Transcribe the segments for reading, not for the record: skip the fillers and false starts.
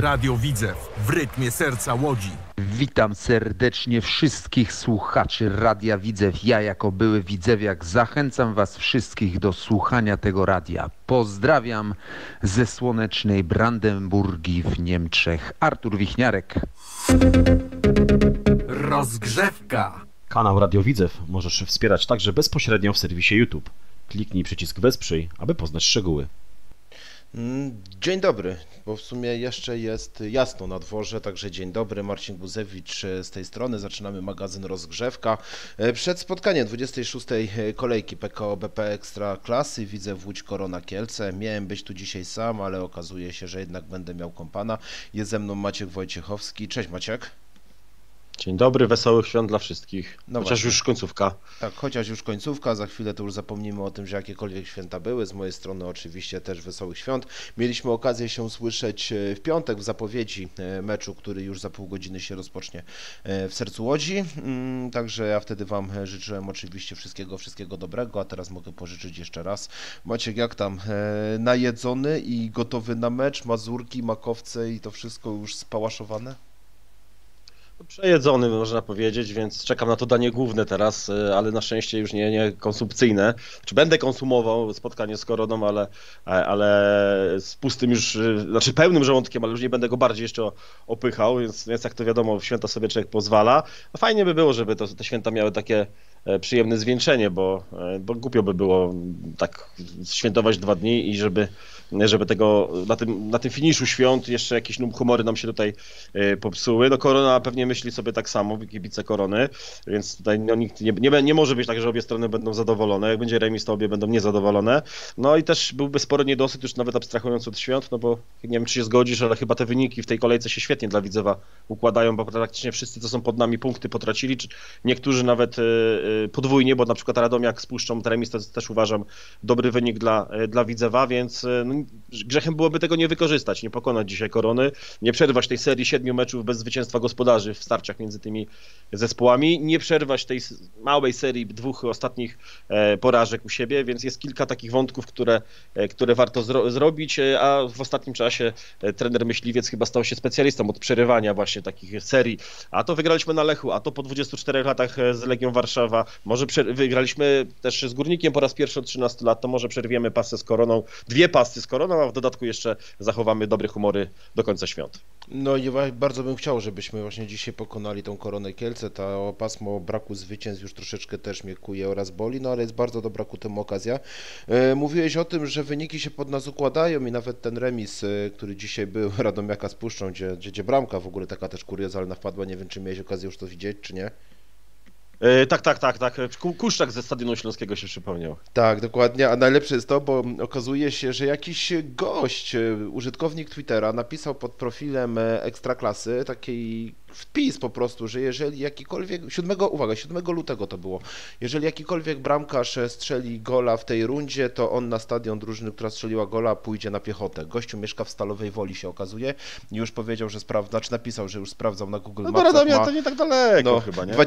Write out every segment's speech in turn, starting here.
Radio Widzew w rytmie serca Łodzi. Witam serdecznie wszystkich słuchaczy Radia Widzew. Ja jako były widzewiak zachęcam was wszystkich do słuchania tego radia. Pozdrawiam ze słonecznej Brandenburgii w Niemczech. Artur Wichniarek. Rozgrzewka. Kanał Radio Widzew możesz wspierać także bezpośrednio w serwisie YouTube. Kliknij przycisk Wesprzyj, aby poznać szczegóły. Dzień dobry, bo w sumie jeszcze jest jasno na dworze, także dzień dobry, Marcin Guzewicz z tej strony. Zaczynamy magazyn Rozgrzewka. Przed spotkaniem 26. kolejki PKO BP Ekstra Klasy Widzew Łódź Korona Kielce. Miałem być tu dzisiaj sam, ale okazuje się, że jednak będę miał kompana. Jest ze mną Maciek Wojciechowski. Cześć Maciek. Dzień dobry, wesołych świąt dla wszystkich. No chociaż właśnie. już końcówka. Tak, chociaż już końcówka, za chwilę to już zapomnimy o tym, że jakiekolwiek święta były. Z mojej strony oczywiście też wesołych świąt. Mieliśmy okazję się słyszeć w piątek w zapowiedzi meczu, który już za pół godziny się rozpocznie w sercu Łodzi. Także ja wtedy Wam życzyłem oczywiście wszystkiego dobrego, a teraz mogę pożyczyć jeszcze raz. Maciek, jak tam? Najedzony i gotowy na mecz? Mazurki, makowce i to wszystko już spałaszowane? Przejedzony, można powiedzieć, więc czekam na to danie główne teraz, ale na szczęście już nie konsumpcyjne. Czy będę konsumował spotkanie z Koroną, ale z pustym już, znaczy pełnym żołądkiem, ale już nie będę go bardziej jeszcze opychał, więc jak to wiadomo, w święta sobie człowiek pozwala. No fajnie by było, żeby te święta miały takie przyjemne zwieńczenie, bo głupio by było tak świętować 2 dni i żeby tego na tym finiszu świąt jeszcze jakieś humory nam się tutaj popsuły. No Korona pewnie myśli sobie tak samo, kibice Korony, więc tutaj nikt nie może być tak, że obie strony będą zadowolone. Jak będzie remis, to obie będą niezadowolone. No i też byłby spory niedosyt, już nawet abstrahując od świąt, no bo nie wiem, czy się zgodzisz, ale chyba te wyniki w tej kolejce się świetnie dla Widzewa układają, bo praktycznie wszyscy, co są pod nami, punkty potracili, czy niektórzy nawet podwójnie, bo na przykład Radomiak z Puszczą remis to też uważam dobry wynik dla Widzewa, więc no, grzechem byłoby tego nie wykorzystać, nie pokonać dzisiaj Korony, nie przerwać tej serii 7 meczów bez zwycięstwa gospodarzy w starciach między tymi zespołami, nie przerwać tej małej serii 2 ostatnich porażek u siebie, więc jest kilka takich wątków, które warto zrobić, a w ostatnim czasie trener Myśliwiec chyba stał się specjalistą od przerywania właśnie takich serii, a to wygraliśmy na Lechu, a to po 24 latach z Legią Warszawa, może wygraliśmy też z Górnikiem po raz pierwszy od 13 lat, to może przerwiemy pasę z Koroną, 2 pasy z Koroną, a w dodatku jeszcze zachowamy dobre humory do końca świąt. No i bardzo bym chciał, żebyśmy właśnie dzisiaj pokonali tą Koronę Kielce. To pasmo braku zwycięstw już troszeczkę też mnie kuje oraz boli, no ale jest bardzo dobra ku temu okazja. Mówiłeś o tym, że wyniki się pod nas układają i nawet ten remis, który dzisiaj był Radomiaka z Puszczą, gdzie bramka w ogóle taka też kuriozalna wpadła, nie wiem czy miałeś okazję już to widzieć, czy nie? Tak. Kuszczak ze Stadionu Śląskiego się przypomniał. Tak, dokładnie, a najlepsze jest to, bo okazuje się, że jakiś gość, użytkownik Twittera napisał pod profilem Ekstraklasy taki wpis po prostu, że jeżeli jakikolwiek, 7 lutego to było, jeżeli jakikolwiek bramkarz strzeli gola w tej rundzie, to on na stadion drużyny, która strzeliła gola, pójdzie na piechotę. Gościu mieszka w Stalowej Woli, się okazuje, i już powiedział, że napisał, że już sprawdzał na Google Mapsach. No Radomia to nie tak daleko chyba, nie?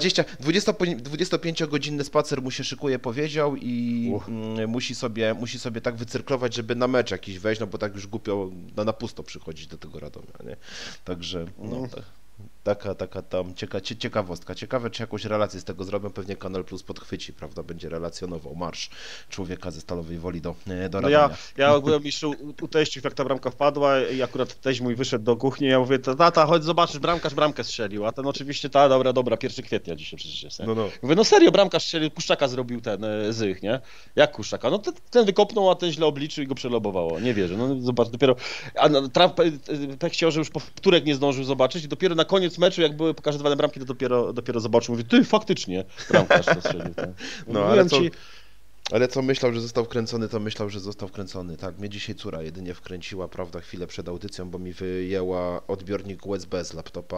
25-godzinny spacer mu się szykuje, powiedział, i musi sobie tak wycyrklować, żeby na mecz jakiś wejść, no bo tak już głupio na pusto przychodzić do tego Radomia, nie? Także no. Taka tam ciekawostka. Ciekawe, czy jakąś relację z tego zrobią, pewnie Kanal Plus podchwyci, prawda, będzie relacjonował marsz człowieka ze Stalowej Woli do Radomia. No ja byłem jeszcze u teściów, jak ta bramka wpadła i akurat teść mój wyszedł do kuchni, ja mówię, tata, chodź zobaczysz, bramkarz bramkę strzelił, a ten oczywiście, dobra, 1 kwietnia dzisiaj przecież jest, nie? No. Mówię, no serio, bramkarz strzelił, Kuszczaka zrobił ten Zych, nie? Jak Kuszczaka? No ten wykopnął, a ten źle obliczył i go przelobowało, nie wierzę, no zobacz, dopiero, Pech chciał, że już powtórek nie zdążył zobaczyć i dopiero na koniec meczu, jak były pokazywane bramki, to dopiero zobaczył. Mówi, ty faktycznie bramkarz to strzelił. Tak. No, ale co myślał, że został wkręcony, to myślał, że został wkręcony. Tak, mnie dzisiaj córa jedynie wkręciła, prawda, chwilę przed audycją, bo mi wyjęła odbiornik USB z laptopa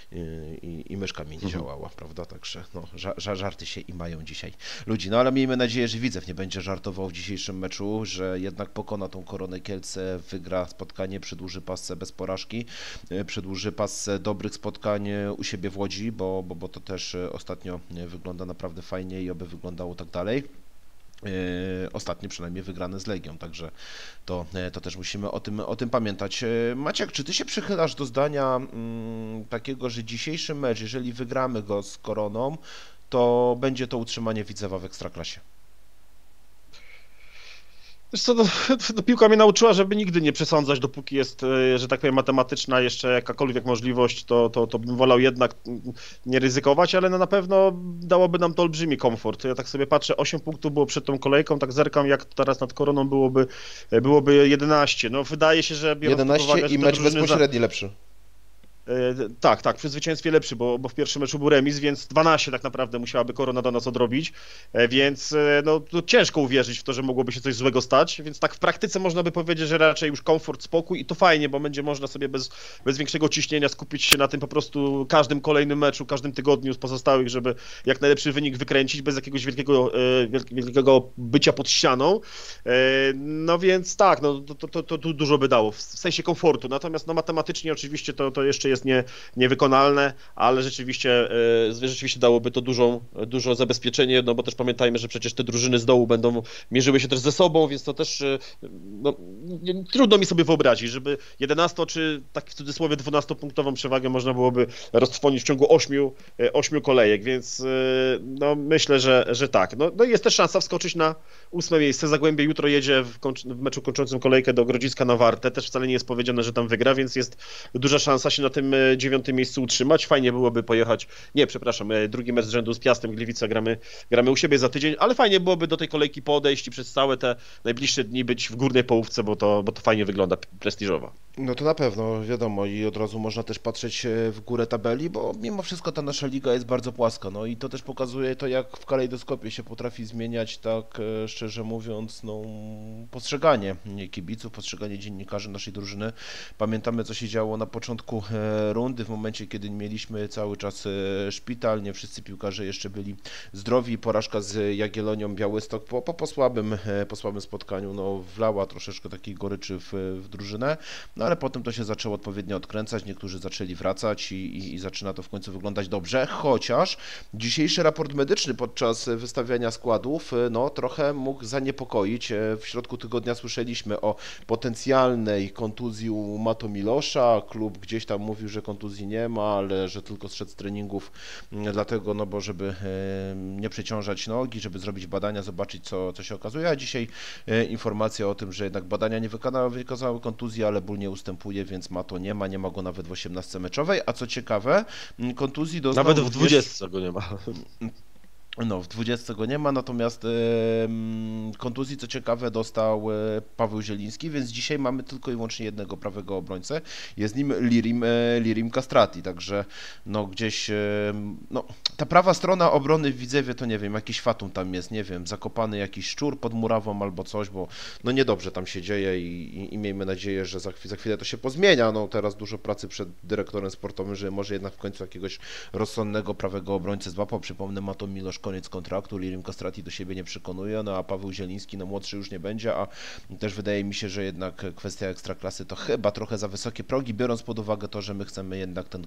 i myszka mi nie działała, prawda, także no, żarty się i mają dzisiaj ludzi. No ale miejmy nadzieję, że Widzew nie będzie żartował w dzisiejszym meczu, że jednak pokona tą Koronę Kielce, wygra spotkanie, przedłuży pasce bez porażki, przedłuży pasce dobrych spotkań u siebie w Łodzi, bo to też ostatnio wygląda naprawdę fajnie i oby wyglądało tak dalej. Ostatnie przynajmniej wygrane z Legią, także to też musimy o tym pamiętać. Maciek, czy ty się przychylasz do zdania takiego, że dzisiejszy mecz, jeżeli wygramy go z Koroną, to będzie to utrzymanie Widzewa w Ekstraklasie? Wiesz co, piłka mnie nauczyła, żeby nigdy nie przesądzać, dopóki jest, że tak powiem, matematyczna jeszcze jakakolwiek możliwość, to bym wolał jednak nie ryzykować, ale no na pewno dałoby nam to olbrzymi komfort. Ja tak sobie patrzę, 8 punktów było przed tą kolejką, tak zerkam, jak teraz nad Koroną byłoby 11. No wydaje się, że biorąc pod 11 uwagę, że i te mecz drużyny bezpośredni lepszy. Tak, przy zwycięstwie lepszy, bo w pierwszym meczu był remis, więc 12 tak naprawdę musiałaby Korona do nas odrobić, więc no ciężko uwierzyć w to, że mogłoby się coś złego stać, więc tak w praktyce można by powiedzieć, że raczej już komfort, spokój i to fajnie, bo będzie można sobie bez większego ciśnienia skupić się na tym po prostu każdym kolejnym meczu, każdym tygodniu z pozostałych, żeby jak najlepszy wynik wykręcić, bez jakiegoś wielkiego bycia pod ścianą, no więc tak, no to dużo by dało, w sensie komfortu, natomiast no matematycznie oczywiście to jeszcze jest niewykonalne, ale rzeczywiście dałoby to dużo zabezpieczenie, no bo też pamiętajmy, że przecież te drużyny z dołu będą mierzyły się też ze sobą, więc to też no, trudno mi sobie wyobrazić, żeby 11 czy tak w cudzysłowie 12-punktową przewagę można byłoby roztrwonić w ciągu 8 kolejek, więc no myślę, że tak. No jest też szansa wskoczyć na 8 miejsce. Zagłębie jutro jedzie w meczu kończącym kolejkę do Grodziska na Wartę, też wcale nie jest powiedziane, że tam wygra, więc jest duża szansa się na tym 9. miejscu utrzymać. Fajnie byłoby pojechać, drugi mecz z rzędu z Piastem Gliwice gramy u siebie za tydzień, ale fajnie byłoby do tej kolejki podejść i przez całe te najbliższe dni być w górnej połówce, bo to fajnie wygląda, prestiżowo. No to na pewno, wiadomo, i od razu można też patrzeć w górę tabeli, bo mimo wszystko ta nasza liga jest bardzo płaska, no i to też pokazuje to, jak w kalejdoskopie się potrafi zmieniać, tak szczerze mówiąc, no postrzeganie kibiców, postrzeganie dziennikarzy naszej drużyny. Pamiętamy, co się działo na początku rundy, w momencie, kiedy mieliśmy cały czas szpital, nie wszyscy piłkarze jeszcze byli zdrowi, porażka z Jagiellonią Białystok po słabym spotkaniu, no wlała troszeczkę takiej goryczy w drużynę, no ale potem to się zaczęło odpowiednio odkręcać, niektórzy zaczęli wracać i zaczyna to w końcu wyglądać dobrze, chociaż dzisiejszy raport medyczny podczas wystawiania składów, no trochę mógł zaniepokoić. W środku tygodnia słyszeliśmy o potencjalnej kontuzji u Mato Milosza, klub gdzieś tam mówił, że kontuzji nie ma, ale że tylko zszedł z treningów, dlatego, no bo żeby nie przeciążać nogi, żeby zrobić badania, zobaczyć co się okazuje, a dzisiaj informacja o tym, że jednak badania nie wykazały kontuzji, ale ból nie ustępuje, więc Mato nie ma go nawet w 18 meczowej, a co ciekawe, kontuzji doznał nawet w 20 go nie ma. No, w 20 go nie ma, natomiast kontuzji, co ciekawe, dostał Paweł Zieliński, więc dzisiaj mamy tylko i wyłącznie jednego prawego obrońcę. Jest nim Lirim Castrati, także no gdzieś, no ta prawa strona obrony w Widzewie to nie wiem, jakiś fatum tam jest, nie wiem, zakopany jakiś szczur pod murawą albo coś, bo no niedobrze tam się dzieje i miejmy nadzieję, że za chwilę to się pozmienia. No teraz dużo pracy przed dyrektorem sportowym, że może jednak w końcu jakiegoś rozsądnego prawego obrońcę złapał. Przypomnę, Mato Milosz koniec kontraktu, Lirim Castrati do siebie nie przekonuje, no a Paweł Zieliński, no młodszy już nie będzie, a też wydaje mi się, że jednak kwestia ekstraklasy to chyba trochę za wysokie progi, biorąc pod uwagę to, że my chcemy jednak ten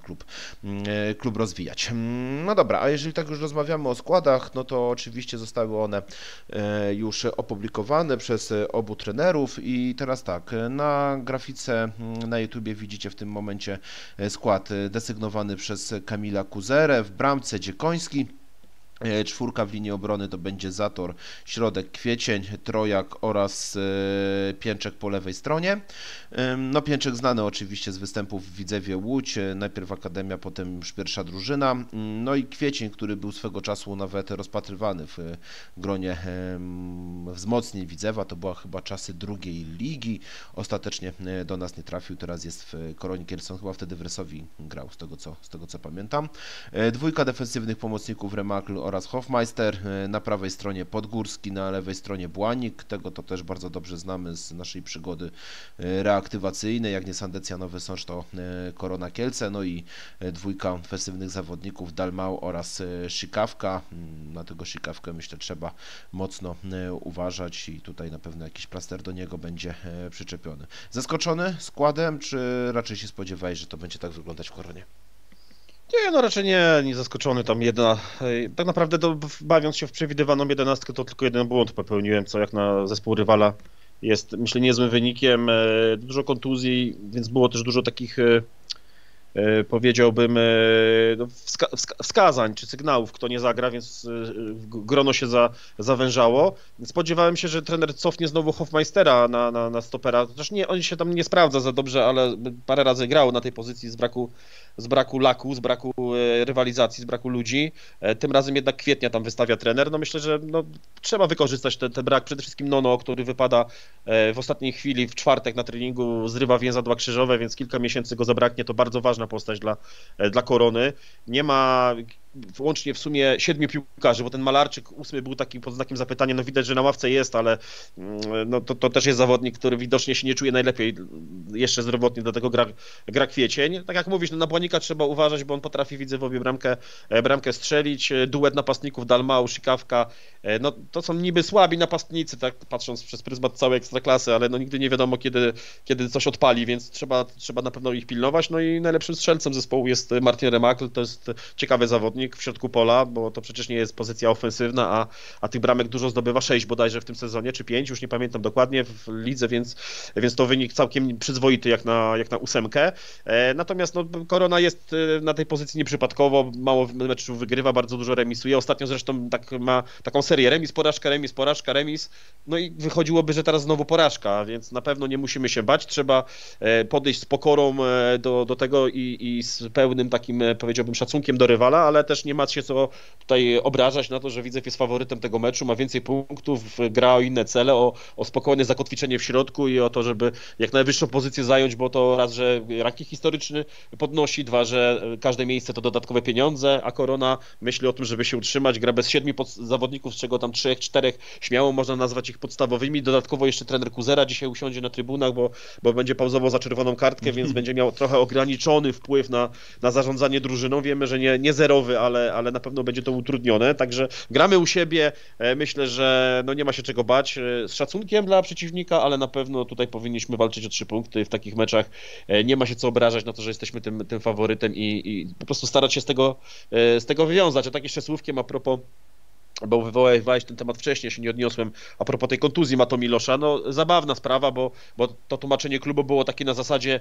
klub rozwijać. No dobra, a jeżeli tak już rozmawiamy o składach, no to oczywiście zostały one już opublikowane przez obu trenerów i teraz tak, na grafice na YouTubie widzicie w tym momencie skład desygnowany przez Kamila Kuzerę, w bramce Dziekoński. Czwórka w linii obrony to będzie Zator, środek Kwiecień, Trojak oraz Pięczek po lewej stronie. No Pięczek znany oczywiście z występów w Widzewie Łódź, najpierw Akademia, potem już pierwsza drużyna. No i Kwiecień, który był swego czasu nawet rozpatrywany w gronie wzmocnień Widzewa, to była chyba czasy drugiej ligi. Ostatecznie do nas nie trafił, teraz jest w Koronie Kielce, chyba wtedy w Resowi grał, z tego co pamiętam. Dwójka defensywnych pomocników Remakl oraz Hofmeister, na prawej stronie Podgórski, na lewej stronie Błanik, tego to też bardzo dobrze znamy z naszej przygody reaktywacyjnej, jak nie Sandecja Nowy Sącz, to Korona Kielce, no i dwójka ofensywnych zawodników Dalmau oraz Szykawka. Na tego Szykawkę myślę trzeba mocno uważać i tutaj na pewno jakiś plaster do niego będzie przyczepiony. Zaskoczony składem, czy raczej się spodziewałeś, że to będzie tak wyglądać w Koronie? Nie, no raczej nie zaskoczony tam tak naprawdę bawiąc się w przewidywaną 11, to tylko jeden błąd popełniłem, co jak na zespół rywala jest, myślę, niezłym wynikiem. Dużo kontuzji, więc było też dużo takich, powiedziałbym, no, wskazań czy sygnałów, kto nie zagra, więc grono się zawężało. Spodziewałem się, że trener cofnie znowu Hofmeistera na stopera. Chociaż nie, on się tam nie sprawdza za dobrze, ale parę razy grał na tej pozycji z braku laku, z braku rywalizacji, z braku ludzi. Tym razem jednak Kwietnia tam wystawia trener. No myślę, że no, trzeba wykorzystać ten brak. Przede wszystkim Nono, który wypada w ostatniej chwili, w czwartek na treningu, zrywa więzadła krzyżowe, więc kilka miesięcy go zabraknie. To bardzo ważna postać dla Korony. Nie ma łącznie w sumie 7 piłkarzy, bo ten Malarczyk 8 był taki pod znakiem zapytania, no widać, że na ławce jest, ale no to też jest zawodnik, który widocznie się nie czuje najlepiej jeszcze zdrowotnie, dlatego gra Kwiecień. Tak jak mówisz, no na Błanika trzeba uważać, bo on potrafi, widzę, w obie bramkę strzelić. Duet napastników Dalmau, Sikawka, no to są niby słabi napastnicy, tak patrząc przez pryzmat całej Ekstraklasy, ale no nigdy nie wiadomo, kiedy coś odpali, więc trzeba na pewno ich pilnować. No i najlepszym strzelcem zespołu jest Martin Remakl, to jest ciekawy zawodnik w środku pola, bo to przecież nie jest pozycja ofensywna, a tych bramek dużo zdobywa, 6 bodajże w tym sezonie, czy 5, już nie pamiętam dokładnie w lidze, więc to wynik całkiem przyzwoity jak na 8. Natomiast no, Korona jest na tej pozycji nieprzypadkowo, mało meczów wygrywa, bardzo dużo remisuje. Ostatnio zresztą ma taką serię remis, porażka, remis, no i wychodziłoby, że teraz znowu porażka, więc na pewno nie musimy się bać, trzeba podejść z pokorą do tego i z pełnym takim, powiedziałbym, szacunkiem do rywala, ale też nie ma się co tutaj obrażać na to, że Widzew jest faworytem tego meczu, ma więcej punktów, gra o inne cele, o spokojne zakotwiczenie w środku i o to, żeby jak najwyższą pozycję zająć, bo to raz, że ranking historyczny podnosi, dwa, że każde miejsce to dodatkowe pieniądze, a Korona myśli o tym, żeby się utrzymać, gra bez 7 zawodników, z czego tam 3, 4 śmiało można nazwać ich podstawowymi, dodatkowo jeszcze trener Kuzera dzisiaj usiądzie na trybunach, bo będzie pauzował za czerwoną kartkę, więc będzie miał trochę ograniczony wpływ na zarządzanie drużyną. Wiemy, że nie zerowy, ale na pewno będzie to utrudnione, także gramy u siebie, myślę, że no nie ma się czego bać, z szacunkiem dla przeciwnika, ale na pewno tutaj powinniśmy walczyć o 3 punkty w takich meczach, nie ma się co obrażać na to, że jesteśmy tym faworytem i po prostu starać się z tego wywiązać. A tak jeszcze słówkiem a propos, bo wywoływałeś ten temat wcześniej, się nie odniosłem, a propos tej kontuzji Mato Milosza, no zabawna sprawa, bo to tłumaczenie klubu było takie na zasadzie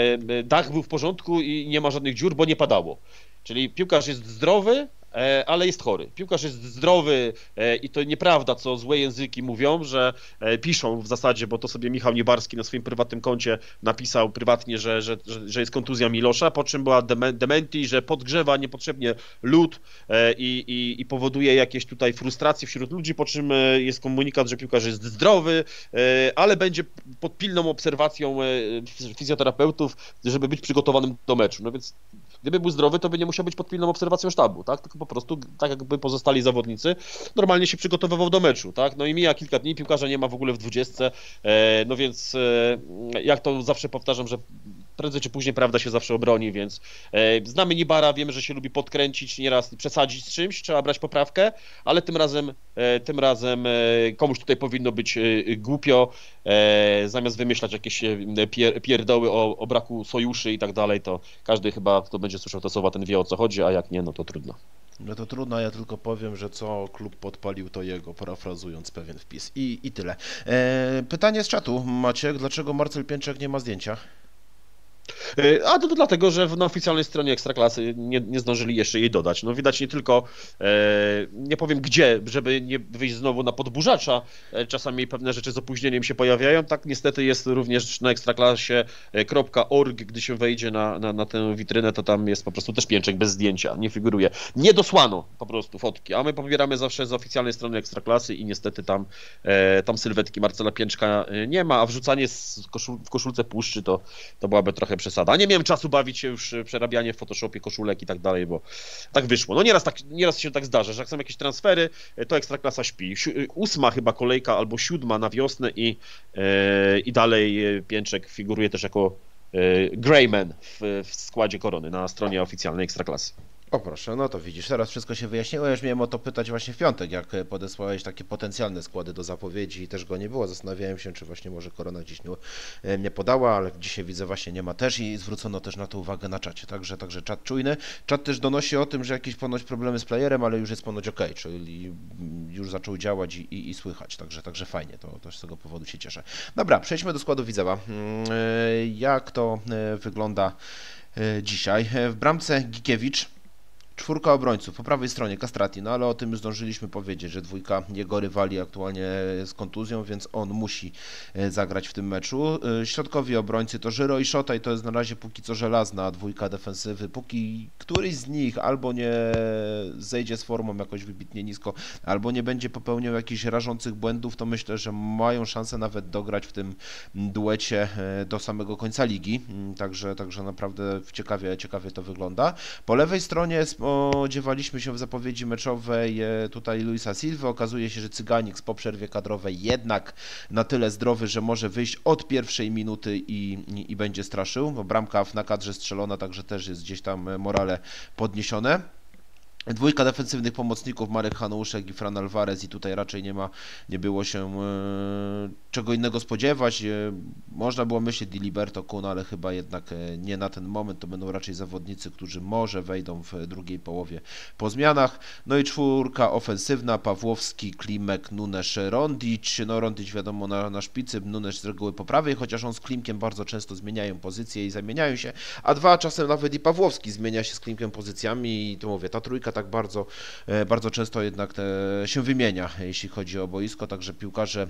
dach był w porządku i nie ma żadnych dziur, bo nie padało. Czyli piłkarz jest zdrowy, ale jest chory. Piłkarz jest zdrowy i to nieprawda, co złe języki mówią, że piszą w zasadzie, bo to sobie Michał Niebarski na swoim prywatnym koncie napisał prywatnie, że jest kontuzja Milosza, po czym była dementi, że podgrzewa niepotrzebnie lód i powoduje jakieś tutaj frustracje wśród ludzi, po czym jest komunikat, że piłkarz jest zdrowy, ale będzie pod pilną obserwacją fizjoterapeutów, żeby być przygotowanym do meczu. No więc gdyby był zdrowy, to by nie musiał być pod pilną obserwacją sztabu, tak? Tylko po prostu, tak jakby pozostali zawodnicy, normalnie się przygotowywał do meczu, tak? No i mija kilka dni, piłkarza nie ma w ogóle w 20, no więc jak to zawsze powtarzam, że prędzej czy później prawda się zawsze obroni, więc znamy Nibara, wiemy, że się lubi podkręcić, nieraz przesadzić z czymś, trzeba brać poprawkę, ale tym razem komuś tutaj powinno być głupio, zamiast wymyślać jakieś pierdoły o braku sojuszy i tak dalej, to każdy chyba, kto będzie słyszał te słowa, ten wie, o co chodzi, a jak nie, no to trudno. No to trudno, ja tylko powiem, że co klub podpalił, to jego, parafrazując pewien wpis. I tyle. Pytanie z czatu, Maciek, dlaczego Marcel Pięczek nie ma zdjęcia? A to dlatego, że na oficjalnej stronie Ekstraklasy nie zdążyli jeszcze jej dodać. No widać nie tylko, nie powiem gdzie, żeby nie wyjść znowu na podburzacza, czasami pewne rzeczy z opóźnieniem się pojawiają, tak niestety jest również na ekstraklasie.org, gdy się wejdzie na tę witrynę, to tam jest po prostu też Pięczek bez zdjęcia, nie figuruje. Nie dosłano po prostu fotki, a my pobieramy zawsze z oficjalnej strony Ekstraklasy i niestety tam sylwetki Marcela Pięczka nie ma, a wrzucanie w koszulce Puszczy to byłaby trochę przesada. Nie miałem czasu bawić się już przerabianie w Photoshopie koszulek i tak dalej, bo tak wyszło. No nieraz się tak zdarza, że jak są jakieś transfery, to Ekstraklasa śpi. 8 chyba kolejka albo 7 na wiosnę i dalej Pięczek figuruje też jako Greyman w składzie Korony na stronie oficjalnej Ekstraklasy. O proszę, no to widzisz, teraz wszystko się wyjaśniło. Ja już miałem o to pytać właśnie w piątek, jak podesłałeś takie potencjalne składy do zapowiedzi i też go nie było. Zastanawiałem się, czy właśnie może Korona gdzieś nie podała, ale dzisiaj widzę właśnie nie ma też i zwrócono też na to uwagę na czacie. Także czat czujny. Czat też donosi o tym, że jakieś ponoć problemy z playerem, ale już jest ponoć ok, czyli już zaczął działać i słychać. Także fajnie, to też z tego powodu się cieszę. Dobra, przejdźmy do składu Widzewa. Jak to wygląda dzisiaj? W bramce Gikiewicz. Czwórka obrońców, po prawej stronie Castrati, no ale o tym już zdążyliśmy powiedzieć, że dwójka jego rywali aktualnie z kontuzją, więc on musi zagrać w tym meczu. Środkowi obrońcy to Żyro i Szota i to jest na razie póki co żelazna dwójka defensywy, póki któryś z nich albo nie zejdzie z formą jakoś wybitnie nisko, albo nie będzie popełniał jakichś rażących błędów, to myślę, że mają szansę nawet dograć w tym duecie do samego końca ligi, także naprawdę ciekawie to wygląda. Po lewej stronie spodziewaliśmy się w zapowiedzi meczowej tutaj Luisa Silva. Okazuje się, że Cyganik po przerwie kadrowej jednak na tyle zdrowy, że może wyjść od pierwszej minuty i będzie straszył. Bo bramka na kadrze strzelona, także też jest gdzieś tam morale podniesione. Dwójka defensywnych pomocników, Marek Hanuszek i Fran Alvarez i tutaj raczej nie było się czego innego spodziewać. Można było myśleć Diliberto Kun, ale chyba jednak nie na ten moment. To będą raczej zawodnicy, którzy może wejdą w drugiej połowie po zmianach. No i czwórka ofensywna, Pawłowski, Klimek, Nunes, Rondić. No Rondić wiadomo na szpicy, Nunes z reguły po prawej, chociaż on z Klimkiem bardzo często zmieniają pozycje i zamieniają się, a czasem nawet i Pawłowski zmienia się z Klimkiem pozycjami i to mówię, ta trójka tak bardzo często jednak się wymienia, jeśli chodzi o boisko, także piłkarze,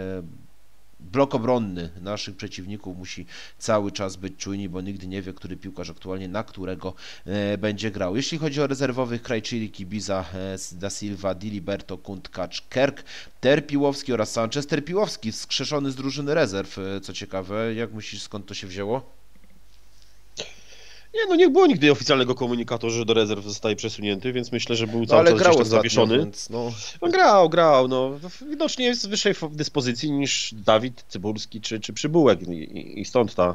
blok obronny naszych przeciwników musi cały czas być czujni, bo nigdy nie wie, który piłkarz aktualnie na którego będzie grał. Jeśli chodzi o rezerwowych, Krajczyli, Kibiza, Da Silva, Diliberto, Kuntkacz, Kerk, Terpiłowski oraz Sanchez. Terpiłowski wskrzeszony z drużyny rezerw, co ciekawe. Jak myślisz, skąd to się wzięło? Nie, no nie było nigdy oficjalnego komunikatu, że do rezerw zostaje przesunięty, więc myślę, że był cały czas grał gdzieś tam zawieszony. Więc no Grał, no widocznie jest w wyższej dyspozycji niż Dawid Cybulski czy Przybułek i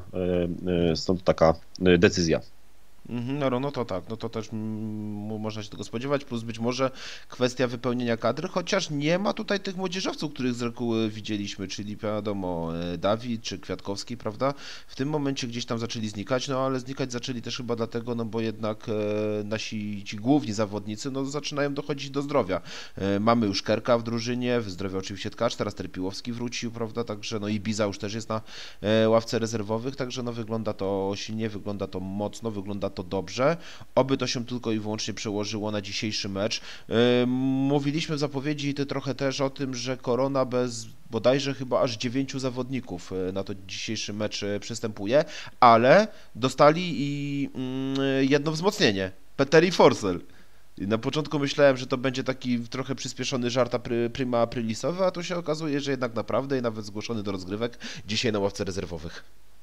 stąd taka decyzja. No to tak, no to też można się tego spodziewać, plus być może kwestia wypełnienia kadry, chociaż nie ma tutaj tych młodzieżowców, których z reguły widzieliśmy, czyli wiadomo Dawid czy Kwiatkowski, prawda, w tym momencie gdzieś tam zaczęli znikać, no ale znikać zaczęli też chyba dlatego, no bo jednak nasi ci główni zawodnicy, no zaczynają dochodzić do zdrowia. Mamy już Kerka w drużynie, wyzdrowia oczywiście Tkacz, teraz Terpiłowski wrócił, prawda, także no i Biza już też jest na ławce rezerwowych, także no wygląda to silnie, wygląda to mocno, wygląda to dobrze, oby to się tylko i wyłącznie przełożyło na dzisiejszy mecz. Mówiliśmy w zapowiedzi trochę też o tym, że Korona bez bodajże chyba aż 9 zawodników na to dzisiejszy mecz przystępuje, ale dostali i jedno wzmocnienie, Petteri Forsell. Na początku myślałem, że to będzie taki trochę przyspieszony żart prima aprilisowy, a tu się okazuje, że jednak naprawdę i nawet zgłoszony do rozgrywek dzisiaj na ławce rezerwowych.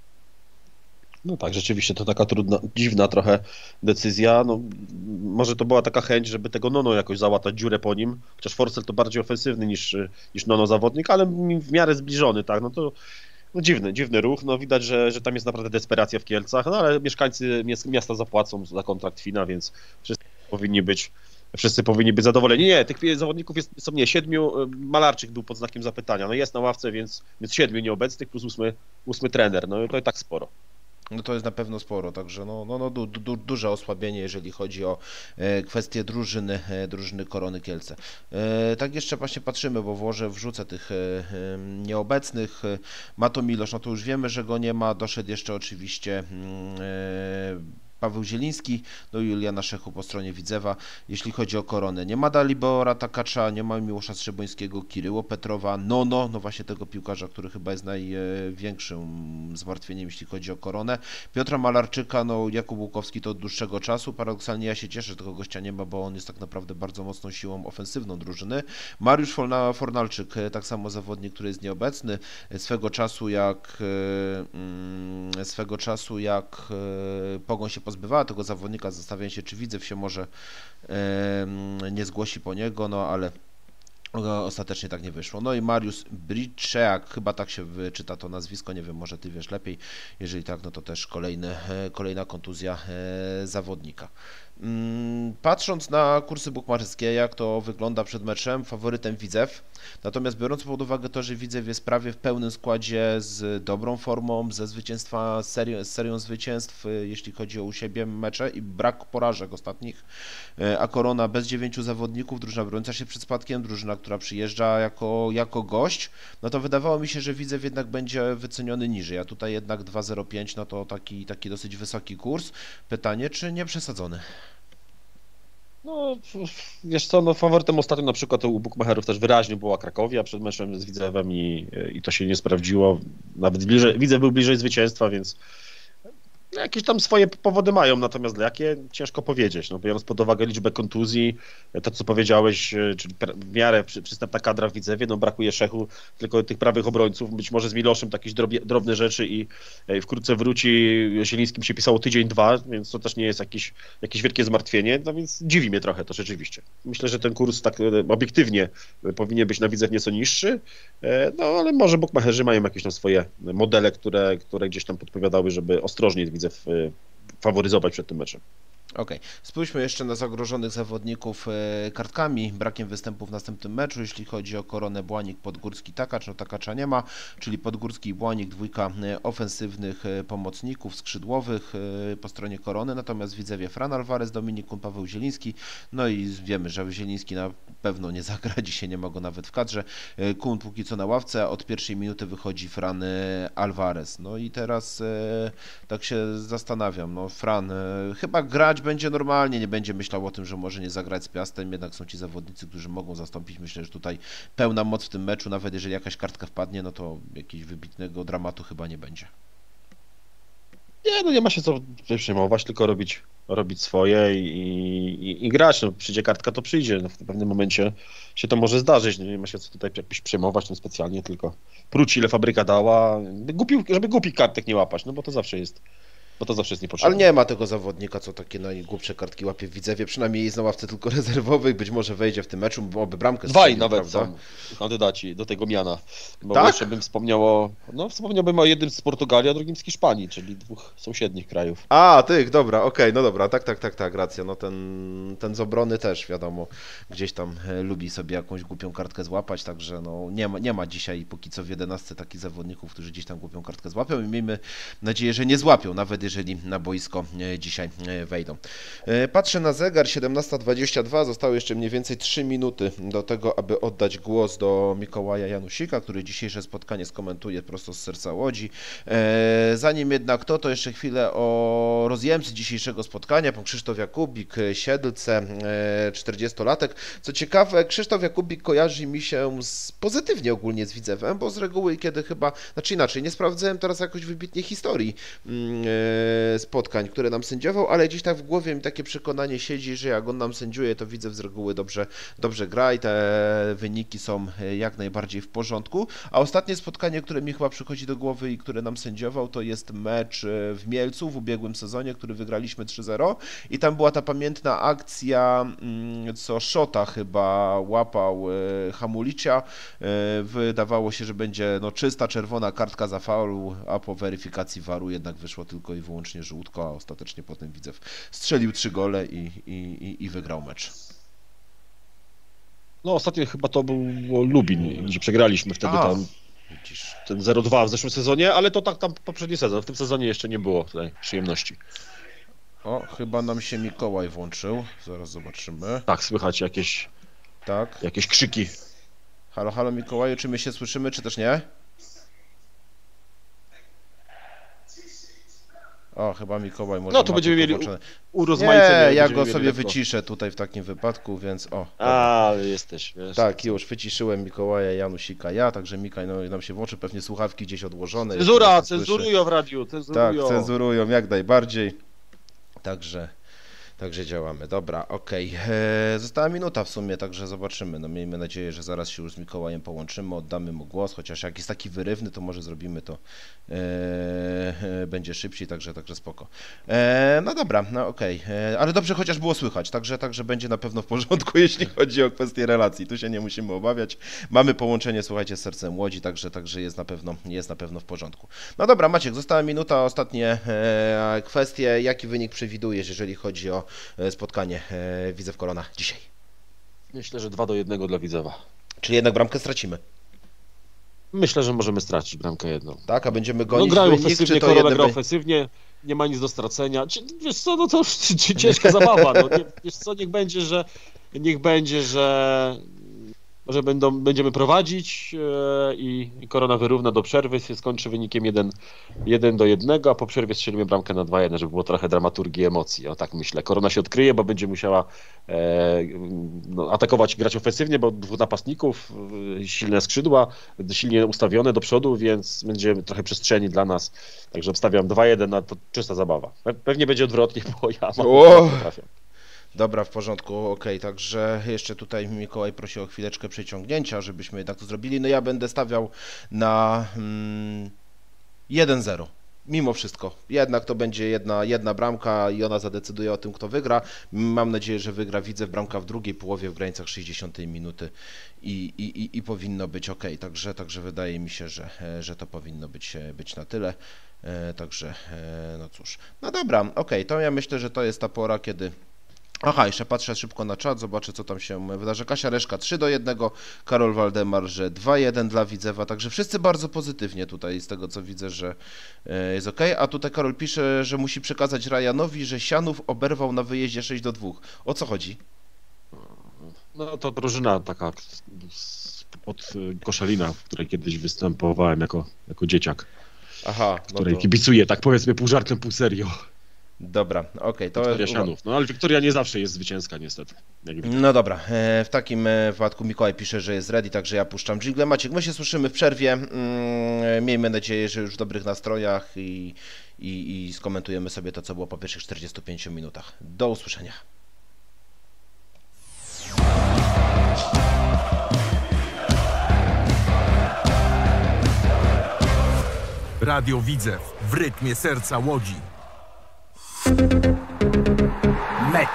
No tak, rzeczywiście to taka trudna, dziwna trochę decyzja. No, może to była taka chęć, żeby tego Nono jakoś załatać dziurę po nim, chociaż Forsell to bardziej ofensywny niż Nono zawodnik, ale w miarę zbliżony, tak, no to no dziwny ruch, no widać, że tam jest naprawdę desperacja w Kielcach, no ale mieszkańcy miasta zapłacą za kontrakt Fina, więc wszyscy powinni być zadowoleni. Nie, tych zawodników jest 7, Malarczyk był pod znakiem zapytania, no jest na ławce, więc 7 nieobecnych plus 8 trener, no to i tak sporo. No to jest na pewno sporo, także duże osłabienie, jeżeli chodzi o kwestię drużyny Korony Kielce. Tak jeszcze właśnie patrzymy, bo wrzucę tych nieobecnych. Mato Milosz, no to już wiemy, że go nie ma, doszedł jeszcze oczywiście Paweł Zieliński, no i Juliana Szechu po stronie Widzewa. Jeśli chodzi o Koronę, nie ma Dalibora Takacza, nie ma Miłosza Strzebuńskiego, Kiryło Petrowa, no właśnie tego piłkarza, który chyba jest największym zmartwieniem, jeśli chodzi o Koronę. Piotra Malarczyka, no Jakub Łukowski to od dłuższego czasu. Paradoksalnie ja się cieszę, że tego gościa nie ma, bo on jest tak naprawdę bardzo mocną siłą ofensywną drużyny. Mariusz Fornalczyk, tak samo zawodnik, który jest nieobecny. Swego czasu jak Pogoń się pozbywała tego zawodnika, zastanawiam się, czy Widzew się może nie zgłosi po niego, no ale Ostatecznie tak nie wyszło. No i Mariusz Bridczak, chyba tak się wyczyta to nazwisko, nie wiem, może ty wiesz lepiej. Jeżeli tak, no to też kolejna kontuzja zawodnika. Patrząc na kursy bukmacherskie, jak to wygląda przed meczem, faworytem Widzew. Natomiast biorąc pod uwagę to, że Widzew jest prawie w pełnym składzie z dobrą formą, ze zwycięstwa, z serią zwycięstw, jeśli chodzi o u siebie mecze i brak porażek ostatnich, a Korona bez 9 zawodników, drużyna broniąca się przed spadkiem, drużyna, która przyjeżdża jako gość, no to wydawało mi się, że Widzew jednak będzie wyceniony niżej, a tutaj jednak 2,05, no to taki dosyć wysoki kurs. Pytanie, czy nie przesadzony? No, wiesz co, no faworytem ostatnio na przykład u bukmacherów też wyraźnie była Krakowia przed meczem z Widzewem i to się nie sprawdziło. Nawet Widzew był bliżej zwycięstwa, więc jakieś tam swoje powody mają, natomiast jakie ciężko powiedzieć. No, biorąc pod uwagę liczbę kontuzji, to co powiedziałeś, czyli w miarę przystępna kadra w Widzewie, no brakuje Szechu, tylko tych prawych obrońców, być może z Miloszem to jakieś drobne rzeczy i wkrótce wróci. Zielińskim się pisało tydzień, dwa, więc to też nie jest jakieś wielkie zmartwienie, no więc dziwi mnie trochę to rzeczywiście. Myślę, że ten kurs tak obiektywnie powinien być na Widzew nieco niższy, no ale może bukmacherzy mają jakieś tam swoje modele, które gdzieś tam podpowiadały, żeby ostrożniej Widzew faworyzować przed tym meczem. Okej. Spójrzmy jeszcze na zagrożonych zawodników kartkami, brakiem występu w następnym meczu, jeśli chodzi o Koronę, Błanik, Podgórski, Takacz, no Takacza nie ma, czyli Podgórski i Błanik, dwójka ofensywnych pomocników, skrzydłowych po stronie Korony, natomiast w Widzewie Fran Alvarez, Dominik Kun, Paweł Zieliński, no i wiemy, że Zieliński na pewno nie zagra, dzisiaj nie ma go nawet w kadrze, Kun póki co na ławce, a od pierwszej minuty wychodzi Fran Alvarez, no i teraz tak się zastanawiam, no Fran chyba grać będzie normalnie, nie będzie myślał o tym, że może nie zagrać z Piastem, jednak są ci zawodnicy, którzy mogą zastąpić. Myślę, że tutaj pełna moc w tym meczu, nawet jeżeli jakaś kartka wpadnie, no to jakiegoś wybitnego dramatu chyba nie będzie. Nie, no nie ma się co przejmować, tylko robić swoje i grać. No, przyjdzie kartka, to przyjdzie. No, w pewnym momencie się to może zdarzyć. Nie ma się co tutaj jakoś przejmować no, specjalnie, tylko próć ile fabryka dała, żeby głupich kartek nie łapać, no bo to zawsze jest niepotrzebne. Ale nie ma tego zawodnika, co takie najgłupsze kartki łapie w Widzewie, przynajmniej jest na ławce tylko rezerwowych, być może wejdzie w tym meczu, bo oby bramkę Dwaj strzelił, nawet prawda? są kandydaci do tego miana. Bo Tak? jeszcze bym wspomniałbym o jednym z Portugalii, a drugim z Hiszpanii, czyli dwóch sąsiednich krajów. A, tych, dobra, okej, no dobra, tak, racja, no ten z obrony też, wiadomo, gdzieś tam lubi sobie jakąś głupią kartkę złapać, także no nie ma dzisiaj póki co w 11 takich zawodników, którzy gdzieś tam głupią kartkę złapią i miejmy nadzieję, że nie złapią, nawet jeżeli na boisko dzisiaj wejdą. Patrzę na zegar, 17:22, zostały jeszcze mniej więcej 3 minuty do tego, aby oddać głos do Mikołaja Janusika, który dzisiejsze spotkanie skomentuje prosto z serca Łodzi. Zanim jednak to jeszcze chwilę o rozjemcy dzisiejszego spotkania. Pan Krzysztof Jakubik, Siedlce, 40-latek. Co ciekawe, Krzysztof Jakubik kojarzy mi się pozytywnie ogólnie z Widzewem, bo z reguły kiedy chyba, znaczy inaczej, nie sprawdzałem teraz jakoś wybitnie historii spotkań, które nam sędziował, ale gdzieś tak w głowie mi takie przekonanie siedzi, że jak on nam sędziuje, to Widzew z reguły dobrze gra i te wyniki są jak najbardziej w porządku. A ostatnie spotkanie, które mi chyba przychodzi do głowy i które nam sędziował, to jest mecz w Mielcu w ubiegłym sezonie, który wygraliśmy 3-0 i tam była ta pamiętna akcja, co Szota chyba łapał Hamulicia. Wydawało się, że będzie czysta czerwona kartka za faul, a po weryfikacji VAR-u jednak wyszło tylko i wyłącznie żółtko, a ostatecznie potem Widzew strzelił 3 gole i wygrał mecz. No ostatnio chyba to był Lubin, gdzie przegraliśmy wtedy tam Widzisz. ten 0-2 w zeszłym sezonie, ale to tak tam poprzedni sezon. W tym sezonie jeszcze nie było tutaj przyjemności. O, chyba nam się Mikołaj włączył. Zaraz zobaczymy. Tak, słychać jakieś krzyki. Halo, halo Mikołaju, czy my się słyszymy, czy też nie? O, chyba Mikołaj może. No to będziemy mieli urozmaicenie. Nie, ja go sobie wyciszę tutaj w takim wypadku, więc o. A, jesteś, wiesz. Tak, już wyciszyłem Mikołaja Janusika, także Mikaj nam się włączy, pewnie słuchawki gdzieś odłożone. Cenzurują w radiu, cenzurują. Tak, cenzurują jak najbardziej. Także Także działamy. Dobra, okej. Została minuta w sumie, także zobaczymy. No miejmy nadzieję, że zaraz się już z Mikołajem połączymy, oddamy mu głos, chociaż jak jest taki wyrywny, to może zrobimy to będzie szybciej, także spoko. No dobra, no okej. Ale dobrze chociaż było słychać, także będzie na pewno w porządku, jeśli chodzi o kwestię relacji. Tu się nie musimy obawiać. Mamy połączenie, słuchajcie, z sercem Łodzi, także jest na pewno w porządku. No dobra, Maciek, została minuta, ostatnie kwestie. Jaki wynik przewidujesz, jeżeli chodzi o spotkanie Widzew Korona dzisiaj? Myślę, że 2-1 dla Widzewa. Czyli jednak bramkę stracimy. Myślę, że możemy stracić bramkę jedną. Tak, a będziemy gonić grają wynik, ofensywnie, czy to Korona jeden gra ofensywnie, nie ma nic do stracenia. Wiesz co, no to ciężka zabawa. No, wiesz co, niech będzie, że może będziemy prowadzić i Korona wyrówna do przerwy, się skończy wynikiem 1-1, a po przerwie strzelimy bramkę na 2-1, żeby było trochę dramaturgii emocji. O tak myślę. Korona się odkryje, bo będzie musiała atakować, grać ofensywnie, bo 2 napastników, silne skrzydła, silnie ustawione do przodu, więc będzie trochę przestrzeni dla nas. Także obstawiam 2-1, a to czysta zabawa. Pewnie będzie odwrotnie, bo ja trafiam. Dobra, w porządku, okej, także jeszcze tutaj Mikołaj prosi o chwileczkę przeciągnięcia, żebyśmy jednak to zrobili. No ja będę stawiał na 1-0. Mimo wszystko, jednak to będzie jedna bramka i ona zadecyduje o tym, kto wygra. Mam nadzieję, że wygra Widzew, bramka w drugiej połowie w granicach 60 minuty i powinno być ok. Także wydaje mi się, że to powinno być na tyle. Także no cóż, no dobra, okej, to ja myślę, że to jest ta pora, kiedy... Aha, jeszcze patrzę szybko na czat, zobaczę, co tam się wydarzy. Kasia Reszka 3-1, Karol Waldemar, że 2-1 dla Widzewa, także wszyscy bardzo pozytywnie tutaj z tego, co widzę, że jest ok. A tutaj Karol pisze, że musi przekazać Ryanowi, że Sianów oberwał na wyjeździe 6-2. O co chodzi? No to drużyna taka od Koszalina, w której kiedyś występowałem jako dzieciak. Aha, no której to... kibicuję, tak powiedzmy pół żartem, pół serio. Dobra, okej, to Wiktoria Sianów. No ale Wiktoria nie zawsze jest zwycięska niestety. No dobra, w takim wypadku Mikołaj pisze, że jest ready, także ja puszczam dżingle. Maciek, my się słyszymy w przerwie. Miejmy nadzieję, że już w dobrych nastrojach i skomentujemy sobie to, co było po pierwszych 45 minutach. Do usłyszenia. Radio Widzew w rytmie serca Łodzi. Mecz.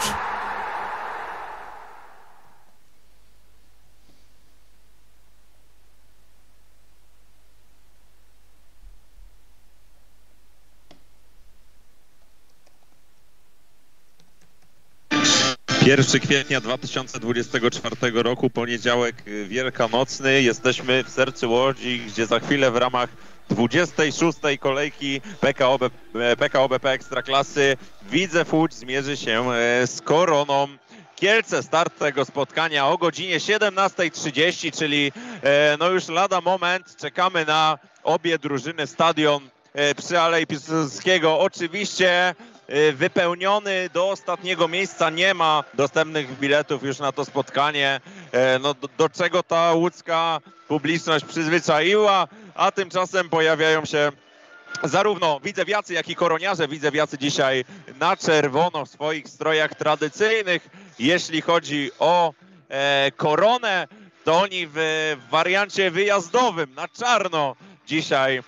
Pierwszy kwietnia 2024 roku, poniedziałek wielkanocny. Jesteśmy w sercu Łodzi, gdzie za chwilę w ramach 26. kolejki PKO BP Ekstraklasy Widzew Łódź zmierzy się z Koroną Kielce. Start tego spotkania o godzinie 17:30, czyli no już lada moment. Czekamy na obie drużyny. Stadion przy Alei Piłsudskiego oczywiście wypełniony do ostatniego miejsca. Nie ma dostępnych biletów już na to spotkanie. No do czego ta łódzka publiczność przyzwyczaiła, a tymczasem pojawiają się zarówno widzewiacy, jak i koroniarze. Widzewiacy dzisiaj na czerwono w swoich strojach tradycyjnych. Jeśli chodzi o Koronę, to oni w wariancie wyjazdowym na czarno dzisiaj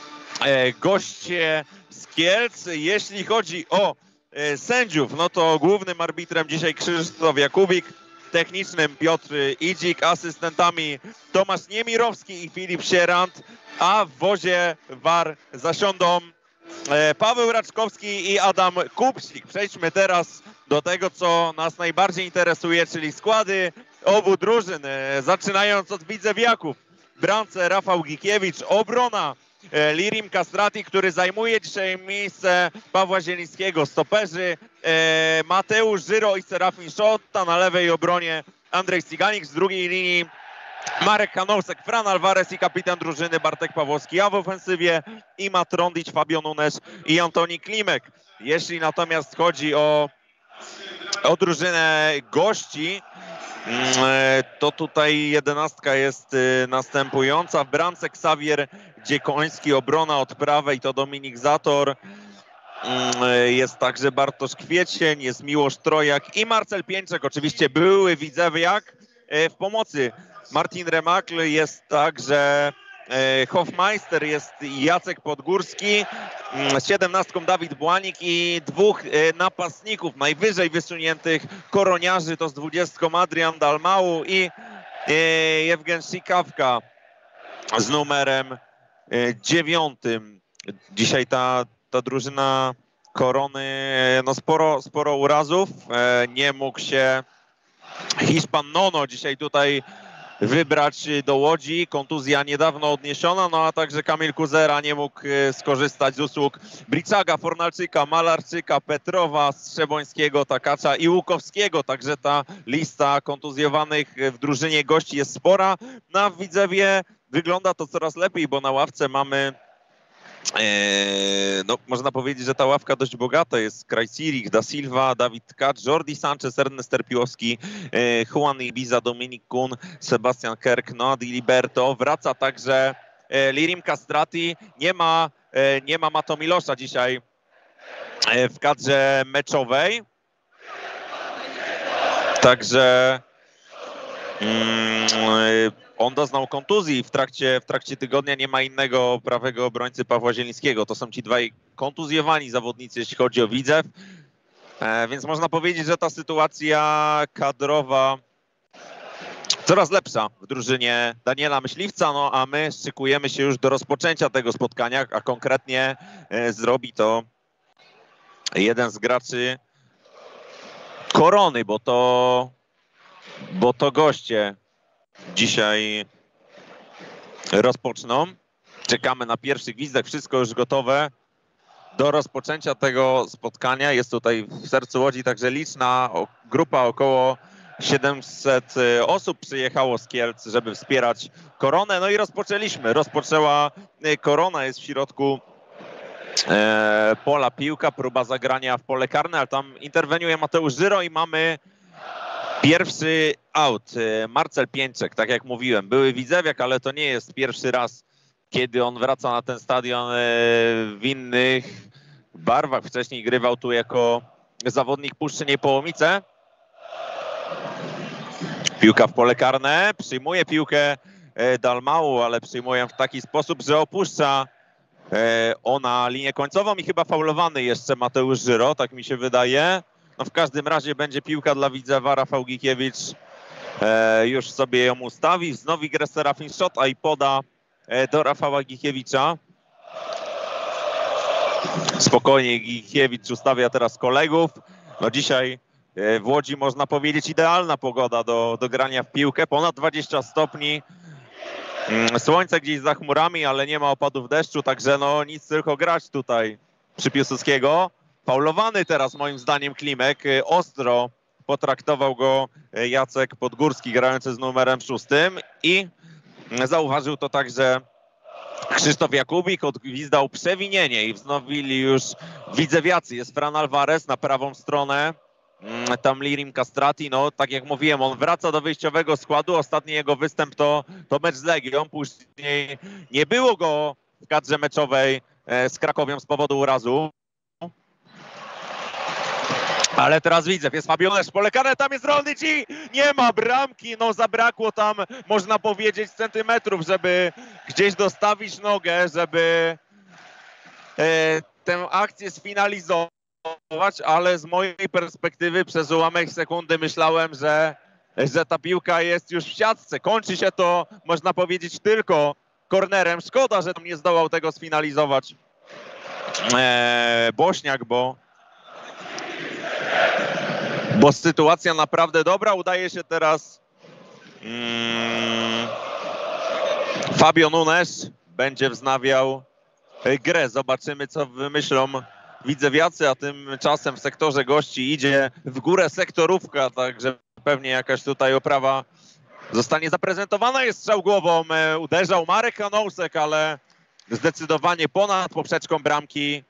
goście z Kielc. Jeśli chodzi o sędziów, no to głównym arbitrem dzisiaj Krzysztof Jakubik, technicznym Piotr Idzik, asystentami Tomasz Niemirowski i Filip Sierant, a w wozie VAR zasiądą Paweł Raczkowski i Adam Kupsik. Przejdźmy teraz do tego, co nas najbardziej interesuje, czyli składy obu drużyn. Zaczynając od widzewiaków. W bramce Rafał Gikiewicz, obrona Lirim Kastrati, który zajmuje dzisiaj miejsce Pawła Zielińskiego. Stoperzy Mateusz Żyro i Serafin Szotta, na lewej obronie Andrzej Stiganik, z drugiej linii Marek Kanousek, Fran Alvarez i kapitan drużyny Bartek Pawłowski, a w ofensywie Ima Trondić, Fabio Nunes i Antoni Klimek. Jeśli natomiast chodzi o drużynę gości, to tutaj jedenastka jest następująca. W bramce Xavier Dziekoński, obrona od prawej to Dominik Zator. Jest także Bartosz Kwiecień, jest Miłosz Trojak i Marcel Pieńczek, oczywiście były Widzewiak. W pomocy Martin Remakl, jest także Hofmeister, jest Jacek Podgórski, z 17 Dawid Błanik i dwóch napastników najwyżej wysuniętych koroniarzy, to z 20 Adrian Dalmau i Jewgen Sikawka z numerem 9. Dzisiaj ta drużyna Korony, no sporo urazów. Nie mógł się Hiszpan Nono dzisiaj tutaj wybrać do Łodzi. Kontuzja niedawno odniesiona, no a także Kamil Kuzera nie mógł skorzystać z usług Bricaga, Fornalczyka, Malarczyka, Petrowa, Strzebońskiego, Takacza i Łukowskiego. Także ta lista kontuzjowanych w drużynie gości jest spora. Na Widzewie wygląda to coraz lepiej, bo na ławce mamy, no można powiedzieć, że ta ławka dość bogata. Jest Krajcirich, Da Silva, Dawid Tkacz, Jordi Sanchez, Ernest Terpiłowski, Juan Ibiza, Dominik Kun, Sebastian Kerk, Noah Di Liberto. Wraca także Lirim Castrati. Nie ma Mato Milosza dzisiaj w kadrze meczowej. Także on doznał kontuzji w trakcie tygodnia, nie ma innego prawego obrońcy Pawła Zielińskiego. To są ci dwaj kontuzjowani zawodnicy, jeśli chodzi o Widzew. Więc można powiedzieć, że ta sytuacja kadrowa coraz lepsza w drużynie Daniela Myśliwca, no a my szykujemy się już do rozpoczęcia tego spotkania, a konkretnie zrobi to jeden z graczy Korony, bo to goście dzisiaj rozpoczną. Czekamy na pierwszy gwizdek, wszystko już gotowe do rozpoczęcia tego spotkania. Jest tutaj w sercu Łodzi także liczna grupa, około 700 osób przyjechało z Kielc, żeby wspierać Koronę. No i rozpoczęliśmy. Rozpoczęła Korona, jest w środku pola piłka, próba zagrania w pole karne, ale tam interweniuje Mateusz Żyro i mamy pierwszy out. Marcel Pieńczek, tak jak mówiłem, były Widzewiak, ale to nie jest pierwszy raz, kiedy on wraca na ten stadion w innych barwach. Wcześniej grywał tu jako zawodnik Puszczy Niepołomice. Piłka w pole karne, przyjmuje piłkę Dalmau, ale przyjmuje w taki sposób, że opuszcza ona linię końcową i chyba faulowany jeszcze Mateusz Żyro, tak mi się wydaje. No w każdym razie będzie piłka dla Widzewa. Rafał Gikiewicz już sobie ją ustawi. Wznowi grę Serafin Szota i poda do Rafała Gikiewicza. Spokojnie Gikiewicz ustawia teraz kolegów. No dzisiaj w Łodzi można powiedzieć idealna pogoda do grania w piłkę. Ponad 20 stopni. Słońce gdzieś za chmurami, ale nie ma opadów deszczu, także no nic, tylko grać tutaj przy Piłsudskiego. Faulowany teraz moim zdaniem Klimek. Ostro potraktował go Jacek Podgórski, grający z numerem 6 i zauważył to także Krzysztof Jakubik, odgwizdał przewinienie i wznowili już Widzewiacy. Jest Fran Alvarez na prawą stronę. Tam Lirim Castrati, no tak jak mówiłem, on wraca do wyjściowego składu. Ostatni jego występ to mecz z Legią. Później nie było go w kadrze meczowej z Krakowią z powodu urazu. Ale teraz Widzew, jest Fabiones, pole karne, tam jest Rolnici, nie ma bramki, no zabrakło tam, można powiedzieć, centymetrów, żeby gdzieś dostawić nogę, żeby tę akcję sfinalizować, ale z mojej perspektywy przez ułamek sekundy myślałem, że ta piłka jest już w siatce. Kończy się to, można powiedzieć, tylko kornerem. Szkoda, że tam nie zdołał tego sfinalizować Bośniak, bo sytuacja naprawdę dobra. Udaje się teraz Fabio Nunes będzie wznawiał grę. Zobaczymy, co wymyślą Widzewiacy, a tymczasem w sektorze gości idzie w górę sektorówka, także pewnie jakaś tutaj oprawa zostanie zaprezentowana. Jest strzał głową, uderzał Marek Hanousek, ale zdecydowanie ponad poprzeczką bramki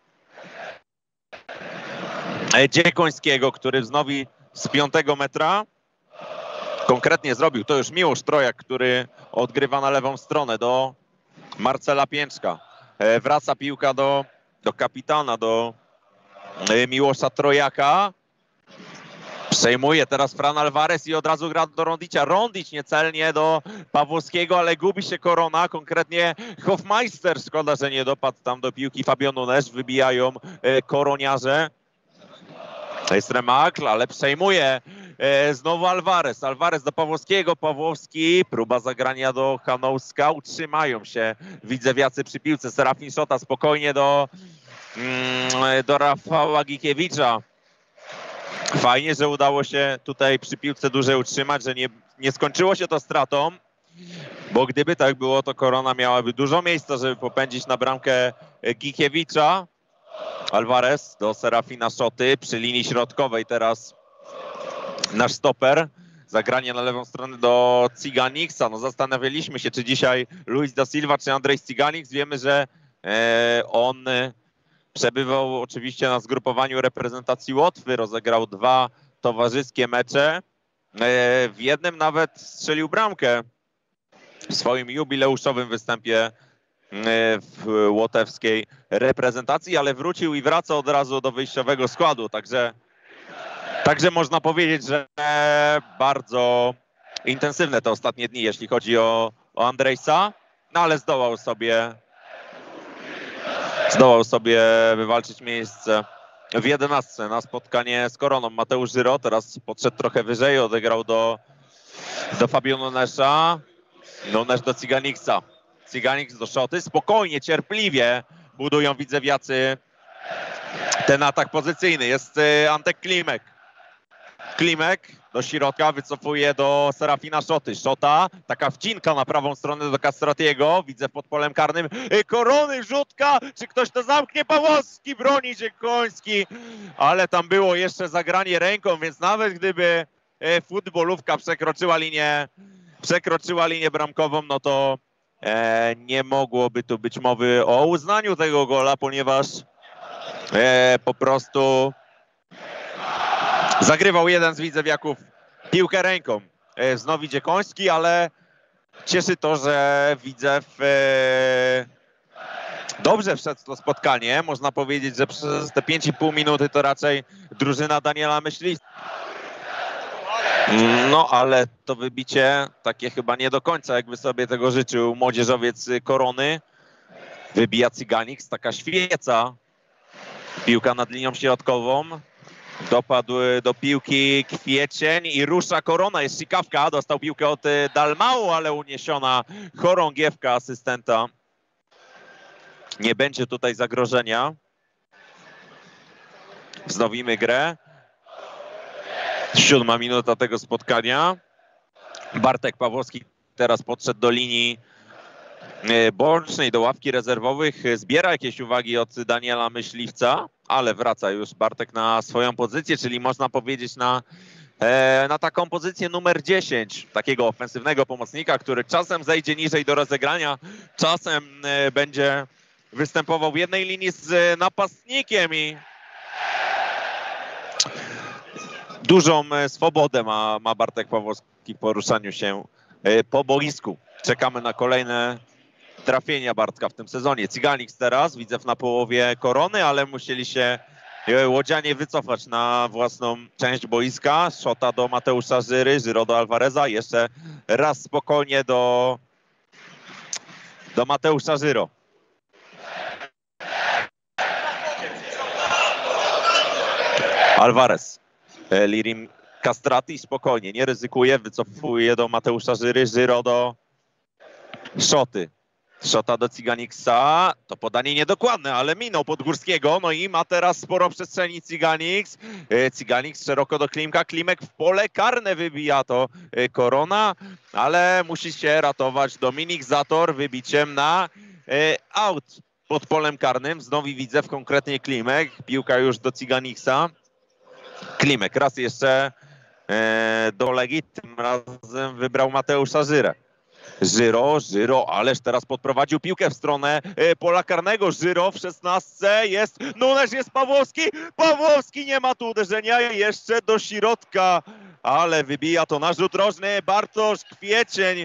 Dziekońskiego, który wznowi z 5 metra. Konkretnie zrobił to już Miłosz Trojak, który odgrywa na lewą stronę do Marcela Pięczka. Wraca piłka do kapitana, do Miłosza Trojaka. Przejmuje teraz Fran Alvarez i od razu gra do Rondicia. Rondic niecelnie do Pawłowskiego, ale gubi się Korona, konkretnie Hofmeister. Szkoda, że nie dopadł tam do piłki Fabio Nunes. Wybijają koroniarze. To jest remakl, ale przejmuje znowu Alvarez. Alvarez do Pawłowskiego. Pawłowski, próba zagrania do Hanouska. Utrzymają się widzewiacy przy piłce. Serafin Szota spokojnie do Rafała Gikiewicza. Fajnie, że udało się tutaj przy piłce dłużej utrzymać, że nie skończyło się to stratą, bo gdyby tak było, to Korona miałaby dużo miejsca, żeby popędzić na bramkę Gikiewicza. Alvarez do Serafina Szoty przy linii środkowej teraz nasz stoper. Zagranie na lewą stronę do Ciganiksa. No zastanawialiśmy się, czy dzisiaj Luis da Silva, czy Andrzej Ciganix. Wiemy, że on przebywał oczywiście na zgrupowaniu reprezentacji Łotwy, rozegrał 2 towarzyskie mecze. W jednym nawet strzelił bramkę w swoim jubileuszowym występie w łotewskiej reprezentacji, ale wrócił i wraca od razu do wyjściowego składu. Także można powiedzieć, że bardzo intensywne te ostatnie dni, jeśli chodzi o Andrejsa, no ale zdołał sobie wywalczyć miejsce w 11 na spotkanie z Koroną. Mateusz Żyro teraz podszedł trochę wyżej, odegrał do Fabio Nunesa. Nunes do Ciganiksa. Ciganix do Szoty. Spokojnie, cierpliwie budują widzewiacy ten atak pozycyjny. Jest Antek Klimek. Klimek do środka, wycofuje do Serafina Szoty. Szota, taka wcinka na prawą stronę do Castratiego. Widzę pod polem karnym Korony, rzutka. Czy ktoś to zamknie? Pawłowski broni się Koński. Ale tam było jeszcze zagranie ręką, więc nawet gdyby futbolówka przekroczyła linię bramkową, no to nie mogłoby tu być mowy o uznaniu tego gola, ponieważ po prostu zagrywał jeden z widzewiaków piłkę ręką. Znowu idzie Koński, ale cieszy to, że Widzew dobrze wszedł w to spotkanie. Można powiedzieć, że przez te 5,5 minuty to raczej drużyna Daniela Myśliwskiego. No ale to wybicie takie chyba nie do końca, jakby sobie tego życzył młodzieżowiec Korony. Wybija Ciganix, taka świeca. Piłka nad linią środkową. Dopadł do piłki Kwiecień i rusza Korona. Jest Sikawka, dostał piłkę od Dalmau, ale uniesiona chorągiewka asystenta. Nie będzie tutaj zagrożenia. Wznowimy grę. 7. minuta tego spotkania. Bartek Pawłowski teraz podszedł do linii bocznej, do ławki rezerwowych. Zbiera jakieś uwagi od Daniela Myśliwca, ale wraca już Bartek na swoją pozycję, czyli można powiedzieć na taką pozycję numer 10, takiego ofensywnego pomocnika, który czasem zejdzie niżej do rozegrania, czasem będzie występował w jednej linii z napastnikiem i dużą swobodę ma Bartek Pawłowski w poruszaniu się po boisku. Czekamy na kolejne trafienia Bartka w tym sezonie. Ciganix teraz, widzę na połowie Korony, ale musieli się łodzianie wycofać na własną część boiska. Szota do Mateusza Żyry, Żyro do Alvareza. Jeszcze raz spokojnie do Mateusza Żyro. Alvarez. Lirim Castrati spokojnie, nie ryzykuje, wycofuje do Mateusza Żyry, Żyro do Szoty. Szota do Ciganiksa, to podanie niedokładne, ale minął Podgórskiego, no i ma teraz sporo przestrzeni Ciganix. Ciganix szeroko do Klimka, Klimek w pole karne wybija to Korona, ale musi się ratować Dominik Zator wybiciem na aut pod polem karnym. Znowu widzę konkretnie Klimek, piłka już do Ciganiksa. Klimek raz jeszcze do Legii, tym razem wybrał Mateusza Żyrę. Żyro, ależ teraz podprowadził piłkę w stronę pola karnego. Żyro w 16 jest, Nunes jest Pawłowski, nie ma tu uderzenia, jeszcze do środka, ale wybija to na rzut rożny. Bartosz Kwiecień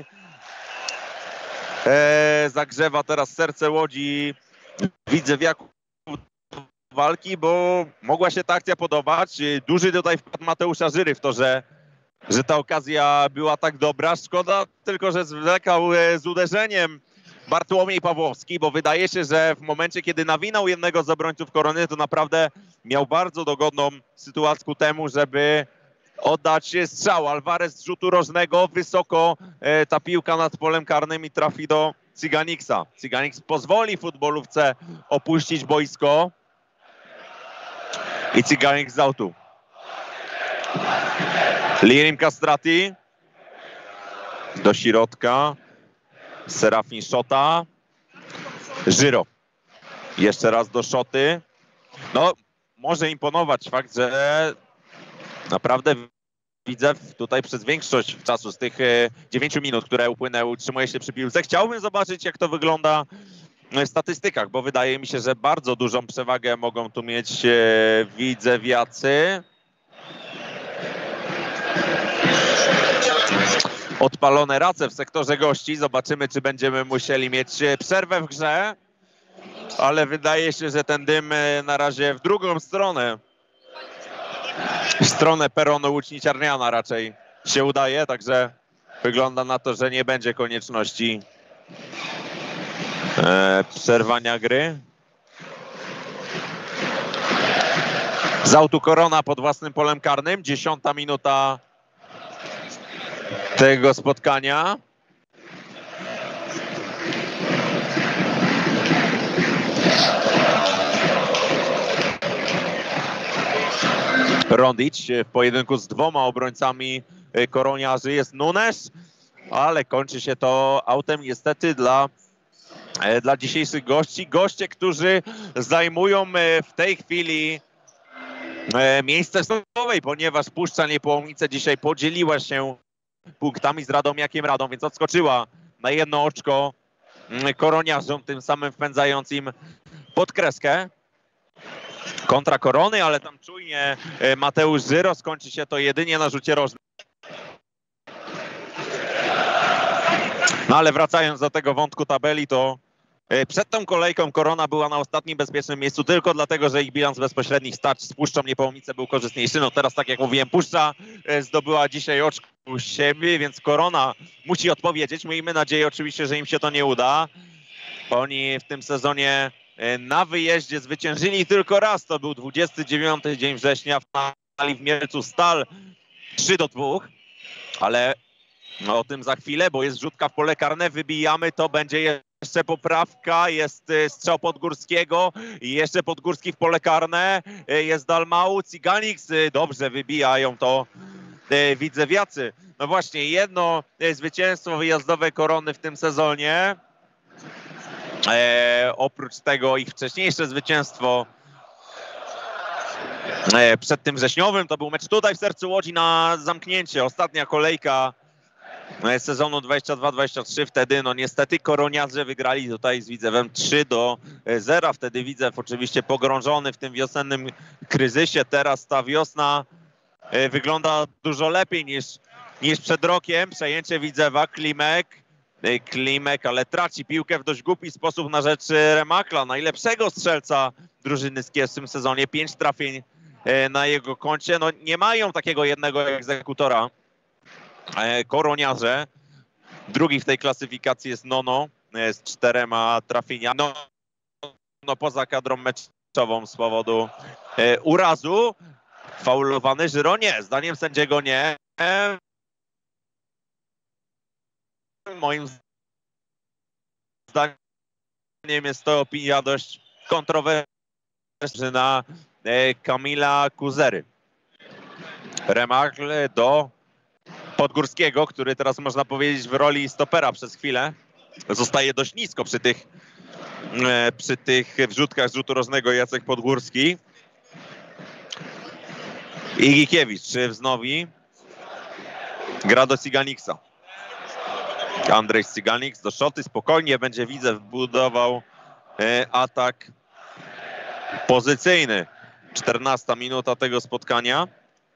zagrzewa teraz serce Łodzi Widzewiaków walki, bo mogła się ta akcja podobać. Duży tutaj wkład Mateusza Żyry w to, że ta okazja była tak dobra. Szkoda tylko, że zwlekał z uderzeniem Bartłomiej Pawłowski, bo wydaje się, że w momencie, kiedy nawinął jednego z obrońców Korony, to naprawdę miał bardzo dogodną sytuację ku temu, żeby oddać strzał. Alvarez z rzutu rożnego, wysoko ta piłka nad polem karnym i trafi do Cyganiksa. Cyganiks pozwoli futbolówce opuścić boisko i Cyganiks z autu. Lirim Castrati do środka. Serafin Szota. Żyro. Jeszcze raz do Szoty. No, może imponować fakt, że naprawdę Widzew tutaj przez większość czasu z tych 9 minut, które upłynęły, utrzymuje się przy piłce. Chciałbym zobaczyć, jak to wygląda w statystykach, bo wydaje mi się, że bardzo dużą przewagę mogą tu mieć widzewiacy. Odpalone race w sektorze gości. Zobaczymy, czy będziemy musieli mieć przerwę w grze. Ale wydaje się, że ten dym na razie w drugą stronę. W stronę peronu Łuczniczarniana raczej się udaje. Także wygląda na to, że nie będzie konieczności przerwania gry. Z autu Korona pod własnym polem karnym. 10. minuta tego spotkania. Rondić w pojedynku z dwoma obrońcami koroniarzy jest Nunes, ale kończy się to autem niestety dla dzisiejszych gości. Goście, którzy zajmują w tej chwili miejsce stołowej, ponieważ Puszcza Niepołomice dzisiaj podzieliła się punktami z Radomiakiem Radom, więc odskoczyła na jedno oczko koroniarzom, tym samym wpędzając im pod kreskę. Kontra Korony, ale tam czujnie Mateusz Żyro. Skończy się to jedynie na rzucie rożnym. No ale wracając do tego wątku tabeli, to przed tą kolejką Korona była na ostatnim bezpiecznym miejscu tylko dlatego, że ich bilans bezpośrednich starć z Puszczą Niepołomice był korzystniejszy. No teraz, tak jak mówiłem, Puszcza zdobyła dzisiaj oczko u siebie, więc Korona musi odpowiedzieć. Miejmy nadzieję oczywiście, że im się to nie uda. Oni w tym sezonie na wyjeździe zwyciężyli tylko raz. To był 29 dzień września w Mielcu Stal 3-2. Ale o tym za chwilę, bo jest rzutka w pole karne. Wybijamy, to będzie jeszcze poprawka. Jest strzał Podgórskiego i jeszcze Podgórski w pole karne. Jest Dalmau, Cyganiks. Dobrze wybijają to widzewiacy. No właśnie, jedno zwycięstwo wyjazdowe Korony w tym sezonie. Oprócz tego ich wcześniejsze zwycięstwo przed tym wrześniowym, to był mecz tutaj w sercu Łodzi na zamknięcie. Ostatnia kolejka sezonu 22-23. Wtedy no niestety koroniarze wygrali tutaj z Widzewem 3-0. Wtedy Widzew oczywiście pogrążony w tym wiosennym kryzysie. Teraz ta wiosna wygląda dużo lepiej niż przed rokiem. Przejęcie Widzewa, Klimek, ale traci piłkę w dość głupi sposób na rzecz Remakla, najlepszego strzelca drużyny z Kielc w tym sezonie. 5 trafień na jego koncie. No nie mają takiego jednego egzekutora koroniarze. Drugi w tej klasyfikacji jest Nono z 4 trafieniami. No poza kadrą meczową z powodu urazu. Faulowany Żyro nie, zdaniem sędziego nie. Moim zdaniem jest to opinia dość kontrowersyjna Kamila Kuzery. Remakl do Podgórskiego, który teraz można powiedzieć w roli stopera przez chwilę. Zostaje dość nisko przy tych wrzutkach z rzutu rożnego Jacek Podgórski. I Gikiewicz wznowi. Gra do Cyganiksa. Andrzej Cyganiks do Szoty. Spokojnie będzie Widzew budował atak pozycyjny. 14 minuta tego spotkania.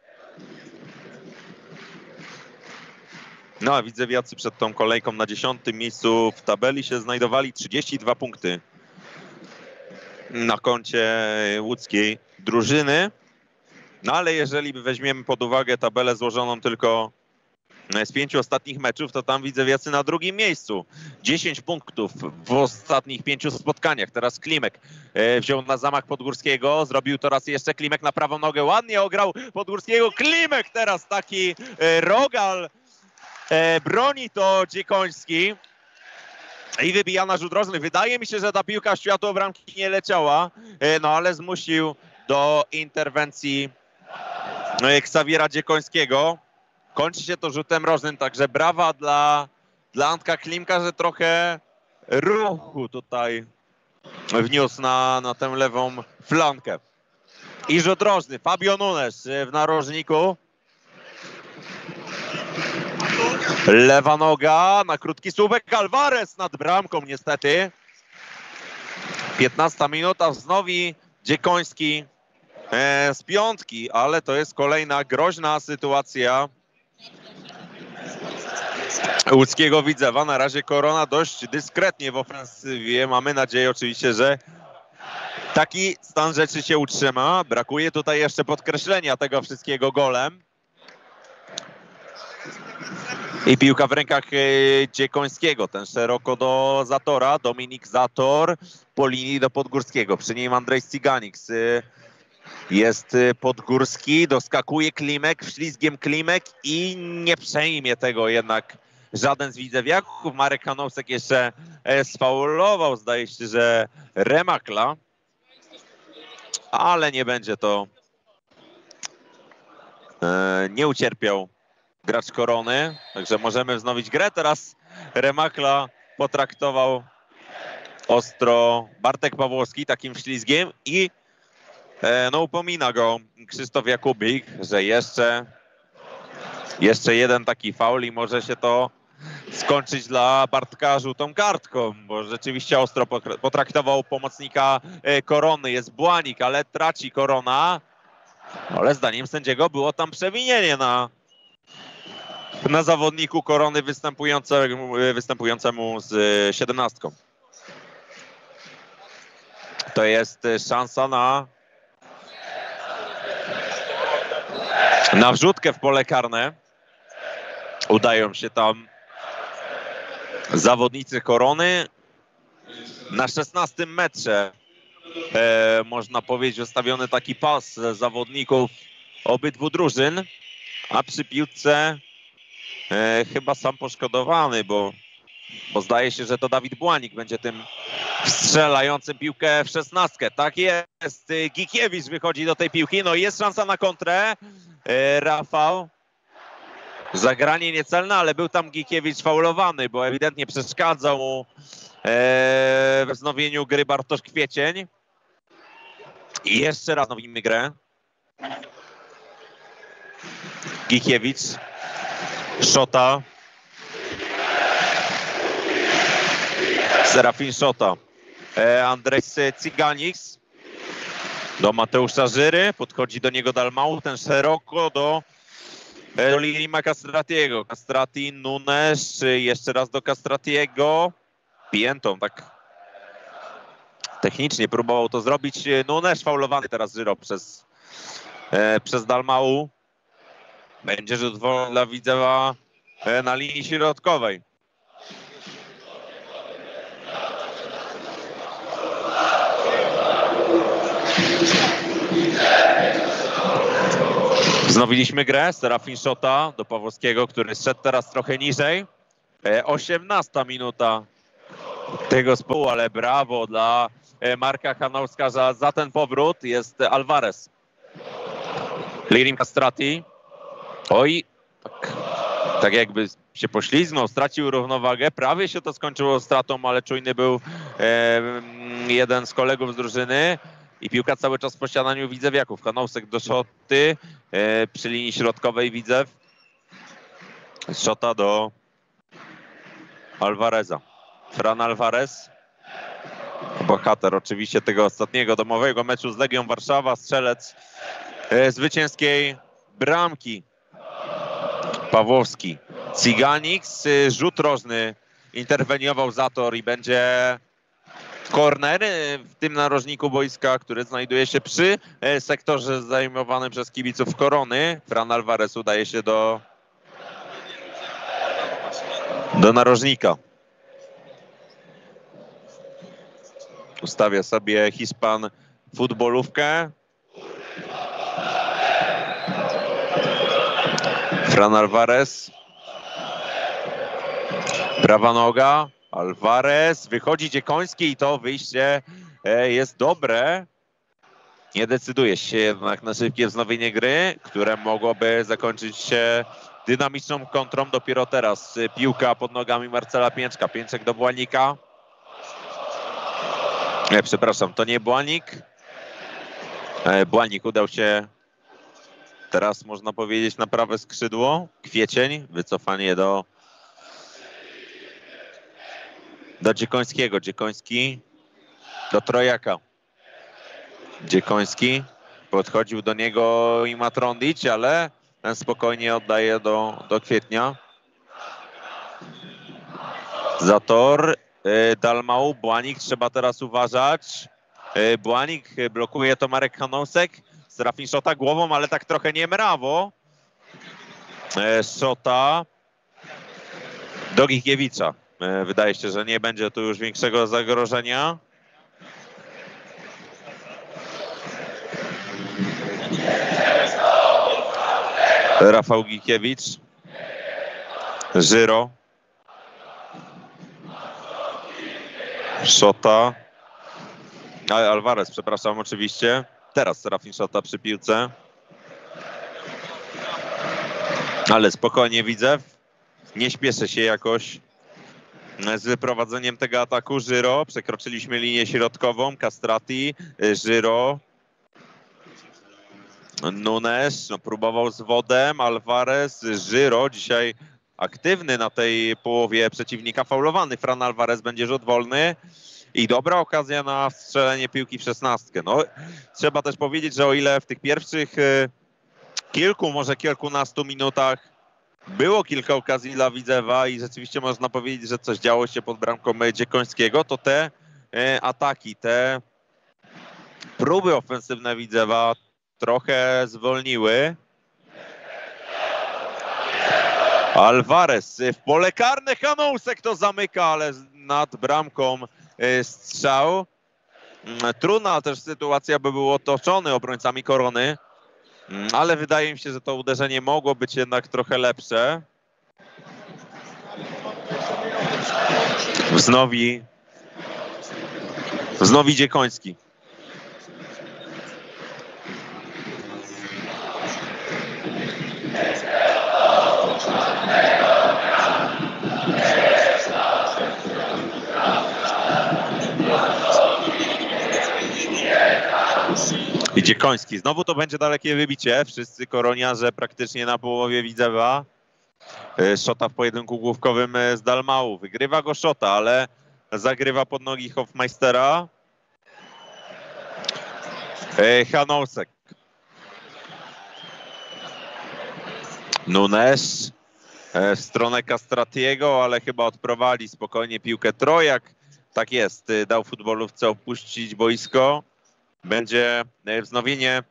No a widzewiacy przed tą kolejką na 10. miejscu w tabeli się znajdowali, 32 punkty. na koncie łódzkiej drużyny. No ale jeżeli weźmiemy pod uwagę tabelę złożoną tylko z 5 ostatnich meczów, to tam Widzewiacy na drugim miejscu. 10 punktów w ostatnich 5 spotkaniach. Teraz Klimek wziął na zamach Podgórskiego, zrobił to raz jeszcze Klimek na prawą nogę, ładnie ograł Podgórskiego. Klimek teraz taki rogal, broni to Dziekoński i wybija na rzut rożny. Wydaje mi się, że ta piłka w światło bramki nie leciała, no ale zmusił do interwencji Ksawiera Dziekońskiego. Kończy się to rzutem rożnym, także brawa dla Antka Klimka, że trochę ruchu tutaj wniósł na tę lewą flankę. I rzut rożny, Fabio Nunes w narożniku. Lewa noga na krótki słupek, Alvarez nad bramką niestety. 15 minuta, wznowi Dziekoński z piątki, ale to jest kolejna groźna sytuacja łódzkiego Widzewa. Na razie Korona dość dyskretnie w ofensywie. Mamy nadzieję oczywiście, że taki stan rzeczy się utrzyma. Brakuje tutaj jeszcze podkreślenia tego wszystkiego golem. I piłka w rękach Dziekońskiego. Ten szeroko do Zatora. Dominik Zator po linii do Podgórskiego. Przy nim Andrzej Ciganiks. Jest Podgórski, doskakuje Klimek, ślizgiem Klimek i nie przejmie tego jednak żaden z widzewiaków. Marek Hanowsek jeszcze sfaulował, zdaje się, że Remakla, ale nie będzie to, nie ucierpiał gracz Korony, także możemy wznowić grę. Teraz Remakla potraktował ostro Bartek Pawłowski takim ślizgiem i no upomina go Krzysztof Jakubik, że jeszcze jeden taki faul i może się to skończyć dla Bartka żółtą kartką, bo rzeczywiście ostro potraktował pomocnika Korony. Jest Błanik, ale traci Korona, ale zdaniem sędziego było tam przewinienie na zawodniku Korony występującemu z 17. To jest szansa na wrzutkę w pole karne. Udają się tam zawodnicy Korony. Na 16 metrze można powiedzieć ustawiony taki pas zawodników obydwu drużyn, a przy piłce chyba sam poszkodowany, bo zdaje się, że to Dawid Błanik będzie tym strzelającym piłkę w 16. Tak jest, Gikiewicz wychodzi do tej piłki, no i jest szansa na kontrę. Rafał, zagranie niecelne, ale był tam Gikiewicz faulowany, bo ewidentnie przeszkadzał mu w wznowieniu gry Bartosz Kwiecień. I jeszcze raz nowimy grę. Gikiewicz, Szota, Serafin Szota, Andrzej Ciganiks do Mateusza Żyry, podchodzi do niego Dalmau, ten szeroko do Lirima Castratiego. Castrati, Nunes, jeszcze raz do Castratiego. Piętą, tak technicznie próbował to zrobić. Nunes faulowany teraz Żyro przez Dalmau. Będzie rzut wolny dla Widzewa na linii środkowej. Wznowiliśmy grę. Serafin Szota do Pawłowskiego, który szedł teraz trochę niżej. 18 minuta tego sporu, ale brawo dla Marka Hanowska za ten powrót. Jest Alvarez. Lirim Castrati. Oj, tak jakby się poślizgnął, stracił równowagę. Prawie się to skończyło stratą, ale czujny był jeden z kolegów z drużyny. I piłka cały czas w posiadaniu widzewiaków. Hanowsek do Szoty przy linii środkowej Widzew. Szota do Alvareza. Fran Alvarez. Bohater oczywiście tego ostatniego domowego meczu z Legią Warszawa. Strzelec zwycięskiej bramki. Pawłowski. Ciganiks. Rzut rożny. Interweniował Zator i będzie Korner w tym narożniku boiska, który znajduje się przy sektorze zajmowanym przez kibiców Korony. Fran Alvarez udaje się do narożnika. Ustawia sobie Hiszpan futbolówkę. Fran Alvarez. Prawa noga. Alvarez. Wychodzi Dziekoński i to wyjście jest dobre. Nie decyduje się jednak na szybkie wznowienie gry, które mogłoby zakończyć się dynamiczną kontrą. Dopiero teraz piłka pod nogami Marcela Pięczka. Pięczek do Błanika. Nie, przepraszam, to nie Błanik. Błanik udał się teraz, można powiedzieć, na prawe skrzydło. Kwiecień, wycofanie do Dziekońskiego. Dziekoński do Trojaka. Dziekoński podchodził do niego i Matrondić, ale ten spokojnie oddaje do Kwietnia. Zator, Dalmau, Błanik, trzeba teraz uważać. Błanik blokuje to Marek Hanousek. Serafin Szota głową, ale tak trochę niemrawo. Szota do Gikiewicza. Wydaje się, że nie będzie tu już większego zagrożenia. Rafał Gikiewicz. Żyro. Szota. Alvarez, przepraszam, oczywiście. Teraz Serafin Szota przy piłce. Ale spokojnie Widzew. Nie śpieszę się jakoś z wyprowadzeniem tego ataku. Żyro. Przekroczyliśmy linię środkową. Castrati. Żyro. Nunes. No, próbował z Wodem. Alvarez. Żyro. Dzisiaj aktywny na tej połowie przeciwnika. Faulowany. Fran Alvarez będzie rzut wolny. I dobra okazja na strzelenie piłki w 16. No, trzeba też powiedzieć, że o ile w tych pierwszych kilku, może kilkunastu minutach było kilka okazji dla Widzewa i rzeczywiście można powiedzieć, że coś działo się pod bramką Dziekońskiego, to te ataki, te próby ofensywne Widzewa trochę zwolniły. Alvarez w pole karne, Hanousek to zamyka, ale nad bramką strzał. Trudna też sytuacja, by był otoczony obrońcami Korony, ale wydaje mi się, że to uderzenie mogło być jednak trochę lepsze. Wznowi Dziekoński. I Dziekoński. Znowu to będzie dalekie wybicie. Wszyscy koroniarze praktycznie na połowie Widzewa. Szota w pojedynku główkowym z Dalmau. Wygrywa go Szota, ale zagrywa pod nogi Hofmeistera. Hanousek. Nunes w stronę Castratiego, ale chyba odprowadzi spokojnie piłkę Trojak. Tak jest, dał futbolówce opuścić boisko. Będzie wznowienie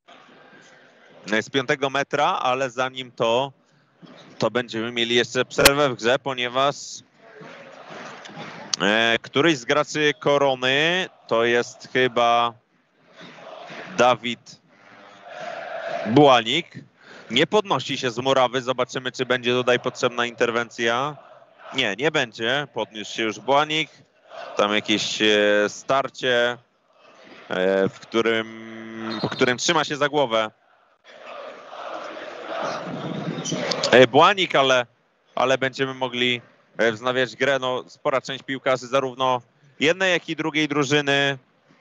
z 5 metra, ale zanim to będziemy mieli jeszcze przerwę w grze, ponieważ któryś z graczy Korony, to jest chyba Dawid Błanik, nie podnosi się z murawy. Zobaczymy, czy będzie tutaj potrzebna interwencja. Nie będzie. Podniósł się już Błanik. Tam jakieś starcie, po którym trzyma się za głowę Błanik, ale będziemy mogli wznawiać grę. No, spora część piłkarzy zarówno jednej, jak i drugiej drużyny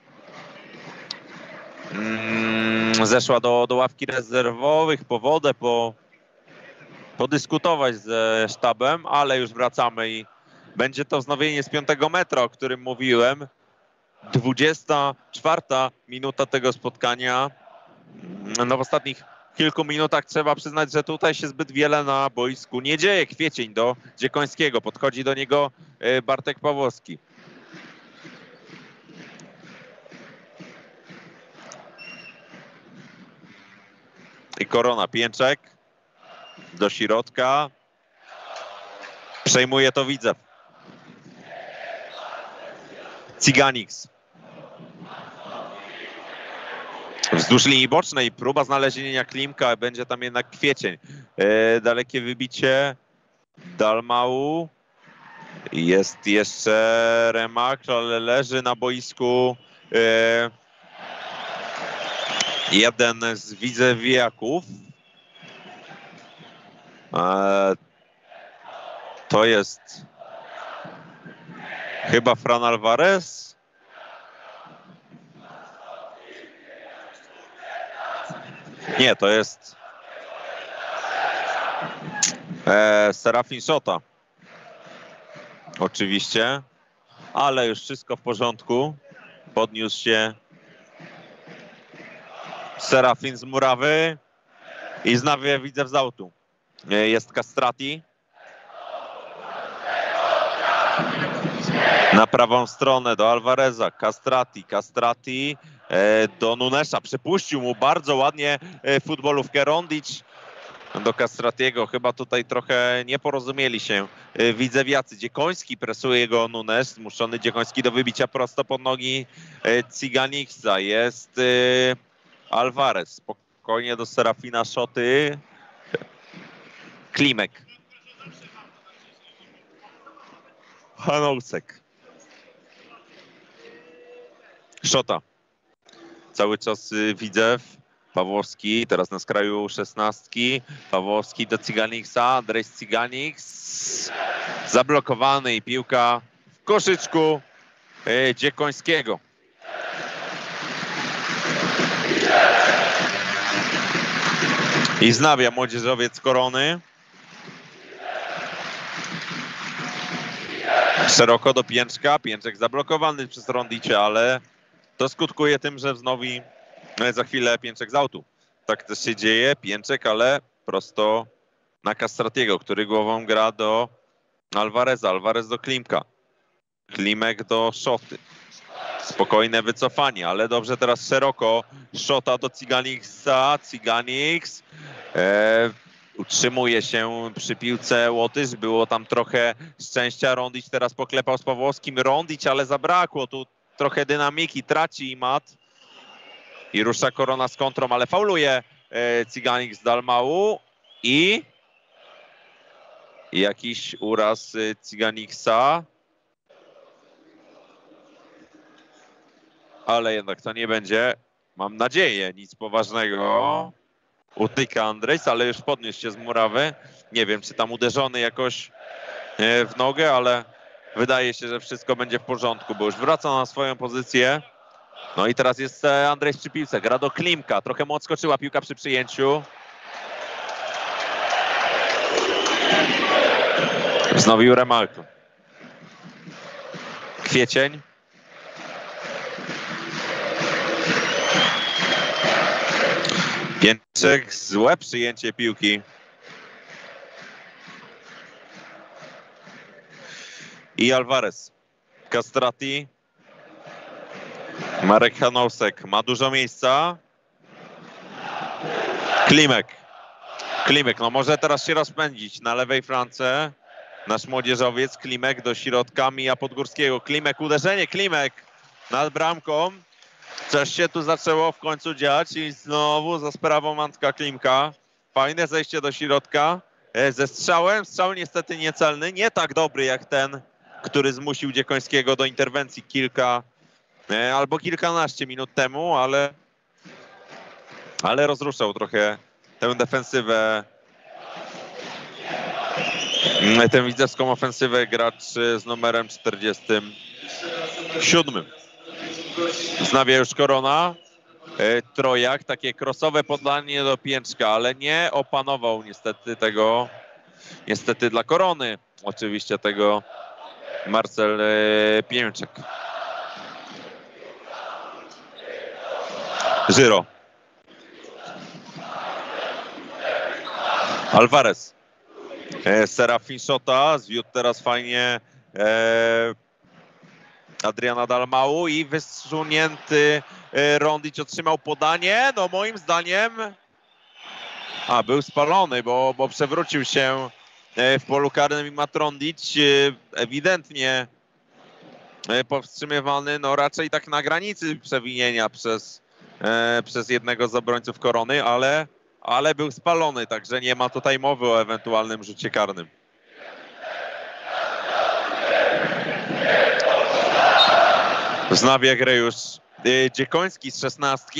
zeszła do ławki rezerwowych po wodę, podyskutować ze sztabem, ale już wracamy i będzie to wznowienie z 5 metra, o którym mówiłem. 24 minuta tego spotkania. No, w ostatnich kilku minutach trzeba przyznać, że tutaj się zbyt wiele na boisku nie dzieje. Kwiecień do Dziekońskiego. Podchodzi do niego Bartek Pawłowski. I Korona, Pięczek do środka. Przejmuje to Widzew. Cyganix. Wzdłuż linii bocznej próba znalezienia Klimka, będzie tam jednak Kwiecień. Dalekie wybicie. Dalmau. Jest jeszcze Remak, ale leży na boisku jeden z widzewiaków. To jest chyba Fran Alvarez. Nie, to jest Serafin Szota. Oczywiście, ale już wszystko w porządku. Podniósł się Serafin z murawy i znawia Widzew z autu. Jest Castrati. Na prawą stronę do Alvareza. Castrati do Nunesza. Przepuścił mu bardzo ładnie futbolówkę Rondic. Do Castratiego. Chyba tutaj trochę nie porozumieli się widzewiacy. Dziekoński presuje go Nunes. Zmuszony Dziekoński do wybicia prosto pod nogi Cyganixa. Jest Alvarez. Spokojnie do Serafina Szoty. Klimek. Hanousek. Szota. Cały czas Widzew. Pawłowski, teraz na skraju 16. Pawłowski do Cyganixa. Andrzej Cyganix. Zablokowany i piłka w koszyczku Dziekońskiego. I znawia młodzieżowiec Korony. Szeroko do Pięczka. Pięczek zablokowany przez Rondicie, ale to skutkuje tym, że wznowi za chwilę Pięczek z autu. Tak też się dzieje. Pięczek, ale prosto na Castratiego, który głową gra do Alvareza. Alvarez do Klimka. Klimek do Szoty. Spokojne wycofanie, ale dobrze teraz szeroko. Szota do Cyganixa. Cyganix utrzymuje się przy piłce Łotysz. Było tam trochę szczęścia. Rondic teraz poklepał z Pawłowskim. Rondic, ale zabrakło tu trochę dynamiki. Traci Mat. I rusza Korona z kontrą, ale fauluje Cyganix z Dalmau. I jakiś uraz Cyganixa. Ale jednak to nie będzie, mam nadzieję, nic poważnego. Utyka Andrzejs, ale już podniósł się z murawy. Nie wiem, czy tam uderzony jakoś w nogę, ale wydaje się, że wszystko będzie w porządku, bo już wraca na swoją pozycję. No i teraz jest Andrzej przy piłce, gra do Klimka. Trochę mu odskoczyła piłka przy przyjęciu. Wznowił Remalko. Kwiecień. Pięczek, złe przyjęcie piłki. I Alvarez. Castrati. Marek Hanousek ma dużo miejsca. Klimek, no może teraz się rozpędzić na lewej flance. Nasz młodzieżowiec Klimek do środka, mija Podgórskiego. Klimek, uderzenie, Klimek nad bramką. Coś się tu zaczęło w końcu dziać i znowu za sprawą Antka Klimka. Fajne zejście do środka ze strzałem. Strzał niestety niecelny, nie tak dobry jak ten, który zmusił Dziekońskiego do interwencji kilka albo kilkanaście minut temu, ale rozruszał trochę tę defensywę, tę widzewską ofensywę gracz z numerem 47. Znawia już Korona. Trojak, takie crossowe podanie do Pięczka, ale nie opanował niestety dla Korony, oczywiście tego Marcel Pięczek. Żyro. Alvarez. Serafin Szota, zwiódł teraz fajnie Adriana Dalmau i wysunięty Rondic otrzymał podanie. No moim zdaniem Był spalony, bo przewrócił się w polu karnym i Matrondić ewidentnie powstrzymywany, no raczej tak na granicy przewinienia przez jednego z obrońców Korony, ale był spalony, także nie ma tutaj mowy o ewentualnym rzucie karnym. Wznawia grę już Dziekoński z 16.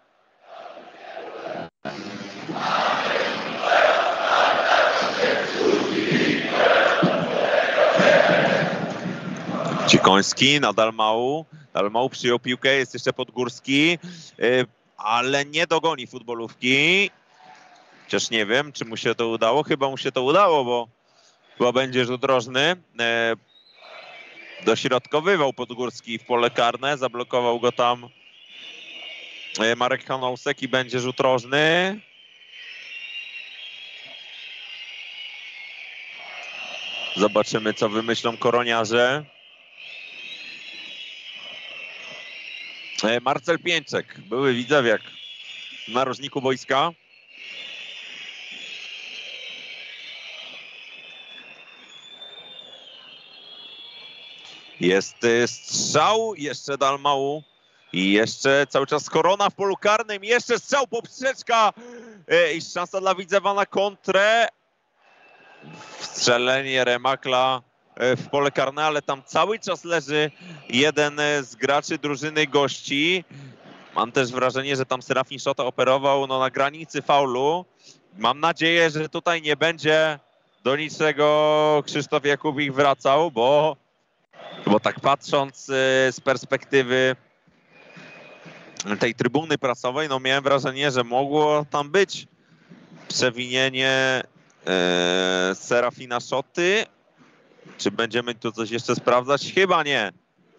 Dziekoński na Dalmału. Dalmał przyjął piłkę, jest jeszcze Podgórski, ale nie dogoni futbolówki. Chociaż nie wiem, czy mu się to udało. Chyba mu się to udało, bo będzie rzut rożny. Dośrodkowywał Podgórski w pole karne, zablokował go tam Marek Hanousek i będzie rzut rożny. Zobaczymy, co wymyślą koroniarze. Marcel Pieńczek, były widzewiak w narożniku wojska. Jest strzał, jeszcze Dalmału i jeszcze cały czas Korona w polu karnym, jeszcze strzał, poprzeczka i szansa dla Widzewa na kontrę. Strzelenie Remakla w pole karne, ale tam cały czas leży jeden z graczy drużyny gości. Mam też wrażenie, że tam Serafin Szota operował na granicy faulu. Mam nadzieję, że tutaj nie będzie do niczego Krzysztof Jakubik wracał, bo tak patrząc z perspektywy tej trybuny prasowej, no miałem wrażenie, że mogło tam być przewinienie Serafina Szoty. Czy będziemy tu coś jeszcze sprawdzać? Chyba nie.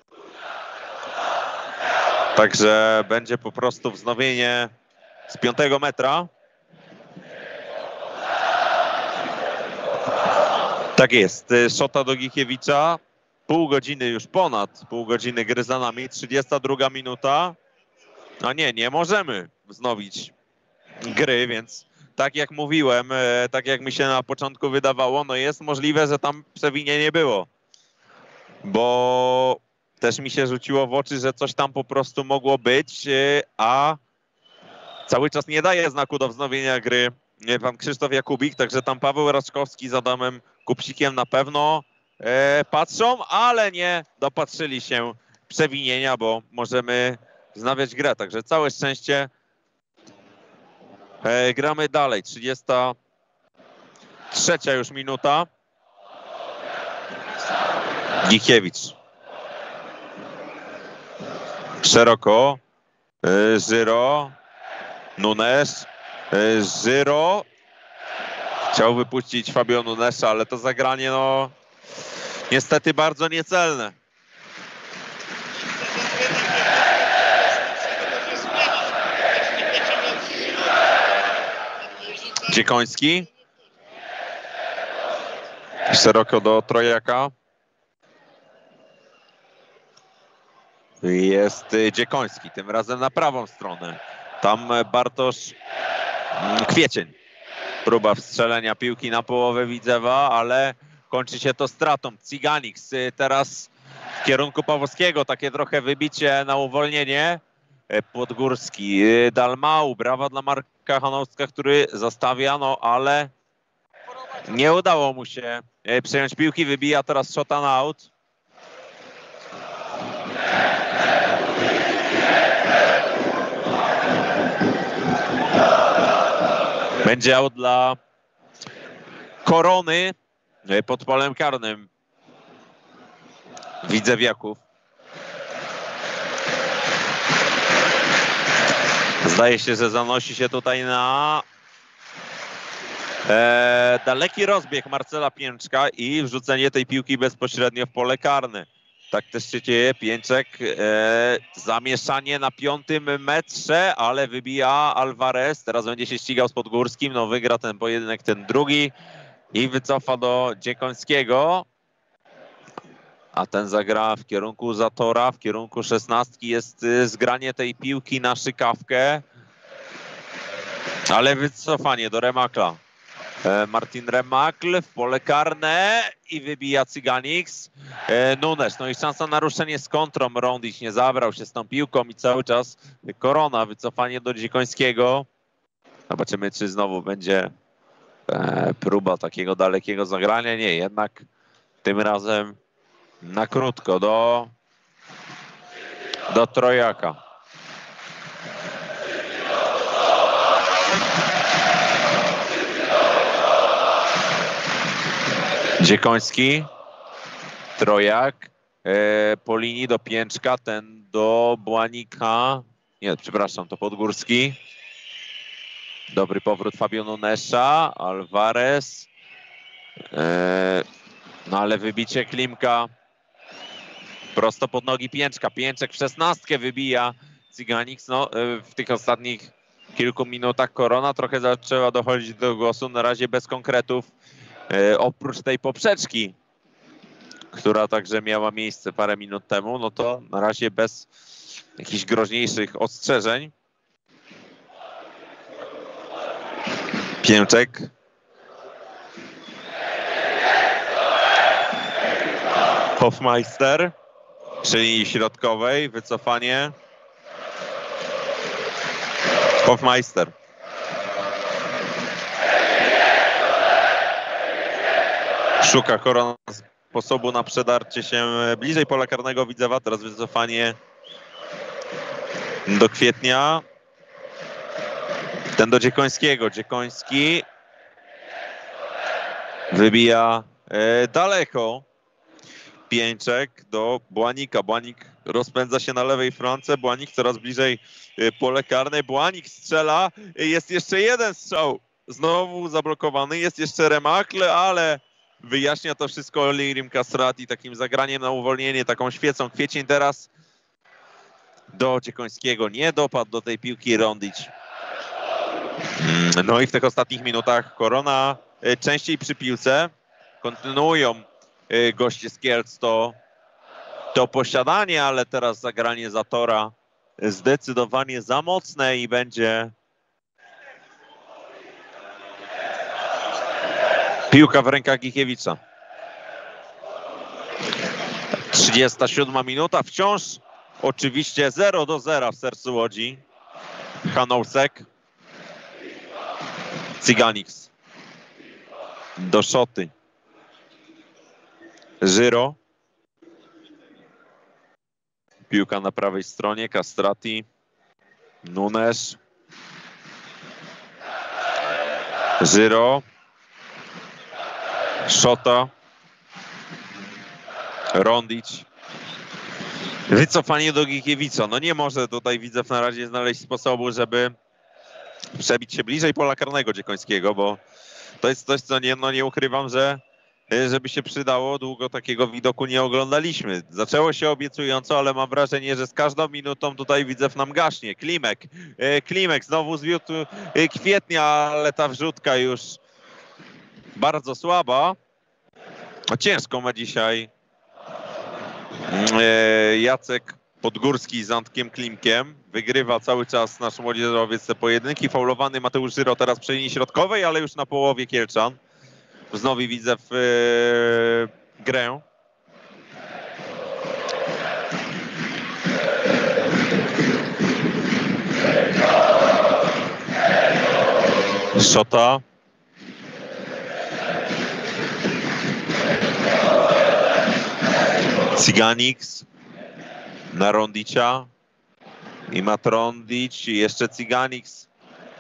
Także będzie po prostu wznowienie z 5 metra. Tak jest. Szota do Gikiewicza. Pół godziny już ponad. Pół godziny gry za nami. 32 minuta. No nie możemy wznowić gry, więc tak jak mówiłem, tak jak mi się na początku wydawało, no jest możliwe, że tam przewinienie było. Bo też mi się rzuciło w oczy, że coś tam po prostu mogło być, a cały czas nie daje znaku do wznowienia gry pan Krzysztof Jakubik, także tam Paweł Raczkowski z Adamem Kupsikiem na pewno patrzą, ale nie dopatrzyli się przewinienia, bo możemy wznawiać grę, także całe szczęście. Gramy dalej, 33 już minuta. Gikiewicz. Szeroko. Żyro. Nunes. Żyro. Chciał wypuścić Fabio Nunesa, ale to zagranie no niestety bardzo niecelne. Dziekoński. Szeroko do Trojaka. Jest Dziekoński, tym razem na prawą stronę. Tam Bartosz Kwiecień. Próba wstrzelenia piłki na połowę Widzewa, ale kończy się to stratą. Ciganix teraz w kierunku Pawłowskiego. Takie trochę wybicie na uwolnienie. Podgórski, Dalmau, brawa dla Marka Hanowska, który zostawia, no ale nie udało mu się przejąć piłki, wybija teraz shot and out. Będzie out dla Korony pod polem karnym Widzewiaków. Zdaje się, że zanosi się tutaj na daleki rozbieg Marcela Pięczka i wrzucenie tej piłki bezpośrednio w pole karne. Tak też się dzieje. Pięczek, zamieszanie na 5 metrze, ale wybija Alvarez. Teraz będzie się ścigał z Podgórskim. No wygra ten pojedynek, ten drugi i wycofa do Dziekońskiego. A ten zagra w kierunku Zatora, w kierunku 16 jest zgranie tej piłki na szykawkę. Ale wycofanie do Remakla. Martin Remakl w pole karne i wybija Cyganix. Nunes, no i szansa na ruszenie z kontrą. Rondić nie zabrał się z tą piłką i cały czas Korona, wycofanie do Dziekońskiego. Zobaczymy, czy znowu będzie próba takiego dalekiego zagrania. Nie, jednak tym razem na krótko do Trojaka. Dziekoński, Trojak, po linii do Pięczka, ten do Błanika, nie, przepraszam, to Podgórski. Dobry powrót Fabio Nunesa, Alvarez, no ale wybicie Klimka prosto pod nogi Pięczka. Pięczek w 16 wybija Cyganix, no w tych ostatnich kilku minutach Korona trochę zaczęła dochodzić do głosu, na razie bez konkretów. Oprócz tej poprzeczki, która także miała miejsce parę minut temu, no to na razie bez jakichś groźniejszych ostrzeżeń. Pięczek. Hofmeister przy linii środkowej, wycofanie. Hofmeister. Szuka Korona sposobu na przedarcie się bliżej pola karnego Widzewa. Teraz wycofanie do Kwietnia. Ten do Dziekońskiego. Dziekoński wybija daleko. Pięczek do Błanika. Błanik rozpędza się na lewej flance. Błanik coraz bliżej pole karne. Błanik strzela. Jest jeszcze jeden strzał. Znowu zablokowany. Jest jeszcze Remakl, ale wyjaśnia to wszystko Lirim Kastrati takim zagraniem na uwolnienie, taką świecą. Kwiecień teraz do Dziekońskiego. Nie dopadł do tej piłki Rondić. No i w tych ostatnich minutach Korona częściej przy piłce. Kontynuują goście z Kielc to posiadanie, ale teraz zagranie Zatora zdecydowanie za mocne i będzie piłka w rękach Gikiewicza. 37 minuta, wciąż oczywiście 0-0 w sercu Łodzi. Hanousek. Cyganix. Do Szoty. Żyro. Piłka na prawej stronie, Kastrati. Nunes. Żyro. Szota. Rondić. Wycofanie do Gikiewicza. No nie może tutaj Widzew na razie znaleźć sposobu, żeby przebić się bliżej pola karnego Dziekońskiego, bo to jest coś, co nie ukrywam, że żeby się przydało, długo takiego widoku nie oglądaliśmy. Zaczęło się obiecująco, ale mam wrażenie, że z każdą minutą tutaj Widzew nam gaśnie. Klimek znowu zwiódł Kwietnia, ale ta wrzutka już bardzo słaba. Ciężko ma dzisiaj Jacek Podgórski z Antkiem Klimkiem. Wygrywa cały czas nasz młodzieżowiec te pojedynki. Faulowany Mateusz Żyro teraz przy linii środkowej, ale już na połowie Kielczan. Znowu widzę w grę. Szota. Cyganix na Rondicia. I Mat Rondić, i jeszcze Cyganix.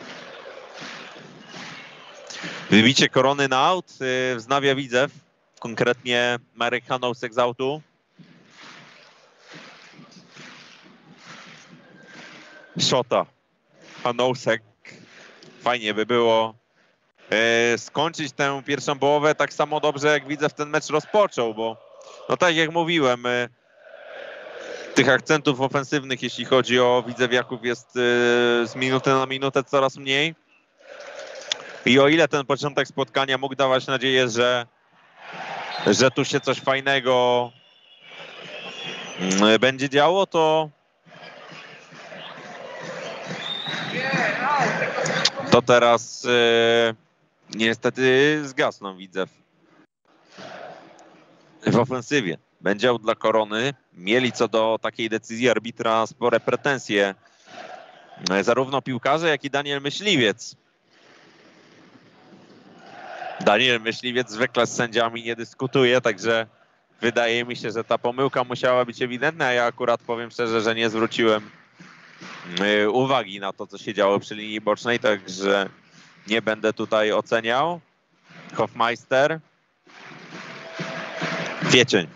Wybicie Korony na aut wznawia Widzew, konkretnie Marek Hanousek z autu. Szota, Hanousek. Fajnie by było skończyć tę pierwszą połowę tak samo dobrze, jak Widzew ten mecz rozpoczął, bo no tak jak mówiłem, tych akcentów ofensywnych, jeśli chodzi o Widzewiaków, jest z minuty na minutę coraz mniej. I o ile ten początek spotkania mógł dawać nadzieję, że tu się coś fajnego będzie działo, to To teraz niestety zgasną Widzew. W ofensywie będzie aut dla Korony. Mieli co do takiej decyzji arbitra spore pretensje. Zarówno piłkarze, jak i Daniel Myśliwiec. Daniel Myśliwiec zwykle z sędziami nie dyskutuje, także wydaje mi się, że ta pomyłka musiała być ewidentna. Ja akurat powiem szczerze, że nie zwróciłem uwagi na to, co się działo przy linii bocznej, także nie będę tutaj oceniał. Hofmeister. Kwiecień.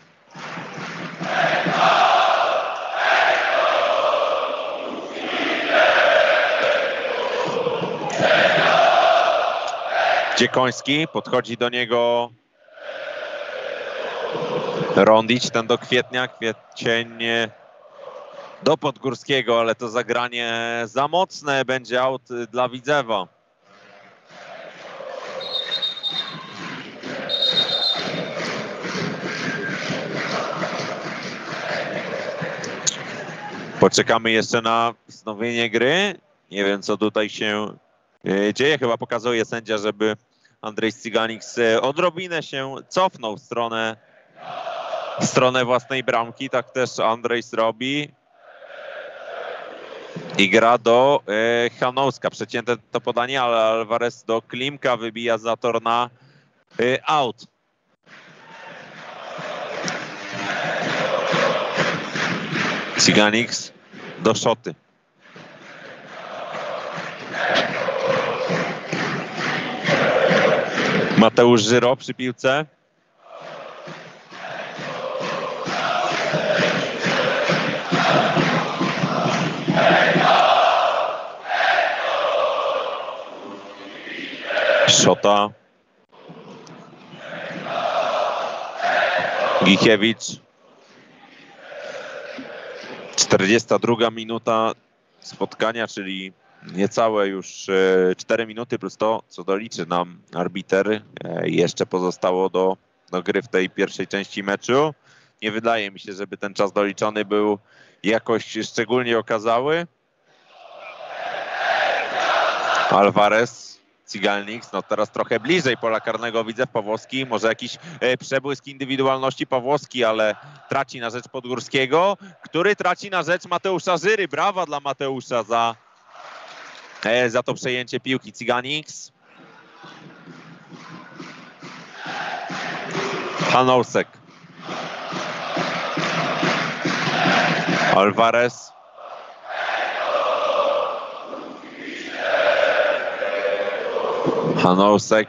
Dziekoński, podchodzi do niego Rondić, ten do Kwietnia, Kwiecień do Podgórskiego, ale to zagranie za mocne, będzie aut dla Widzewa. Poczekamy jeszcze na wznowienie gry. Nie wiem, co tutaj się dzieje. Chyba pokazuje sędzia, żeby Andrzej Cyganix odrobinę się cofnął w stronę własnej bramki. Tak też Andrzej robi. I gra do Hanouska. Przecięte to podanie, ale Alvarez do Klimka wybija zator na out. Cyganix do Szoty. Mateusz Żyro przy piłce. Szota. Gikiewicz. 42 minuta spotkania, czyli niecałe już 4 minuty plus to, co doliczy nam arbiter. Jeszcze pozostało do gry w tej pierwszej części meczu. Nie wydaje mi się, żeby ten czas doliczony był jakoś szczególnie okazały. Alvarez, Cyganix, no teraz trochę bliżej pola karnego Widzew. Pawłowski, może jakiś przebłysk indywidualności Pawłowski, ale traci na rzecz Podgórskiego, który traci na rzecz Mateusza Żyry. Brawa dla Mateusza za to przejęcie piłki. Cyganix. Hanousek. Alvarez. Hanousek.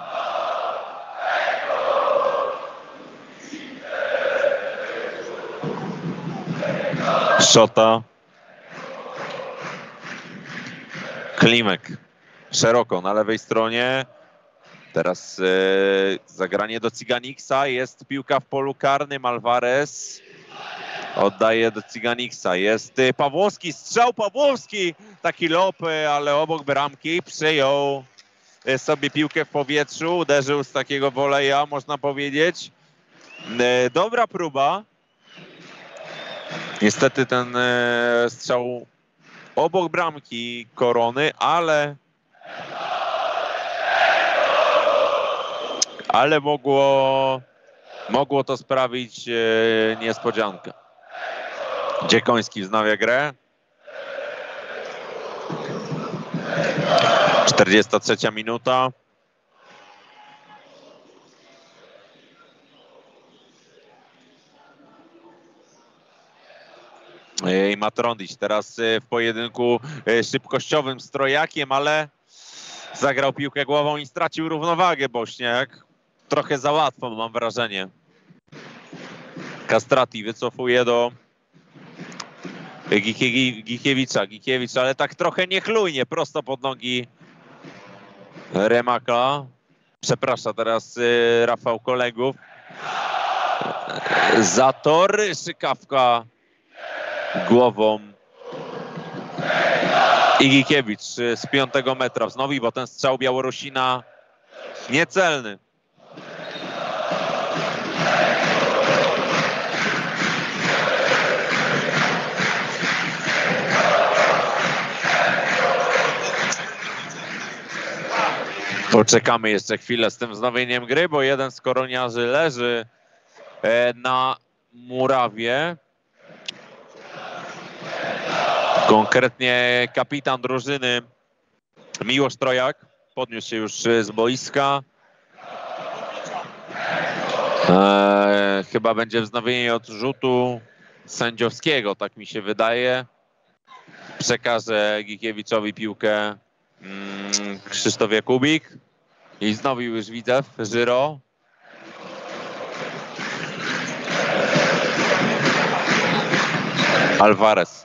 Szota. Klimek. Szeroko na lewej stronie. Teraz zagranie do Cyganixa. Jest piłka w polu karnym. Alvarez oddaje do Cyganixa. Jest Pawłowski. Strzał Pawłowski. Taki lob, ale obok bramki. Przyjął sobie piłkę w powietrzu. Uderzył z takiego woleja, można powiedzieć. Dobra próba. Niestety ten strzał obok bramki Korony, ale mogło to sprawić niespodziankę. Dziekoński wznawia grę. 43 minuta. I Matrondić teraz w pojedynku szybkościowym z Trojakiem, ale zagrał piłkę głową i stracił równowagę Bośniak. Trochę za łatwo, mam wrażenie. Castrati wycofuje do Gikiewicza. Gikiewicz, ale tak trochę niechlujnie, prosto pod nogi Remaka. Przepraszam teraz Rafał kolegów. Zator, szykawka głową. I Gikiewicz z 5 metra wznowi, bo ten strzał Białorusina niecelny. Poczekamy jeszcze chwilę z tym wznowieniem gry, bo jeden z koroniarzy leży na murawie. Konkretnie kapitan drużyny Miłosz Trojak podniósł się już z boiska. Chyba będzie wznowienie odrzutu sędziowskiego, tak mi się wydaje. Przekaże Gikiewiczowi piłkę Krzysztof Jakubik. I wznowił już Widzew, Żyro. Alvarez.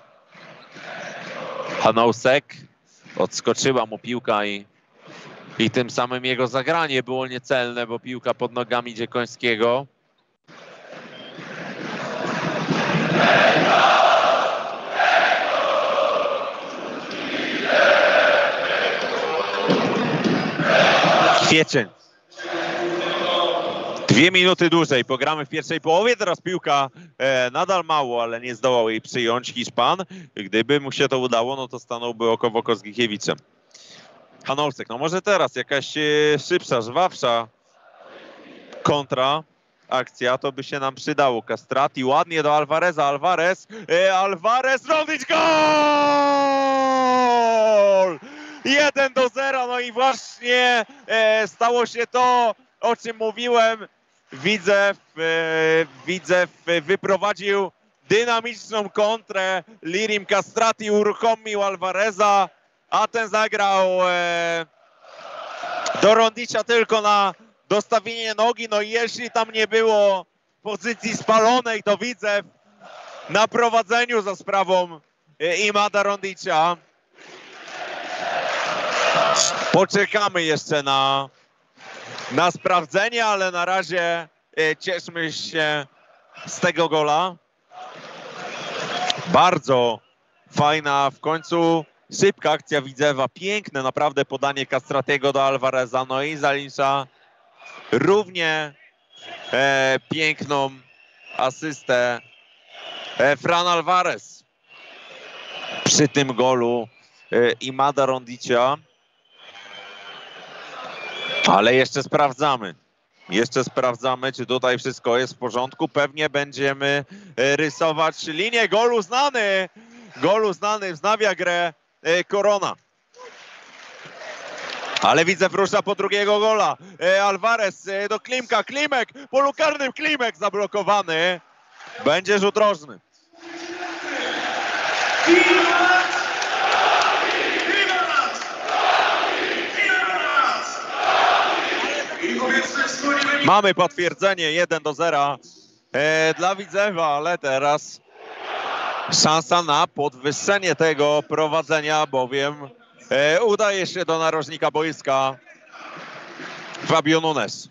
Hanousek. Odskoczyła mu piłka i tym samym jego zagranie było niecelne, bo piłka pod nogami Dziekońskiego. Kwiecień. 2 minuty dłużej, pogramy w pierwszej połowie, teraz piłka nadal mało, ale nie zdołał jej przyjąć Hiszpan. Gdyby mu się to udało, no to stanąłby oko w oko z Gikiewiczem. Hanousek, no może teraz jakaś szybsza, żwawsza kontra akcja, to by się nam przydało. Castrati ładnie do Alvareza, Alvarez, Rondić, gol! 1-0, no i właśnie stało się to, o czym mówiłem. Widzew wyprowadził dynamiczną kontrę. Lirim Castrati uruchomił Alvareza, a ten zagrał do Rondicia tylko na dostawienie nogi. No i jeśli tam nie było pozycji spalonej, to Widzew na prowadzeniu za sprawą Imada Rondicia. Poczekamy jeszcze na sprawdzenie, ale na razie cieszmy się z tego gola. Bardzo fajna w końcu szybka akcja Widzewa. Piękne naprawdę podanie Castratiego do Alvareza. No i zalicza równie piękną asystę Fran Alvarez. Przy tym golu Imada Rondicia. Ale jeszcze sprawdzamy. Czy tutaj wszystko jest w porządku. Pewnie będziemy rysować linię. Gol uznany, wznawia grę Korona. Ale Widzew rusza po drugiego gola. Alvarez do Klimka, Klimek, polu karnym Klimek zablokowany. Będzie rzut rożny. Mamy potwierdzenie 1-0 dla Widzewa, ale teraz szansa na podwyższenie tego prowadzenia, bowiem udaje się do narożnika boiska Fabio Nunes.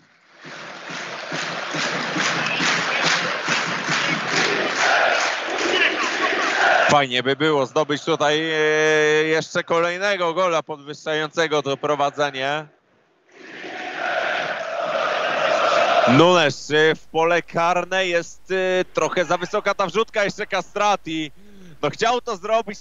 Fajnie by było zdobyć tutaj jeszcze kolejnego gola podwyższającego to prowadzenie. Nunes w pole karne, jest trochę za wysoka ta wrzutka, jeszcze Castrati. No chciał to zrobić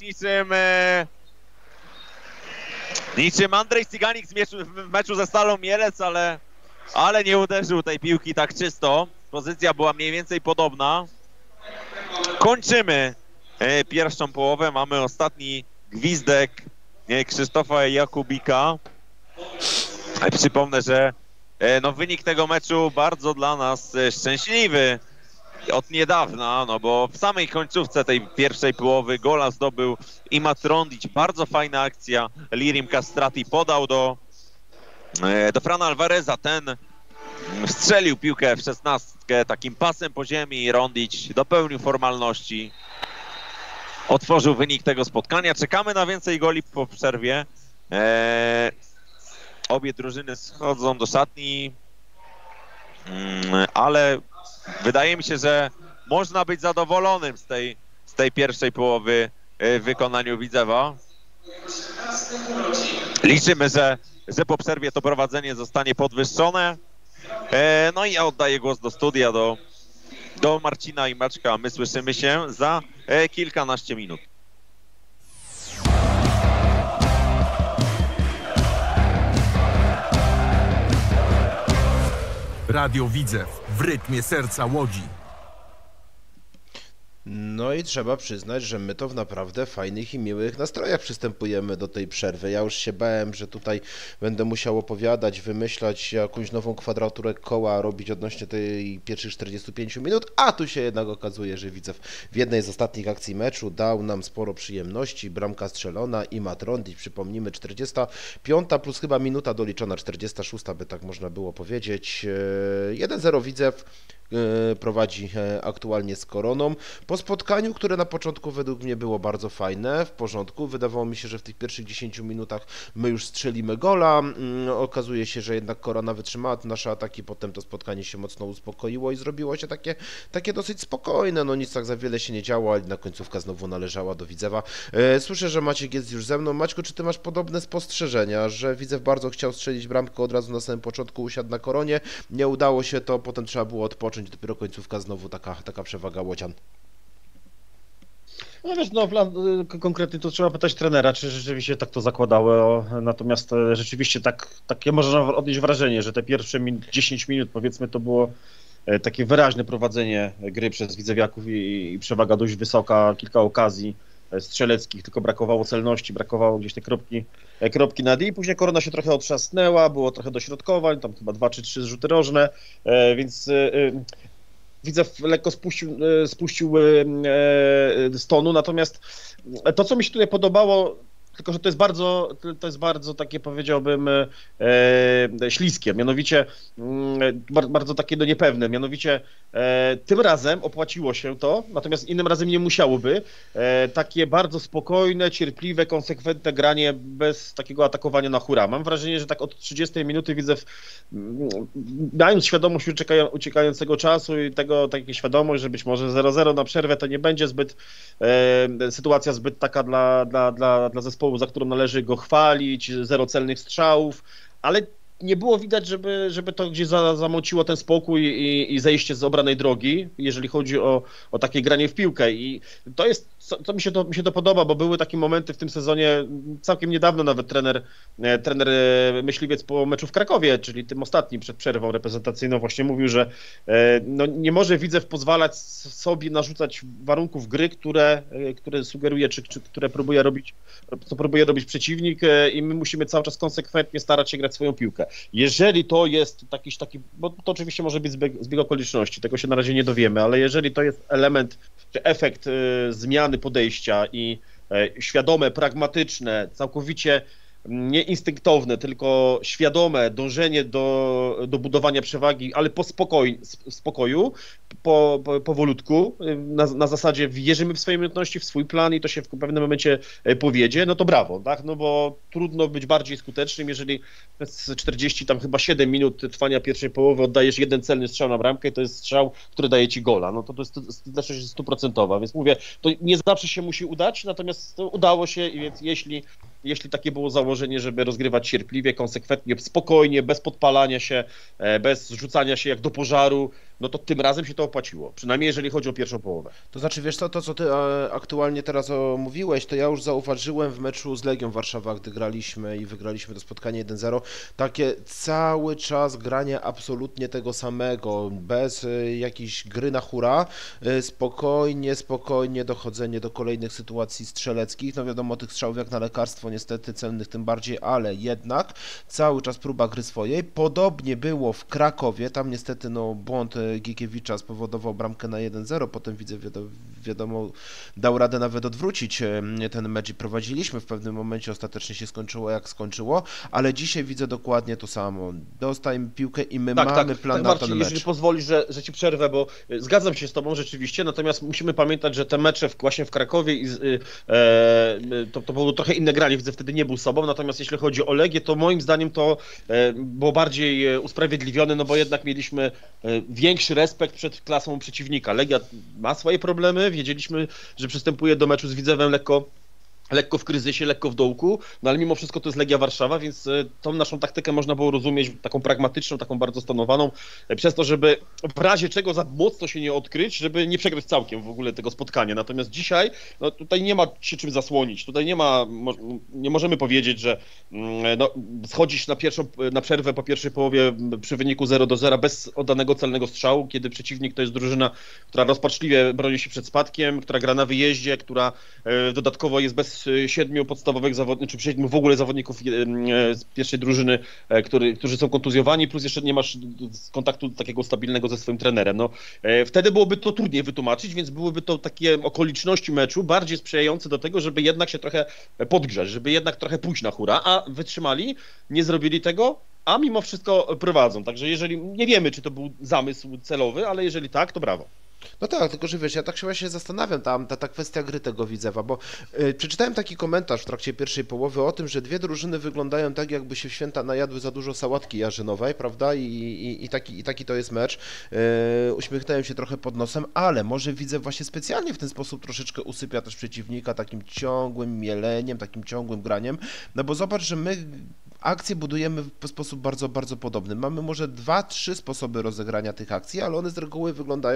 niczym Andrzej Cyganik w meczu ze Stalą Mielec, ale nie uderzył tej piłki tak czysto. Pozycja była mniej więcej podobna. Kończymy pierwszą połowę, mamy ostatni gwizdek Krzysztofa Jakubika. Przypomnę, że no wynik tego meczu bardzo dla nas szczęśliwy od niedawna, no bo w samej końcówce tej pierwszej połowy gola zdobył Imad Rondić. Bardzo fajna akcja. Lirim Castrati podał do Frana Alvareza. Ten strzelił piłkę w 16 takim pasem po ziemi i Rondić dopełnił formalności. Otworzył wynik tego spotkania. Czekamy na więcej goli po przerwie. Obie drużyny schodzą do szatni, ale wydaje mi się, że można być zadowolonym z tej pierwszej połowy w wykonaniu Widzewa. Liczymy, że po przerwie to prowadzenie zostanie podwyższone. No i ja oddaję głos do studia, do Marcina i Maćka. My słyszymy się za kilkanaście minut. Radio Widzew w rytmie serca Łodzi. No i trzeba przyznać, że my to w naprawdę fajnych i miłych nastrojach przystępujemy do tej przerwy. Ja już się bałem, że tutaj będę musiał opowiadać, wymyślać jakąś nową kwadraturę koła, robić odnośnie tej pierwszych 45 minut, a tu się jednak okazuje, że Widzew w jednej z ostatnich akcji meczu dał nam sporo przyjemności. Bramka strzelona i Matrondi, przypomnijmy, 45 plus chyba minuta doliczona, 46 by tak można było powiedzieć. 1-0 Widzew prowadzi aktualnie z Koroną. Po spotkaniu, które na początku według mnie było bardzo fajne, w porządku, wydawało mi się, że w tych pierwszych 10 minutach my już strzelimy gola. Okazuje się, że jednak Korona wytrzymała nasze ataki, potem to spotkanie się mocno uspokoiło i zrobiło się takie dosyć spokojne, no nic tak za wiele się nie działo, ale na końcówka znowu należała do Widzewa. Słyszę, że Maciek jest już ze mną. Maćku, czy ty masz podobne spostrzeżenia, że Widzew bardzo chciał strzelić bramkę, od razu na samym początku usiadł na Koronie, nie udało się to, potem trzeba było odpocząć, dopiero końcówka znowu taka przewaga łodzian. No wiesz, konkretnie to trzeba pytać trenera, czy rzeczywiście tak to zakładało, natomiast rzeczywiście takie można odnieść wrażenie, że te pierwsze 10 minut powiedzmy to było takie wyraźne prowadzenie gry przez widzewiaków i przewaga dość wysoka, kilka okazji strzeleckich, tylko brakowało celności, brakowało gdzieś te kropki na D i później Korona się trochę otrzasnęła, było trochę dośrodkowań, tam chyba 2 czy 3 zrzuty rożne, więc Widzew lekko spuścił z tonu, natomiast to, co mi się tutaj podobało, tylko że to jest bardzo takie, powiedziałbym, śliskie, mianowicie bardzo takie niepewne, mianowicie tym razem opłaciło się to, natomiast innym razem nie musiałoby, takie bardzo spokojne, cierpliwe, konsekwentne granie bez takiego atakowania na hura. Mam wrażenie, że tak od 30 minuty Widzew, mając świadomość uciekającego czasu i takie świadomość, że być może 0-0 na przerwę to nie będzie sytuacja zbyt taka dla zespołu, za którą należy go chwalić, 0 celnych strzałów, ale nie było widać, żeby to gdzieś zamąciło ten spokój i zejście z obranej drogi, jeżeli chodzi o takie granie w piłkę. I to jest, co mi się to podoba, bo były takie momenty w tym sezonie, całkiem niedawno nawet trener Myśliwiec po meczu w Krakowie, czyli tym ostatnim przed przerwą reprezentacyjną, właśnie mówił, że no, nie może Widzew pozwalać sobie narzucać warunków gry, które sugeruje, czy które próbuje robić przeciwnik i my musimy cały czas konsekwentnie starać się grać swoją piłkę. Jeżeli to jest jakiś taki, bo to oczywiście może być zbieg okoliczności, tego się na razie nie dowiemy, ale jeżeli to jest element, czy efekt zmiany podejścia i świadome, pragmatyczne, całkowicie nie instynktowne, tylko świadome dążenie do budowania przewagi, ale w spokoju, powolutku, na zasadzie wierzymy w swoje umiejętności, w swój plan i to się w pewnym momencie powiedzie, no to brawo, tak? No bo trudno być bardziej skutecznym, jeżeli przez 40 tam chyba 7 minut trwania pierwszej połowy oddajesz jeden celny strzał na bramkę i to jest strzał, który daje ci gola, no to jest skuteczność 100%, więc mówię, to nie zawsze się musi udać, natomiast udało się, więc jeśli takie było założenie, żeby rozgrywać cierpliwie, konsekwentnie, spokojnie, bez podpalania się, bez rzucania się jak do pożaru, no to tym razem się to opłaciło, przynajmniej jeżeli chodzi o pierwszą połowę. To znaczy, wiesz co ty aktualnie teraz mówiłeś, to ja już zauważyłem w meczu z Legią Warszawa, gdy graliśmy i wygraliśmy to spotkanie 1-0, takie cały czas granie absolutnie tego samego, bez jakiejś gry na hura, spokojnie dochodzenie do kolejnych sytuacji strzeleckich, no wiadomo, tych strzałów jak na lekarstwo, niestety celnych tym bardziej, ale jednak cały czas próba gry swojej. Podobnie było w Krakowie, tam niestety no błąd Gikiewicza spowodował bramkę na 1-0, potem wiadomo dał radę nawet odwrócić ten mecz i prowadziliśmy w pewnym momencie, ostatecznie się skończyło jak skończyło, ale dzisiaj widzę dokładnie to samo. Dostajemy piłkę i my mamy plan na Marcin, ten mecz. Jeżeli pozwolisz, że ci przerwę, bo zgadzam się z tobą rzeczywiście, natomiast musimy pamiętać, że te mecze właśnie w Krakowie to było trochę inne granie, widzę, wtedy nie był sobą, natomiast jeśli chodzi o Legię, to moim zdaniem to było bardziej usprawiedliwione, no bo jednak mieliśmy większy respekt przed klasą przeciwnika. Legia ma swoje problemy, wiedzieliśmy, że przystępuje do meczu z Widzewem lekko lekko w kryzysie, lekko w dołku, no ale mimo wszystko to jest Legia Warszawa, więc tą naszą taktykę można było rozumieć taką pragmatyczną, taką bardzo stanowaną, przez to, żeby w razie czego za mocno się nie odkryć, żeby nie przegrać całkiem w ogóle tego spotkania. Natomiast dzisiaj, no tutaj nie ma się czym zasłonić, tutaj nie możemy powiedzieć, że no, schodzisz na przerwę po pierwszej połowie przy wyniku 0-0 bez oddanego celnego strzału, kiedy przeciwnik to jest drużyna, która rozpaczliwie broni się przed spadkiem, która gra na wyjeździe, która dodatkowo jest bez 7 podstawowych zawodników, czy 7 w ogóle zawodników z pierwszej drużyny, którzy są kontuzjowani, plus jeszcze nie masz kontaktu takiego stabilnego ze swoim trenerem. No, wtedy byłoby to trudniej wytłumaczyć, więc byłyby to takie okoliczności meczu bardziej sprzyjające do tego, żeby jednak się trochę podgrzać, żeby jednak trochę pójść na hura, a wytrzymali, nie zrobili tego, a mimo wszystko prowadzą. Także jeżeli, nie wiemy, czy to był zamysł celowy, ale jeżeli tak, to brawo. No tak, tylko że wiesz, ja tak się właśnie zastanawiam, ta kwestia gry tego Widzewa, bo przeczytałem taki komentarz w trakcie pierwszej połowy o tym, że dwie drużyny wyglądają tak, jakby się w święta najadły za dużo sałatki jarzynowej, prawda, i taki to jest mecz. Uśmiechnąłem się trochę pod nosem, ale może Widzew właśnie specjalnie w ten sposób troszeczkę usypia też przeciwnika takim ciągłym mieleniem, takim ciągłym graniem, no bo zobacz, że my akcje budujemy w sposób bardzo, bardzo podobny. Mamy może 2-3 sposoby rozegrania tych akcji, ale one z reguły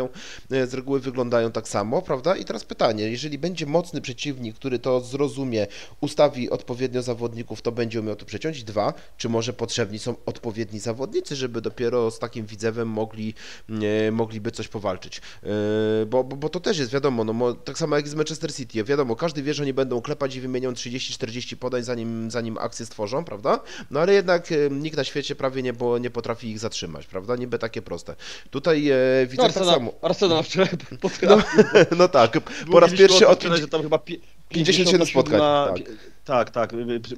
wyglądają tak samo, prawda? I teraz pytanie, jeżeli będzie mocny przeciwnik, który to zrozumie, ustawi odpowiednio zawodników, to będzie umiał to przeciąć. 2, czy może potrzebni są odpowiedni zawodnicy, żeby dopiero z takim Widzewem mogliby coś powalczyć. Bo to też jest wiadomo, no, tak samo jak z Manchester City, wiadomo, każdy wie, że oni będą klepać i wymienią 30-40 podań, zanim akcję stworzą, prawda? No ale jednak nikt na świecie prawie nie potrafi ich zatrzymać, prawda? Niby takie proste. Tutaj widzę tak samo. Arsenal wczoraj no tak, po raz pierwszy od że tam chyba 57 spotkań. Tak.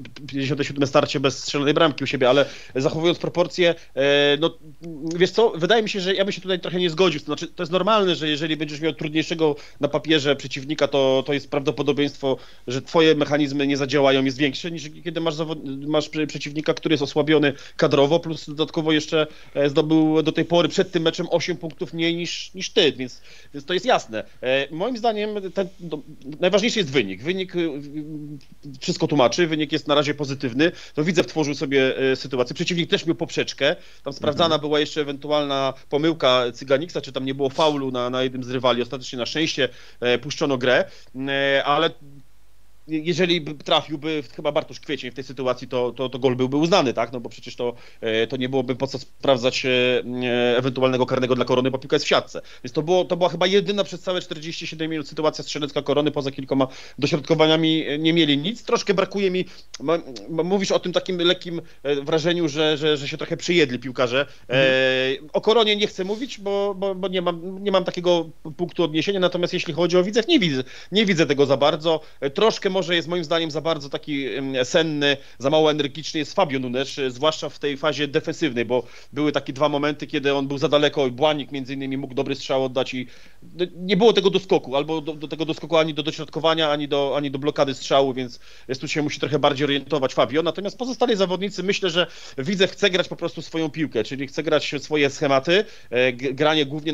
57 starcie bez strzelonej bramki u siebie, ale zachowując proporcje, no wiesz co, wydaje mi się, że ja bym się tutaj trochę nie zgodził. To znaczy, to jest normalne, że jeżeli będziesz miał trudniejszego na papierze przeciwnika, to jest prawdopodobieństwo, że twoje mechanizmy nie zadziałają, jest większe niż kiedy masz przeciwnika, który jest osłabiony kadrowo, plus dodatkowo jeszcze zdobył do tej pory przed tym meczem 8 punktów mniej niż ty, więc to jest jasne. Moim zdaniem najważniejszy jest wynik. Wynik wszystko tłumaczy, wynik jest na razie pozytywny. To Widzew tworzył sobie sytuację. Przeciwnik też miał poprzeczkę. Tam sprawdzana była jeszcze ewentualna pomyłka Cyganiksa, czy tam nie było faulu na jednym z rywali. Ostatecznie na szczęście puszczono grę, ale jeżeli trafiłby chyba Bartosz Kwiecień w tej sytuacji, to gol byłby uznany, tak? No bo przecież to nie byłoby po co sprawdzać ewentualnego karnego dla Korony, bo piłka jest w siatce. Więc to była chyba jedyna przez całe 47 minut sytuacja strzelecka Korony, poza kilkoma dośrodkowaniami nie mieli nic. Troszkę brakuje mi, mówisz o tym takim lekkim wrażeniu, że się trochę przyjedli piłkarze. O Koronie nie chcę mówić, bo nie mam takiego punktu odniesienia, natomiast jeśli chodzi o Widzew, nie widzę tego za bardzo. Troszkę może jest moim zdaniem za bardzo taki senny, za mało energiczny jest Fabio Nunes, zwłaszcza w tej fazie defensywnej, bo były takie 2 momenty, kiedy on był za daleko i Błanik między innymi mógł dobry strzał oddać i nie było tego doskoku, albo do tego doskoku ani do dośrodkowania, ani do blokady strzału, więc tu się musi trochę bardziej orientować Fabio. Natomiast pozostali zawodnicy, myślę, że Widzew chce grać po prostu swoją piłkę, czyli chce grać swoje schematy, granie głównie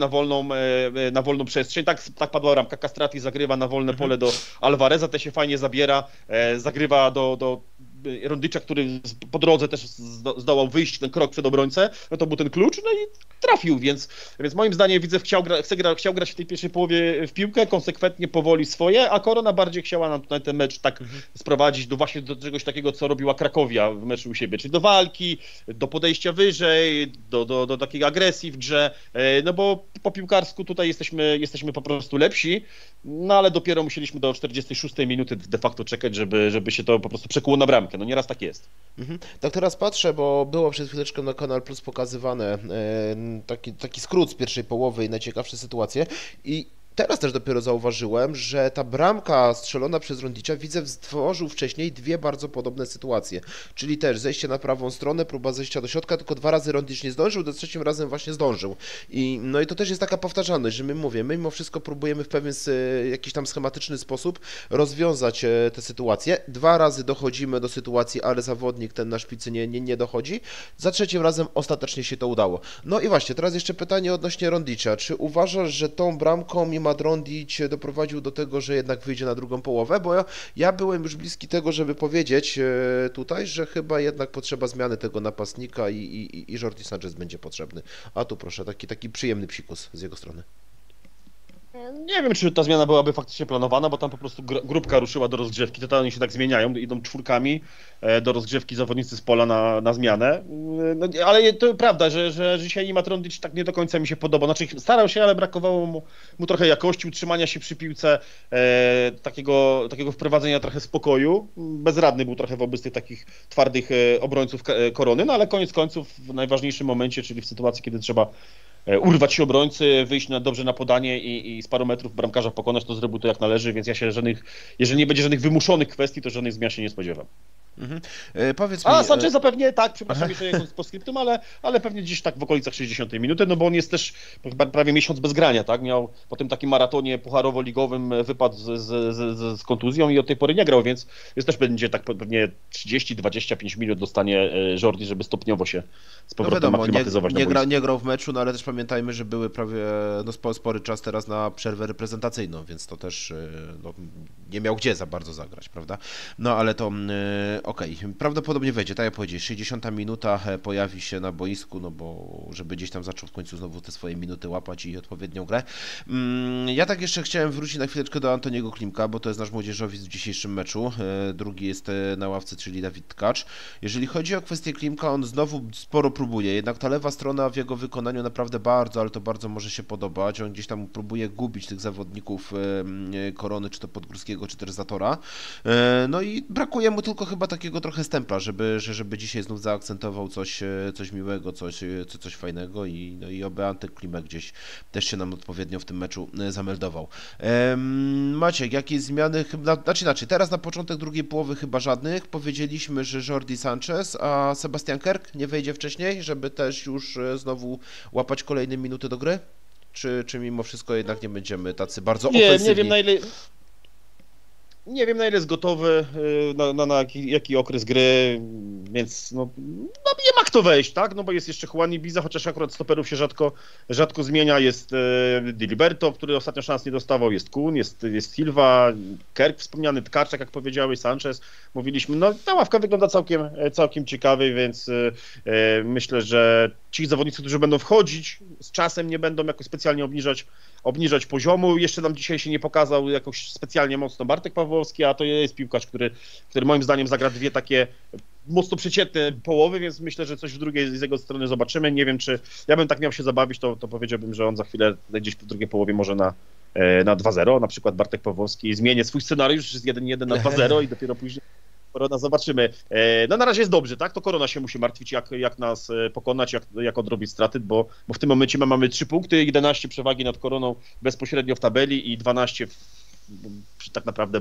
na wolną przestrzeń. Tak padła ramka, Castrati zagrywa na wolne pole do Alvareza, te się fajnie zabiera, zagrywa do Rondicza, który po drodze też zdołał wyjść ten krok przed obrońcę, no to był ten klucz, no i trafił, więc moim zdaniem Widzew chciał grać w tej pierwszej połowie w piłkę, konsekwentnie, powoli swoje, a Korona bardziej chciała na ten mecz tak sprowadzić do czegoś takiego, co robiła Krakowia w meczu u siebie, czyli do walki, do podejścia wyżej, do takiej agresji w grze, no bo po piłkarsku tutaj jesteśmy po prostu lepsi, no ale dopiero musieliśmy do 46 minuty de facto czekać, żeby się to po prostu przekuło na bramkę. No nieraz tak jest. Tak teraz patrzę, bo było przed chwileczką na Kanal Plus pokazywane taki skrót z pierwszej połowy i najciekawsze sytuacje i teraz też dopiero zauważyłem, że ta bramka strzelona przez Rondicza Widzew stworzył wcześniej 2 bardzo podobne sytuacje, czyli też zejście na prawą stronę, próba zejścia do środka, tylko 2 razy Rondicz nie zdążył, do 3 razem właśnie zdążył. No i to też jest taka powtarzalność, że my mimo wszystko próbujemy w pewien jakiś tam schematyczny sposób rozwiązać te sytuacje. 2 razy dochodzimy do sytuacji, ale zawodnik ten na szpicy nie dochodzi. Za 3 razem ostatecznie się to udało. No i właśnie, teraz jeszcze pytanie odnośnie Rondicza. Czy uważasz, że tą bramką mimo Madrondić doprowadził do tego, że jednak wyjdzie na drugą połowę, bo ja byłem już bliski tego, żeby powiedzieć tutaj, że chyba jednak potrzeba zmiany tego napastnika i Jordi Sanchez będzie potrzebny. A tu proszę, taki przyjemny psikus z jego strony. Nie wiem, czy ta zmiana byłaby faktycznie planowana, bo tam po prostu grupka ruszyła do rozgrzewki, to oni się tak zmieniają, idą czwórkami do rozgrzewki zawodnicy z pola na zmianę. No, ale to prawda, że dzisiaj Nima Trądić tak nie do końca mi się podoba. Znaczy starał się, ale brakowało mu trochę jakości, utrzymania się przy piłce, takiego wprowadzenia trochę spokoju. Bezradny był trochę wobec tych takich twardych obrońców Korony, no ale koniec końców w najważniejszym momencie, czyli w sytuacji, kiedy trzeba urwać się obrońcy, wyjść dobrze na podanie i z paru metrów bramkarza pokonać, to zrobił to jak należy, więc ja się jeżeli nie będzie żadnych wymuszonych kwestii, to żadnych zmian się nie spodziewam. Mhm. Powiedz mi... Sanchez zapewnie, tak, przepraszam jeszcze jakąś postscriptum, ale pewnie gdzieś tak w okolicach 60 minuty, no bo on jest też prawie miesiąc bez grania, tak? Miał po tym takim maratonie pucharowo-ligowym wypadł z kontuzją i od tej pory nie grał, więc też będzie tak pewnie 30-25 minut dostanie Jordi, żeby stopniowo się z powrotem aklimatyzować. Nie grał w meczu, no ale też pamiętajmy, że były prawie spory czas teraz na przerwę reprezentacyjną, więc to też nie miał gdzie za bardzo zagrać, prawda? No ale to okej, prawdopodobnie wejdzie, tak jak powiedziałeś, 60 minuta pojawi się na boisku, no bo żeby gdzieś tam zaczął w końcu znowu te swoje minuty łapać i odpowiednią grę. Ja tak jeszcze chciałem wrócić na chwileczkę do Antoniego Klimka, bo to jest nasz młodzieżowiec w dzisiejszym meczu. Drugi jest na ławce, czyli Dawid Tkacz. Jeżeli chodzi o kwestię Klimka, on znowu sporo próbuje, jednak ta lewa strona w jego wykonaniu naprawdę bardzo, ale to bardzo może się podobać. On gdzieś tam próbuje gubić tych zawodników Korony, czy to Podgórskiego, czy też Zatora. No i brakuje mu tylko chyba takiego trochę stempla, żeby dzisiaj znów zaakcentował coś miłego, coś fajnego i oby Antek Klimek gdzieś też się nam odpowiednio w tym meczu zameldował. Maciek, jakieś zmiany? Znaczy, teraz na początek drugiej połowy chyba żadnych. Powiedzieliśmy, że Jordi Sanchez, a Sebastian Kerk nie wejdzie wcześniej, żeby też już znowu łapać kolejne minuty do gry? Czy mimo wszystko jednak nie będziemy tacy bardzo ofensywni? Nie wiem na ile jest gotowy, na jaki okres gry, więc no nie ma kto wejść, tak? No bo jest jeszcze Juan Ibiza, chociaż akurat stoperów się rzadko zmienia, jest Diliberto, który ostatnio szans nie dostawał, jest Kun, jest Silva, Kerk wspomniany, Tkaczek, jak powiedziałeś, Sanchez, mówiliśmy, no ta ławka wygląda całkiem ciekawie, więc myślę, że ci zawodnicy, którzy będą wchodzić, z czasem nie będą jakoś specjalnie obniżać poziomu. Jeszcze nam dzisiaj się nie pokazał jakoś specjalnie mocno Bartek Pawłowski, a to jest piłkarz, który moim zdaniem zagra dwie takie mocno przeciętne połowy, więc myślę, że coś w drugiej z jego strony zobaczymy. Nie wiem, czy ja bym tak miał się zabawić, to powiedziałbym, że on za chwilę gdzieś w drugiej połowie może na 2-0, na przykład Bartek Pawłowski zmienię swój scenariusz z 1-1 na 2-0 i dopiero później Korona zobaczymy. No na razie jest dobrze, tak? To Korona się musi martwić, jak nas pokonać, jak odrobić straty, bo w tym momencie mamy 3 punkty, 11 przewagi nad Koroną bezpośrednio w tabeli i 12 tak naprawdę,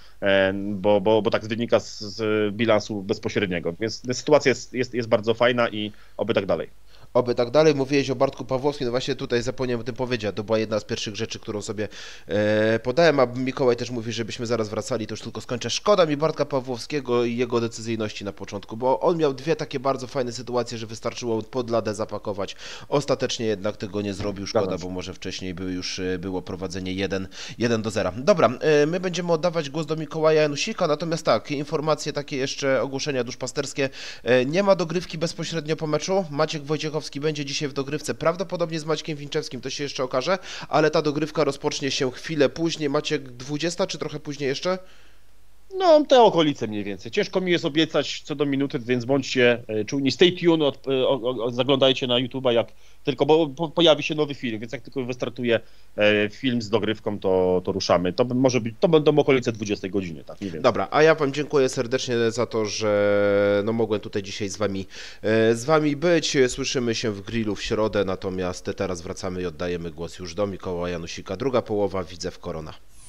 bo tak wynika z bilansu bezpośredniego. Więc sytuacja jest bardzo fajna i oby tak dalej. Oby tak dalej. Mówiłeś o Bartku Pawłowskim, no właśnie tutaj zapomniałem o tym powiedzieć, to była jedna z pierwszych rzeczy, którą sobie podałem, a Mikołaj też mówi, żebyśmy zaraz wracali, to już tylko skończę. Szkoda mi Bartka Pawłowskiego i jego decyzyjności na początku, bo on miał dwie takie bardzo fajne sytuacje, że wystarczyło pod ladę zapakować. Ostatecznie jednak tego nie zrobił, szkoda, bo może wcześniej było prowadzenie 1-0. Dobra, my będziemy oddawać głos do Mikołaja Janusika, natomiast tak, informacje takie jeszcze, ogłoszenia duszpasterskie. Nie ma dogrywki bezpośrednio po meczu. Maciek Wojciechowski będzie dzisiaj w dogrywce, prawdopodobnie z Maćkiem Winczewskim, to się jeszcze okaże, ale ta dogrywka rozpocznie się chwilę później. Maciek 20 czy trochę później jeszcze? No, te okolice mniej więcej. Ciężko mi jest obiecać co do minuty, więc bądźcie czujni. Stay tuned, zaglądajcie na YouTube'a, jak tylko, bo pojawi się nowy film, więc jak tylko wystartuje film z dogrywką, to ruszamy. To może być, to będą okolice 20 godziny, tak? Nie wiem. Dobra, a ja wam dziękuję serdecznie za to, że mogłem tutaj dzisiaj z wami być. Słyszymy się w grillu w środę, natomiast teraz wracamy i oddajemy głos już do Mikołaja Janusika. Druga połowa, Widzew Korona.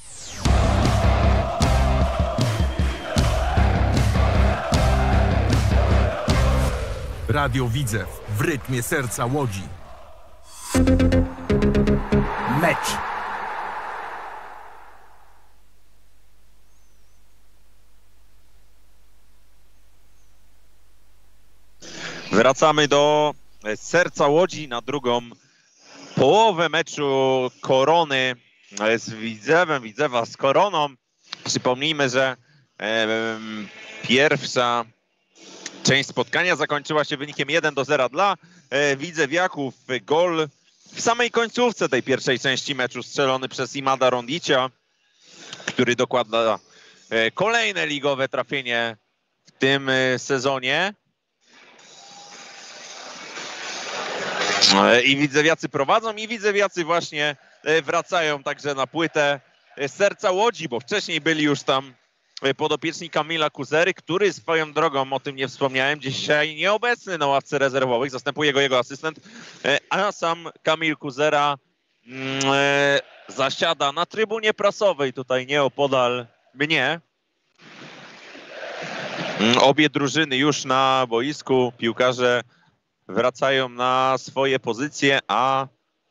Radio Widzew w rytmie serca Łodzi. Mecz. Wracamy do serca Łodzi na drugą połowę meczu Korony z Widzewem, Widzewa z Koroną. Przypomnijmy, że pierwsza część spotkania zakończyła się wynikiem 1-0 dla Widzewiaków. Gol w samej końcówce tej pierwszej części meczu strzelony przez Imada Rondicia, który dokłada kolejne ligowe trafienie w tym sezonie. I Widzewiacy prowadzą i Widzewiacy właśnie wracają także na płytę serca Łodzi, bo wcześniej byli już tam podopieczni Kamila Kuzery, który swoją drogą, o tym nie wspomniałem, dzisiaj nieobecny na ławce rezerwowych, zastępuje go jego asystent, a sam Kamil Kuzera zasiada na trybunie prasowej, tutaj nieopodal mnie. Obie drużyny już na boisku, piłkarze wracają na swoje pozycje, a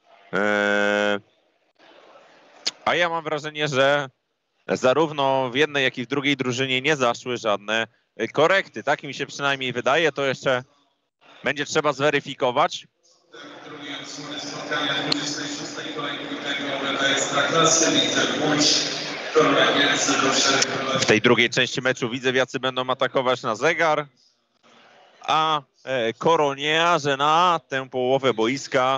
ja mam wrażenie, że zarówno w jednej, jak i w drugiej drużynie nie zaszły żadne korekty. Tak mi się przynajmniej wydaje, to jeszcze będzie trzeba zweryfikować. W tej drugiej części meczu Widzewiacy będą atakować na zegar, a Koroniarze na tę połowę boiska,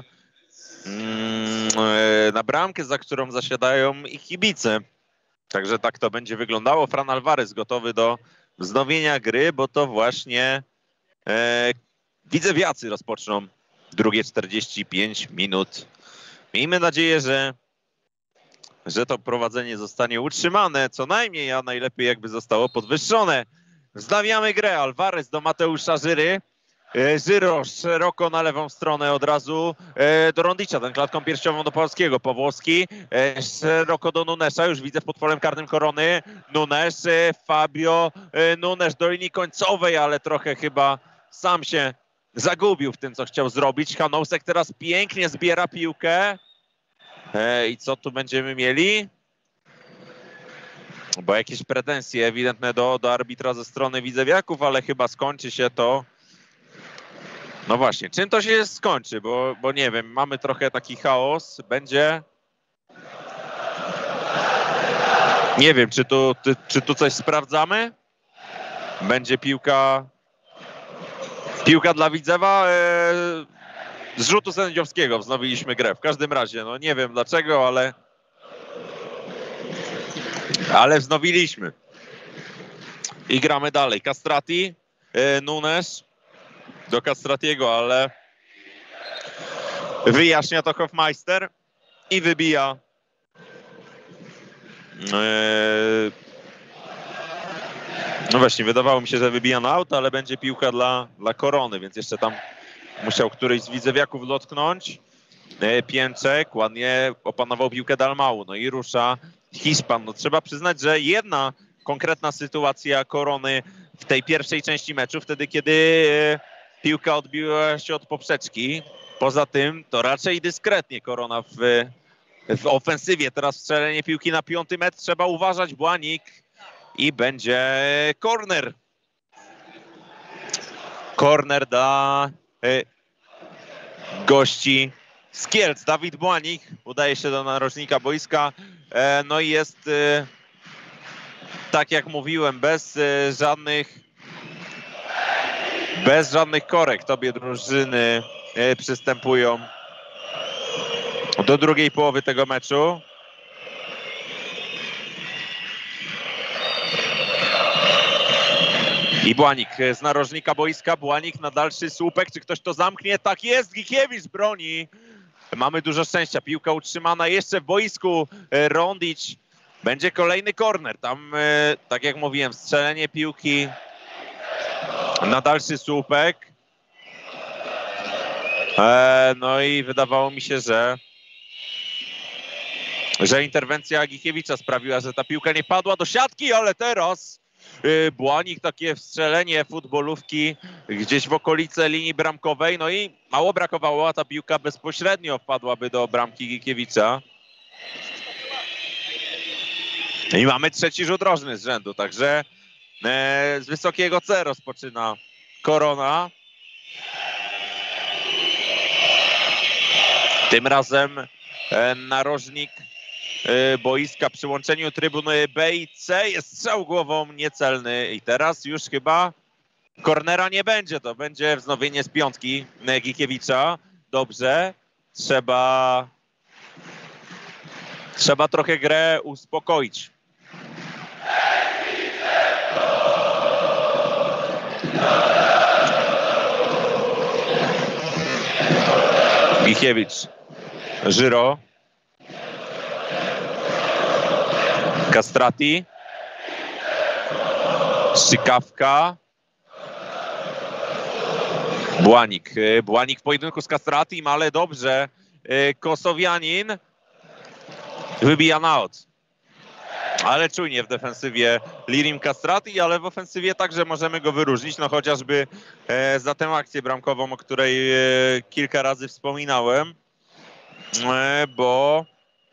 na bramkę, za którą zasiadają ich kibice. Także tak to będzie wyglądało. Fran Alvarez gotowy do wznowienia gry, bo to właśnie Widzewiacy rozpoczną drugie 45 minut. Miejmy nadzieję, że to prowadzenie zostanie utrzymane, co najmniej, a najlepiej jakby zostało podwyższone. Wznawiamy grę. Alvarez do Mateusza Żyry. Żyro szeroko na lewą stronę od razu do Rondicia, ten klatką piersiową do Polskiego. Pawłowski szeroko do Nunesza, już widzę pod polem karnym Korony. Nunes, Fabio Nunes do linii końcowej, ale trochę chyba sam się zagubił w tym, co chciał zrobić. Hanousek teraz pięknie zbiera piłkę. I co tu będziemy mieli? Bo jakieś pretensje ewidentne do arbitra ze strony Widzewiaków, ale chyba skończy się to. No właśnie, czym to się skończy? Bo nie wiem, mamy trochę taki chaos. Będzie... Nie wiem, czy tu coś sprawdzamy? Będzie piłka dla Widzewa. Z rzutu sędziowskiego wznowiliśmy grę. W każdym razie, no nie wiem dlaczego, ale wznowiliśmy. I gramy dalej. Castrati, Nunes do Castratiego, ale wyjaśnia to Hofmeister i wybija no właśnie, wydawało mi się, że wybija na aut, ale będzie piłka dla Korony, więc jeszcze tam musiał któryś z Widzewiaków dotknąć. Pięczek ładnie opanował piłkę Dalmau, no i rusza Hiszpan. No trzeba przyznać, że jedna konkretna sytuacja Korony w tej pierwszej części meczu, wtedy kiedy piłka odbiła się od poprzeczki. Poza tym to raczej dyskretnie Korona w ofensywie. Teraz strzelenie piłki na 5 metr. Trzeba uważać. Błanik i będzie korner. Korner dla gości z Kielc. Dawid Błanik udaje się do narożnika boiska. No i jest, tak jak mówiłem, bez żadnych korekt. Obie drużyny przystępują do drugiej połowy tego meczu. I Błanik z narożnika boiska. Błanik na dalszy słupek. Czy ktoś to zamknie? Tak jest. Gikiewicz broni. Mamy dużo szczęścia. Piłka utrzymana jeszcze w boisku. Rondic. Będzie kolejny korner. Tam, tak jak mówiłem, strzelenie piłki na dalszy słupek. No i wydawało mi się, że interwencja Gikiewicza sprawiła, że ta piłka nie padła do siatki, ale teraz Błanik, takie wstrzelenie futbolówki gdzieś w okolice linii bramkowej. No i mało brakowało, a ta piłka bezpośrednio wpadłaby do bramki Gikiewicza. I mamy trzeci rzut rożny z rzędu, także z wysokiego C rozpoczyna Korona. Tym razem narożnik boiska przy łączeniu trybuny B i C. Jest strzał głową niecelny i teraz już chyba kornera nie będzie. To będzie wznowienie z piątki Gikiewicza. Dobrze. Trzeba trochę grę uspokoić. Gikiewicz. Żyro. Castrati. Strzykawka. Błanik. Błanik w pojedynku z Castratim, ale dobrze. Kosowianin wybija na out. Ale czujnie w defensywie Lirim Castrati, ale w ofensywie także możemy go wyróżnić, no chociażby za tę akcję bramkową, o której kilka razy wspominałem, bo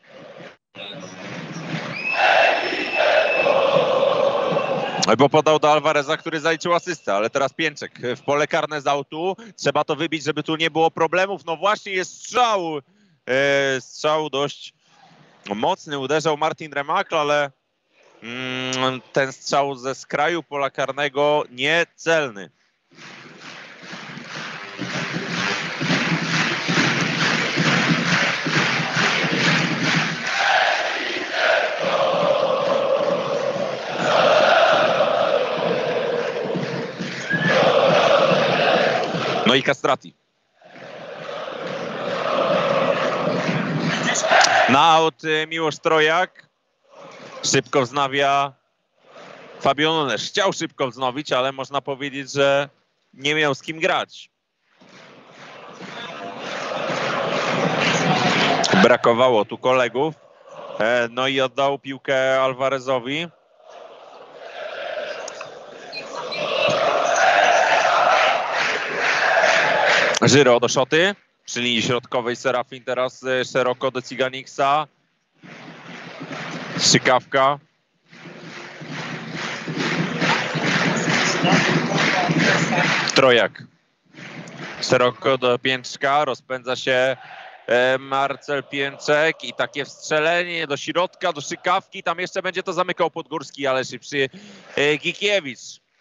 podał do Alvareza, który zaliczył asystę, ale teraz Pięczek w pole karne z autu. Trzeba to wybić, żeby tu nie było problemów. No właśnie jest strzał. Strzał dość mocny. Uderzał Martin Remakl, ale ten strzał ze skraju pola karnego niecelny. No i Castrati. Na aut Miłosz Trojak. Szybko wznawia Fabio Nunes. Chciał szybko wznowić, ale można powiedzieć, że nie miał z kim grać. Brakowało tu kolegów. No i oddał piłkę Alvarezowi. Żyro do szoty. Przy linii środkowej Serafin teraz szeroko do Ciganiksa. Strzykawka. Trojak. Szeroko do Pięczka. Rozpędza się Marcel Pięczek i takie wstrzelenie do środka, do Strzykawki. Tam jeszcze będzie to zamykał Podgórski, ale szybszy Gikiewicz.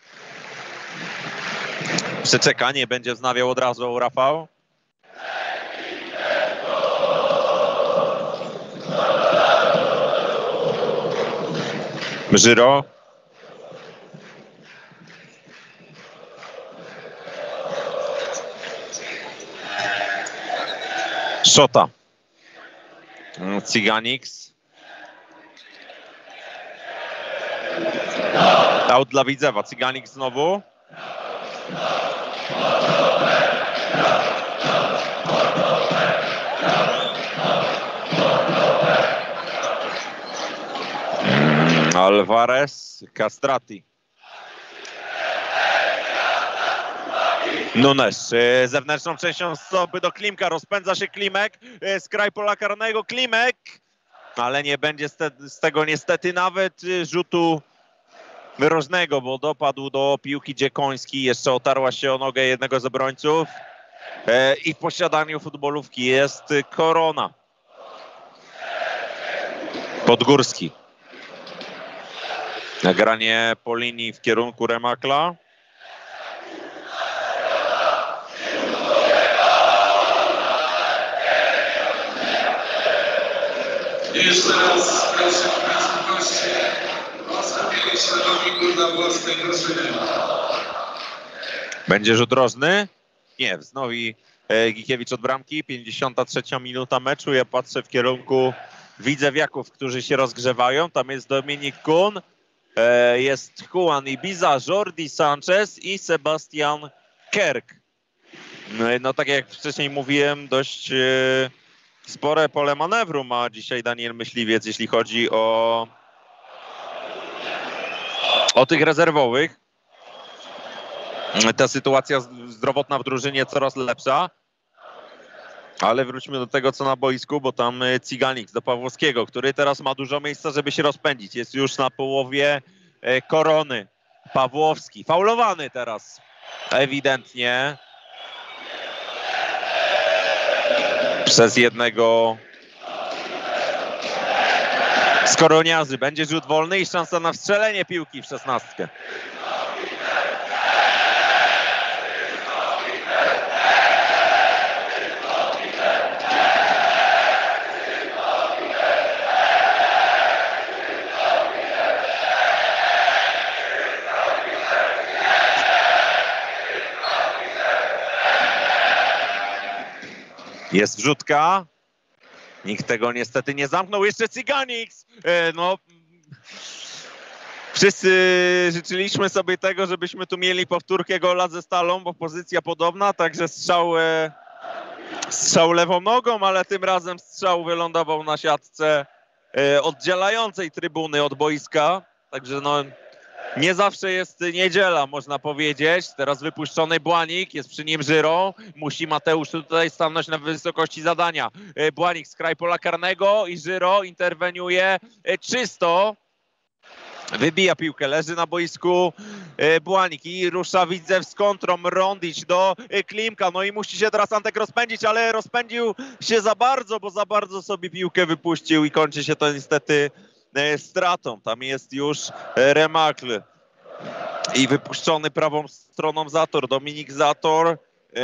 Przeczekanie będzie wznawiał od razu Rafał. Żyro. Szota. Ciganiks. Aut dla Widzewa. Ciganiks znowu. Alvarez, Castrati. Nunes zewnętrzną częścią stopy do Klimka. Rozpędza się Klimek z kraju pola karnego. Klimek, ale nie będzie z tego niestety nawet rzutu wyrożnego, bo dopadł do piłki Dziekoński. Jeszcze otarła się o nogę jednego z obrońców. I w posiadaniu futbolówki jest Korona. Podgórski. Nagranie po linii w kierunku Remakla. Jeszcze raz proszę Państwa goście o skupienie się na własnej drużyny. Będzie rzut rożny? Nie, wznowi Gikiewicz od bramki. 53 minuta meczu. Ja patrzę w kierunku widzewiaków, którzy się rozgrzewają. Tam jest Dominik Kun, jest Juan Ibiza, Jordi Sanchez i Sebastian Kerk. No tak jak wcześniej mówiłem, dość spore pole manewru ma dzisiaj Daniel Myśliwiec, jeśli chodzi o tych rezerwowych. Ta sytuacja zdrowotna w drużynie coraz lepsza. Ale wróćmy do tego, co na boisku, bo tam Ciganiks do Pawłowskiego, który teraz ma dużo miejsca, żeby się rozpędzić. Jest już na połowie Korony. Pawłowski, faulowany teraz ewidentnie przez jednego z Koroniarzy. Będzie rzut wolny i szansa na wstrzelenie piłki w 16. Jest wrzutka. Nikt tego niestety nie zamknął. Jeszcze Cyganix. No, wszyscy życzyliśmy sobie tego, żebyśmy tu mieli powtórkę gola ze Stalą, bo pozycja podobna, także strzał lewą nogą, ale tym razem strzał wylądował na siatce oddzielającej trybuny od boiska. Także no, nie zawsze jest niedziela, można powiedzieć. Teraz wypuszczony Błanik, jest przy nim Żyro. Musi Mateusz tutaj stanąć na wysokości zadania. Błanik z kraju pola karnego i Żyro interweniuje czysto. Wybija piłkę, leży na boisku Błanik i rusza Widzew z kontrą. Rondić do Klimka. No i musi się teraz Antek rozpędzić, ale rozpędził się za bardzo, bo za bardzo sobie piłkę wypuścił i kończy się to niestety stratą. Tam jest już Remakl i wypuszczony prawą stroną Zator. Dominik Zator.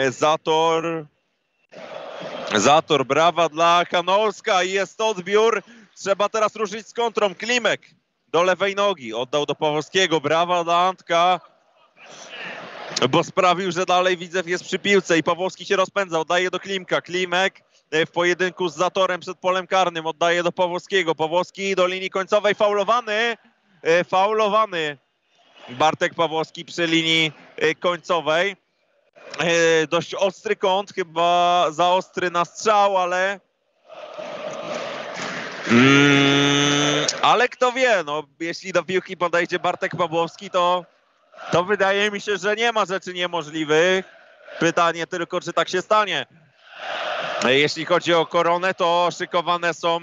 Zator, brawa dla Hanolska i jest odbiór. Trzeba teraz ruszyć z kontrą. Klimek do lewej nogi. Oddał do Pawłowskiego. Brawa dla Antka, bo sprawił, że dalej Widzew jest przy piłce i Pawłowski się rozpędza. Oddaje do Klimka. Klimek w pojedynku z Zatorem przed polem karnym oddaje do Pawłowskiego. Pawłowski do linii końcowej. Faulowany. Bartek Pawłowski przy linii końcowej. Dość ostry kąt, chyba za ostry na strzał, ale kto wie, no jeśli do piłki podejdzie Bartek Pawłowski, to wydaje mi się, że nie ma rzeczy niemożliwych. Pytanie tylko, czy tak się stanie. Jeśli chodzi o Koronę, to szykowane są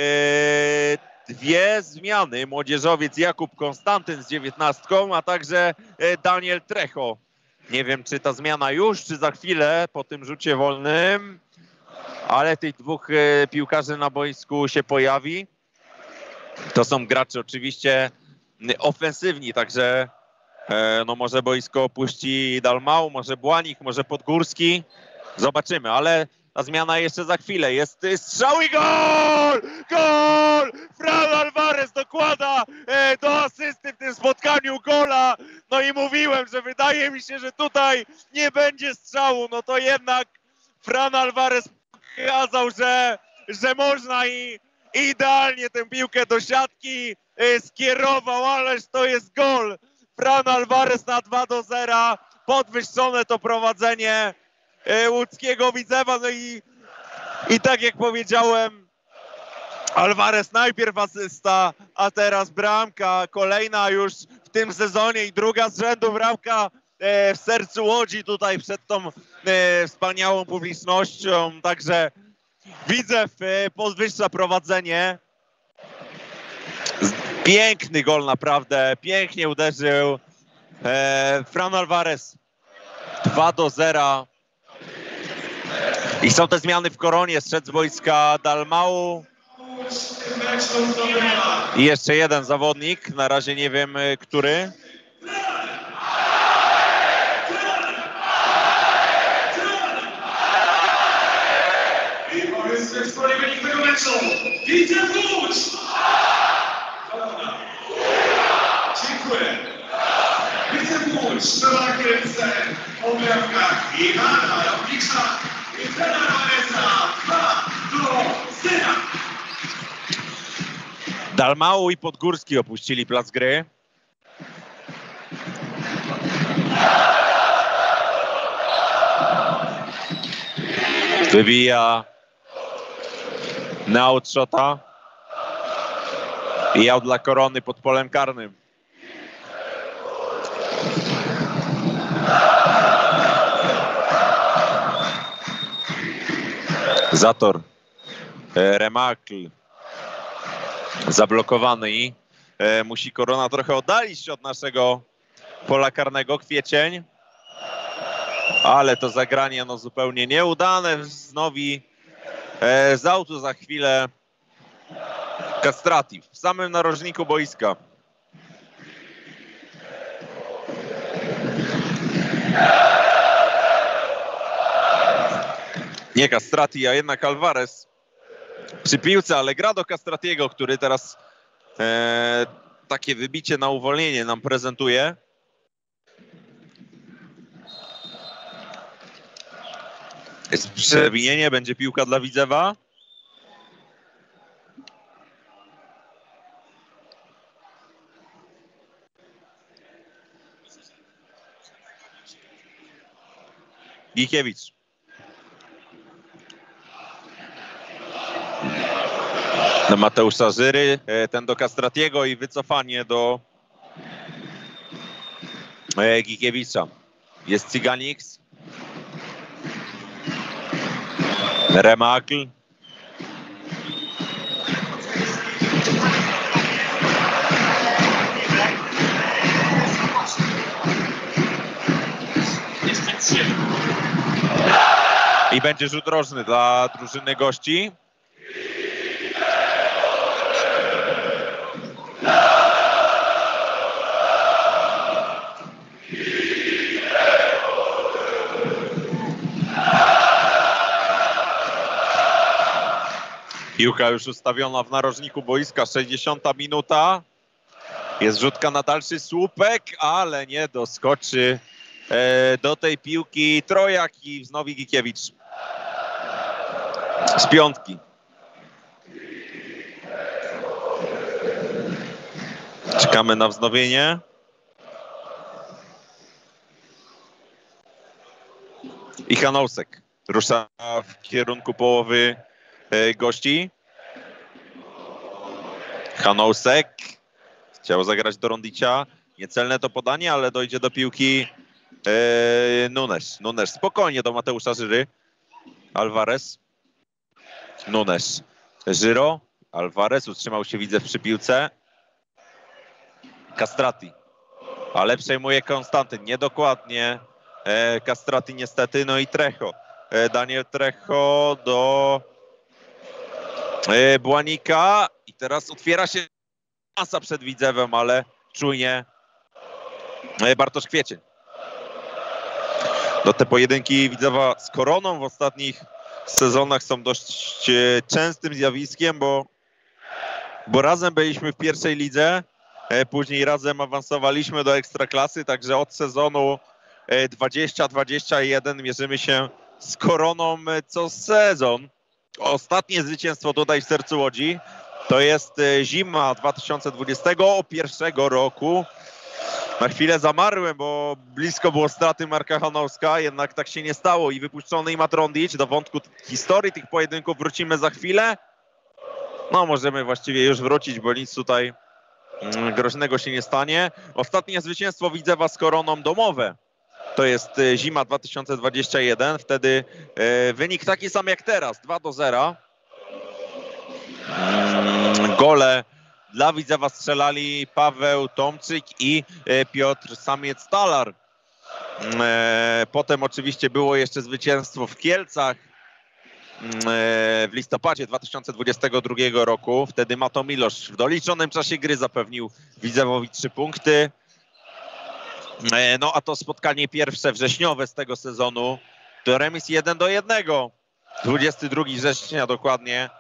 dwie zmiany. Młodzieżowiec Jakub Konstantyn z 19, a także Daniel Trecho. Nie wiem, czy ta zmiana już, czy za chwilę po tym rzucie wolnym, ale tych dwóch piłkarzy na boisku się pojawi. To są gracze oczywiście ofensywni, także no może boisko opuści Dalmau, może Błanik, może Podgórski. Zobaczymy, ale ta zmiana jeszcze za chwilę. Jest strzał i gol! Gol! Fran Alvarez dokłada do asysty w tym spotkaniu gola. No i mówiłem, że wydaje mi się, że tutaj nie będzie strzału. No to jednak Fran Alvarez pokazał, że można i idealnie tę piłkę do siatki skierował, ależ to jest gol. Fran Alvarez na 2-0. Podwyższone to prowadzenie łódzkiego Widzewa. No i tak jak powiedziałem, Alvarez najpierw asysta, a teraz bramka. Kolejna już w tym sezonie i druga z rzędu bramka w sercu Łodzi tutaj przed tą wspaniałą publicznością. Także Widzew podwyższa prowadzenie. Piękny gol naprawdę, pięknie uderzył Fran Alvarez. 2-0. I są te zmiany w Koronie. Strzec z boiska Dalmau. I jeszcze jeden zawodnik. Na razie nie wiem, który. I powiedzmy w skórze wynik tego meczu. Widzew Łódź! Dziękuję. Widzew Łódź na ręce o bramkach Iwana Robicza i Frana Alvareza 2-0. Dalmau i Podgórski opuścili plac gry. Wybija na outshota i out dla Korony pod polem karnym. Zator, Remakl zablokowany i musi Korona trochę oddalić się od naszego pola karnego. Kwiecień, ale to zagranie no zupełnie nieudane. Znowu z autu za chwilę Castrati w samym narożniku boiska. Nie Castrati, a jednak Alvarez przy piłce, ale gra do Castratiego, który teraz takie wybicie na uwolnienie nam prezentuje. Jest przewinienie, będzie piłka dla Widzewa. Gikiewicz. Do Mateusza Żyry, ten do Castratiego i wycofanie do Gikiewicza. Jest Cyganix. Remakl. I będzie rzut rożny dla drużyny gości. Piłka już ustawiona w narożniku boiska, 60 minuta. Jest rzutka na dalszy słupek, ale nie doskoczy do tej piłki Trojak i wznowi Gikiewicz. Z piątki. Czekamy na wznowienie. I Hanousek rusza w kierunku połowy gości. Hanousek chciał zagrać do Rondicia. Niecelne to podanie, ale dojdzie do piłki Nunes. Nunes spokojnie do Mateusza Żyry. Alvarez. Nunes. Żyro. Alvarez utrzymał się, widzę, przy piłce. Castrati. Ale przejmuje Konstantyn. Niedokładnie. Castrati niestety. No i Trejo. Daniel Trejo do Błanika. I teraz otwiera się szansa przed Widzewem, ale czujnie Bartosz Kwiecień. No te pojedynki Widzewa z Koroną w ostatnich sezonach są dość częstym zjawiskiem, bo razem byliśmy w pierwszej lidze, później razem awansowaliśmy do Ekstraklasy, także od sezonu 20-21 mierzymy się z Koroną co sezon. Ostatnie zwycięstwo tutaj w sercu Łodzi to jest zima 2021 roku. Na chwilę zamarłem, bo blisko było straty Marka Hanouska, jednak tak się nie stało i wypuszczony Imad Rondić. Do wątku historii tych pojedynków wrócimy za chwilę. No możemy właściwie już wrócić, bo nic tutaj groźnego się nie stanie. Ostatnie zwycięstwo Widzewa z Koroną domowe to jest zima 2021. Wtedy wynik taki sam jak teraz, 2-0. Gole dla Widzewa strzelali Paweł Tomczyk i Piotr Samiec-Talar. Potem oczywiście było jeszcze zwycięstwo w Kielcach w listopadzie 2022 roku. Wtedy Mato Milosz w doliczonym czasie gry zapewnił Widzewowi 3 punkty. No a to spotkanie pierwsze wrześniowe z tego sezonu to remis 1-1. 22 września dokładnie.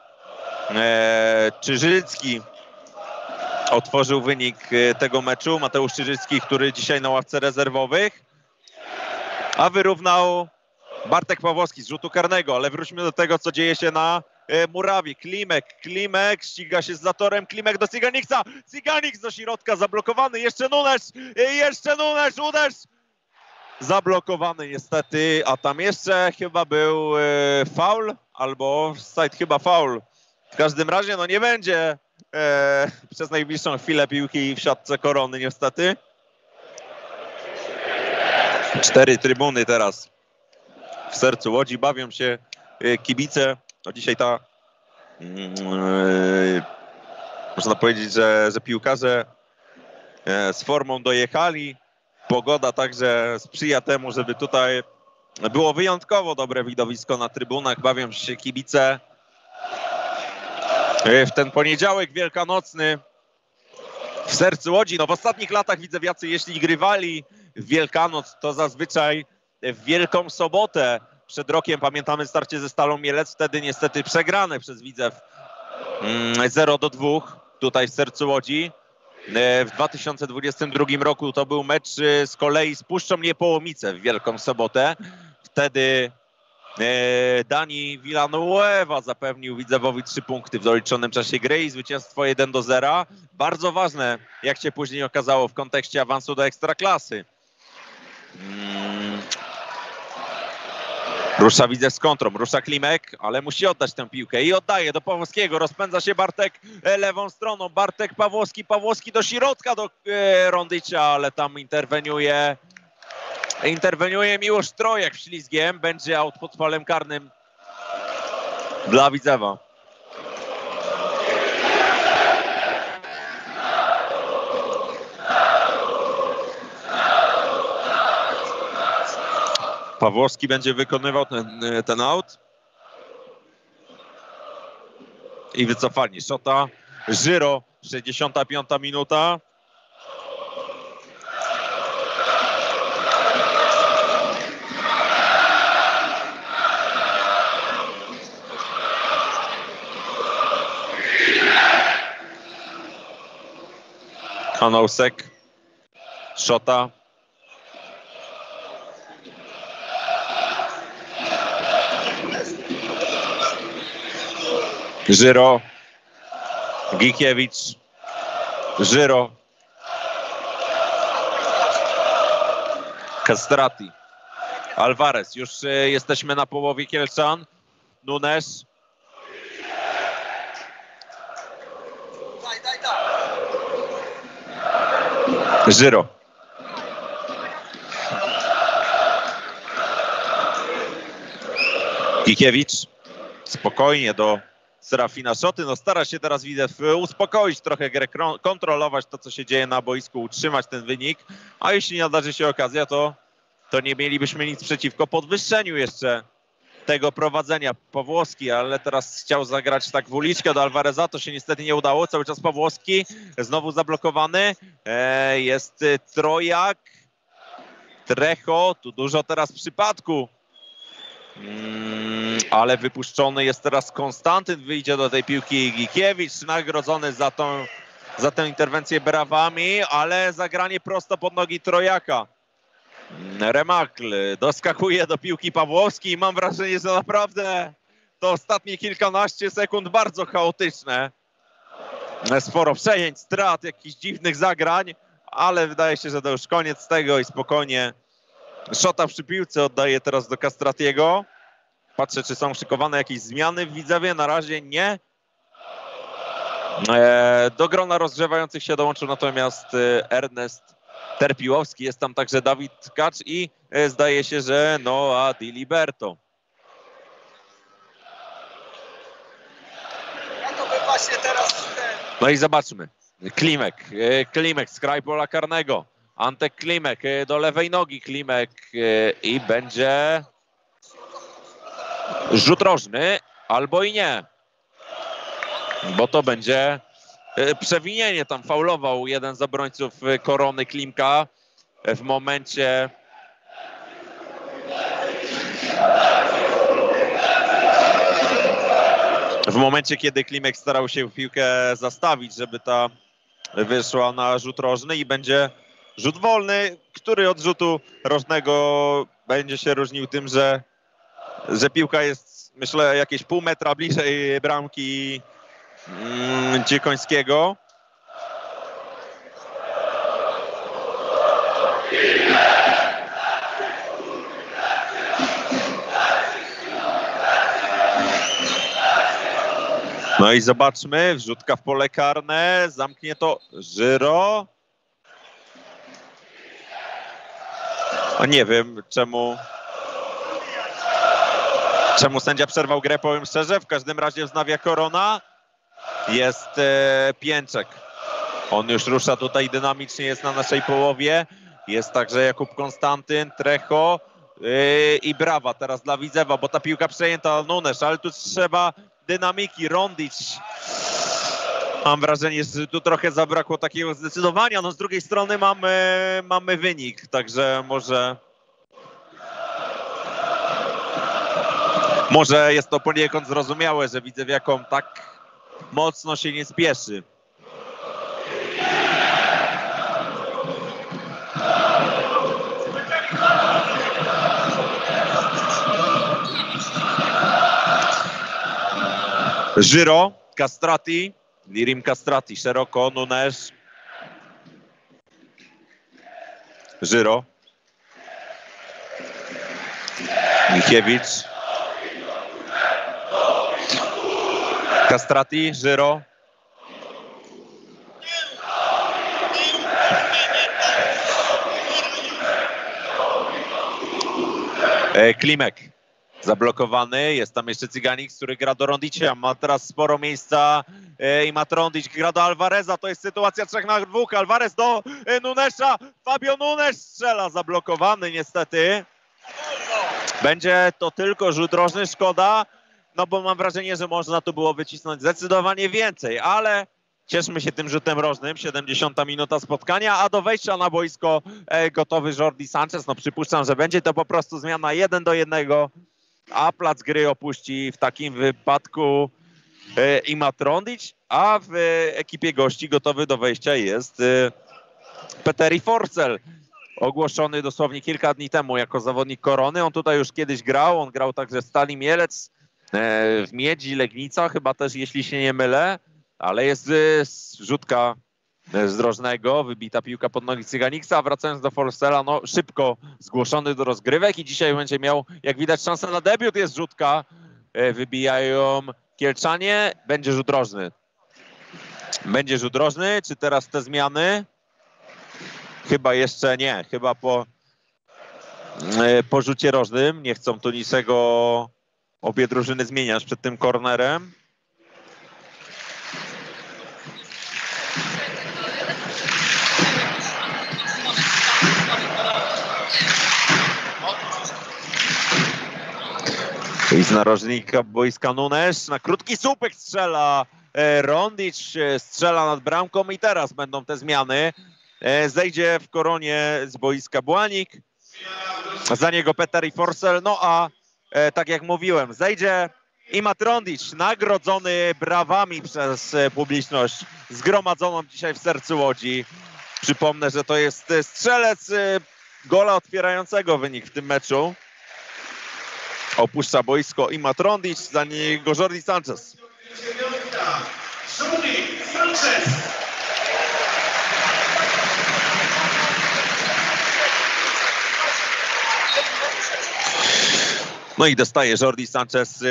Czyżycki otworzył wynik tego meczu. Mateusz Czyżycki, który dzisiaj na ławce rezerwowych. A wyrównał Bartek Pawłowski z rzutu karnego. Ale wróćmy do tego, co dzieje się na murawie. Klimek ściga się z Zatorem. Klimek do Cyganiksa. Cyganix do środka, zablokowany. Jeszcze Nunes, uderz. Zablokowany niestety, a tam jeszcze chyba był faul, albo offside, chyba faul. W każdym razie no nie będzie przez najbliższą chwilę piłki w siatce Korony niestety. 4 trybuny teraz w sercu Łodzi, bawią się kibice. No dzisiaj ta można powiedzieć, że piłkarze z formą dojechali. Pogoda także sprzyja temu, żeby tutaj było wyjątkowo dobre widowisko na trybunach. Bawią się kibice. w ten poniedziałek wielkanocny w sercu Łodzi. No w ostatnich latach widzewiacy, jeśli grywali w Wielkanoc, to zazwyczaj w Wielką Sobotę. Przed rokiem pamiętamy starcie ze Stalą Mielec, wtedy niestety przegrane przez Widzew 0-2 tutaj w sercu Łodzi. W 2022 roku to był mecz z kolei z Puszczą Niepołomice w Wielką Sobotę. Wtedy Dani Villanueva zapewnił Widzewowi 3 punkty w doliczonym czasie gry i zwycięstwo 1-0. Bardzo ważne, jak się później okazało, w kontekście awansu do Ekstraklasy. Rusza Widzew z kontrą, rusza Klimek, ale musi oddać tę piłkę i oddaje do Pawłowskiego. Rozpędza się Bartek lewą stroną. Bartek Pawłowski do środka do Rondycia, ale tam interweniuje Miłosz Trojak ślizgiem. Będzie aut pod polem karnym dla Widzewa. Pawłowski będzie wykonywał ten aut. I wycofanie Szota. Żyro, 65 minuta. Kanausek. Szota. Żyro, Gikiewicz, Żyro, Castrati, Alvarez. Już jesteśmy na połowie Kielczan. Nunes. Żyro. Gikiewicz. Spokojnie do Serafina Szoty. No stara się teraz Widzew uspokoić trochę grę, kontrolować to, co się dzieje na boisku, utrzymać ten wynik. A jeśli nadarzy się okazja, to nie mielibyśmy nic przeciwko podwyższeniu jeszcze tego prowadzenia. Pawłowski, ale teraz chciał zagrać tak w uliczkę do Alvareza. To się niestety nie udało. Cały czas Pawłowski znowu zablokowany. Jest Trojak. Trecho. Tu dużo teraz przypadku. Ale wypuszczony jest teraz Konstantyn, wyjdzie do tej piłki Gikiewicz, nagrodzony za tę interwencję brawami, ale zagranie prosto pod nogi Trojaka. Remakl doskakuje do piłki Pawłowski i mam wrażenie, że naprawdę to ostatnie kilkanaście sekund bardzo chaotyczne. Sporo przejęć, strat, jakichś dziwnych zagrań, ale wydaje się, że to już koniec tego i spokojnie. Szota przy piłce oddaje teraz do Castratiego. Patrzę, czy są szykowane jakieś zmiany w Widzewie. Na razie nie. Do grona rozgrzewających się dołączył natomiast Ernest Terpiłowski. Jest tam także Dawid Tkacz i zdaje się, że Noah Di Liberto. No i zobaczmy. Klimek z kraju pola karnego. Antek Klimek do lewej nogi. Klimek i będzie rzut rożny albo i nie. Bo to będzie przewinienie. Tam faulował jeden z obrońców Korony Klimka w momencie kiedy Klimek starał się piłkę zastawić, żeby ta wyszła na rzut rożny i będzie rzut wolny, który od rzutu rożnego będzie się różnił tym, że piłka jest, myślę, jakieś pół metra bliżej bramki Dziekońskiego. No i zobaczmy, wrzutka w pole karne, zamknie to Żyro. No nie wiem, czemu sędzia przerwał grę, powiem szczerze. W każdym razie wznawia Korona. Jest Pięczek. On już rusza tutaj dynamicznie, jest na naszej połowie. Jest także Jakub Konstantyn, Trecho i brawa teraz dla Widzewa, bo ta piłka przejęta Nunes, ale tu trzeba dynamiki. Rondić. Mam wrażenie, że tu trochę zabrakło takiego zdecydowania. No z drugiej strony mamy wynik, także może jest to poniekąd zrozumiałe, że Widzewiakom tak mocno się nie spieszy. Żyro, Castrati, Lirim Castrati, szeroko, Nunes. Żyro. Michiewicz. Castrati, Żyro. Klimek. Zablokowany, jest tam jeszcze Cyganik, który gra do Rondicia, ma teraz sporo miejsca i ma Rondic, gra do Alvareza, to jest sytuacja 3 na 2, Alvarez do Nunesza, Fabio Nunes strzela, zablokowany niestety. Będzie to tylko rzut rożny, szkoda, no bo mam wrażenie, że można tu było wycisnąć zdecydowanie więcej, ale cieszmy się tym rzutem rożnym, 70 minuta spotkania, a do wejścia na boisko gotowy Jordi Sanchez, no przypuszczam, że będzie to po prostu zmiana 1-1, a plac gry opuści w takim wypadku Imad Rondić, a w ekipie gości gotowy do wejścia jest Petteri Forsell, ogłoszony dosłownie kilka dni temu jako zawodnik Korony. On tutaj już kiedyś grał, on grał także w Stali Mielec, w Miedzi, Legnica chyba też, jeśli się nie mylę, ale jest rzutka z rożnego, wybita piłka pod nogi Cyganiksa, wracając do Forsella, no szybko zgłoszony do rozgrywek i dzisiaj będzie miał, jak widać, szansę na debiut, jest rzutka, wybijają Kielczanie, będzie rzut rożny. Będzie rzut rożny, czy teraz te zmiany? Chyba jeszcze nie, chyba po rzucie rożnym, nie chcą tu niczego obie drużyny zmieniać przed tym kornerem. I z narożnika boiska Nunes na krótki słupek strzela Rondić, strzela nad bramką i teraz będą te zmiany. Zejdzie w Koronie z boiska Błanik, za niego Petteri Forsell, no a tak jak mówiłem, zejdzie Imad Rondić, nagrodzony brawami przez publiczność zgromadzoną dzisiaj w sercu Łodzi. Przypomnę, że to jest strzelec gola otwierającego wynik w tym meczu. Opuszcza boisko Imad Rondić, za niego Jordi Sanchez. No i dostaje Jordi Sanchez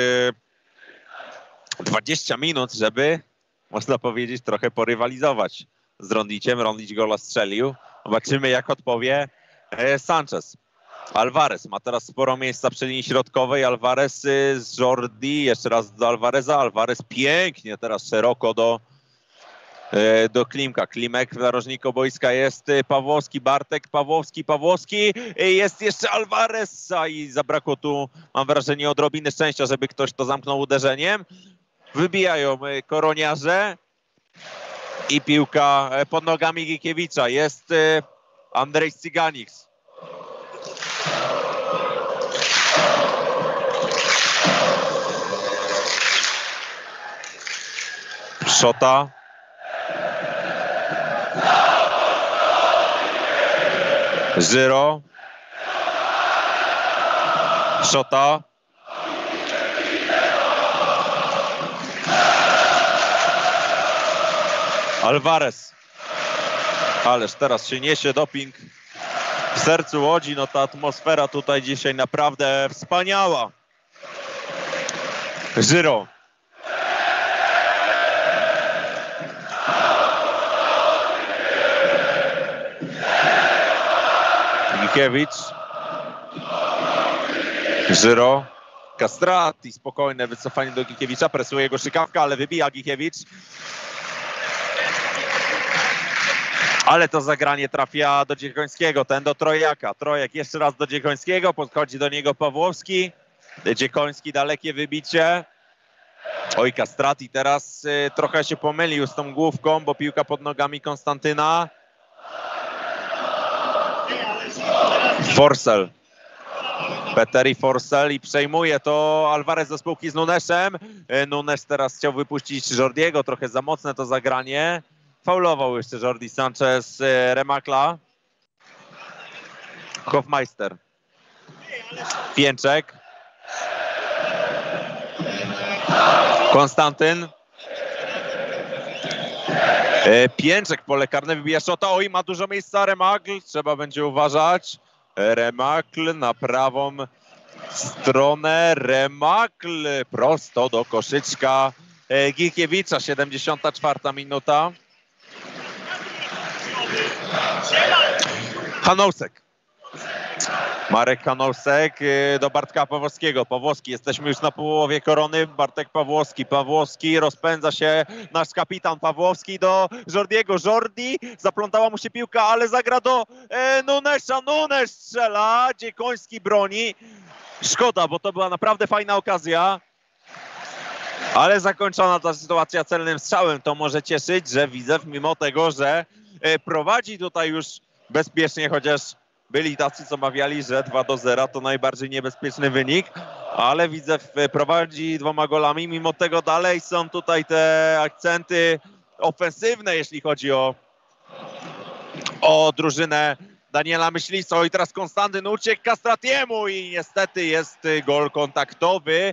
20 minut, żeby, można powiedzieć, trochę porywalizować z Rondiciem. Rondić gola strzelił. Zobaczymy, jak odpowie Sanchez. Alvarez ma teraz sporo miejsca przy linii środkowej. Alvarez z Jordi, jeszcze raz do Alvareza. Alvarez pięknie teraz szeroko do Klimka. Klimek w narożniku boiska jest Pawłowski, Bartek, Pawłowski. Jest jeszcze Alvarez, i zabrakło tu, mam wrażenie, odrobiny szczęścia, żeby ktoś to zamknął uderzeniem. Wybijają koroniarze i piłka pod nogami Gikiewicza. Jest Andrzej Cyganiks. Szota. Żyro. Szota. Alvarez. Ależ teraz się niesie doping w sercu Łodzi. No ta atmosfera tutaj dzisiaj naprawdę wspaniała. Żyro. Gikiewicz. Żyro. Castrati. Spokojne wycofanie do Gikiewicza. Presuje go Szykawka, ale wybija Gikiewicz. Ale to zagranie trafia do Dziekońskiego, ten do Trojaka. Trojak jeszcze raz do Dziekońskiego, podchodzi do niego Pawłowski. Dziekoński, dalekie wybicie. Oj, Castrati teraz trochę się pomylił z tą główką, bo piłka pod nogami Konstantyna. Forsell. Peteri Forsell i przejmuje to Alvarez ze spółki z Nuneszem. Nunes teraz chciał wypuścić Jordiego, trochę za mocne to zagranie. Faulował jeszcze Jordi Sanchez Remakla. Hofmeister. Pięczek. Konstantyn. Pięczek, pole karne, wybija szota. Oj, ma dużo miejsca Remakl. Trzeba będzie uważać. Remakl na prawą stronę. Remakl prosto do koszyczka Gikiewicza. 74 minuta. Hanousek. Marek Hanousek do Bartka Pawłowskiego. Pawłowski, jesteśmy już na połowie korony. Bartek Pawłowski. Pawłowski, rozpędza się nasz kapitan Pawłowski do Jordiego. Jordi, zaplątała mu się piłka, ale zagra do Nunesza. Nunes strzela, Dziekoński broni. Szkoda, bo to była naprawdę fajna okazja. Ale zakończona ta sytuacja celnym strzałem. To może cieszyć, że Widzew, mimo tego, że prowadzi tutaj już bezpiecznie, chociaż byli tacy, co mawiali, że 2-0 to najbardziej niebezpieczny wynik, ale Widzew prowadzi 2 golami. Mimo tego dalej są tutaj te akcenty ofensywne, jeśli chodzi o drużynę Daniela Myśliwca. I teraz Konstantyn uciekł Castratiemu i niestety jest gol kontaktowy.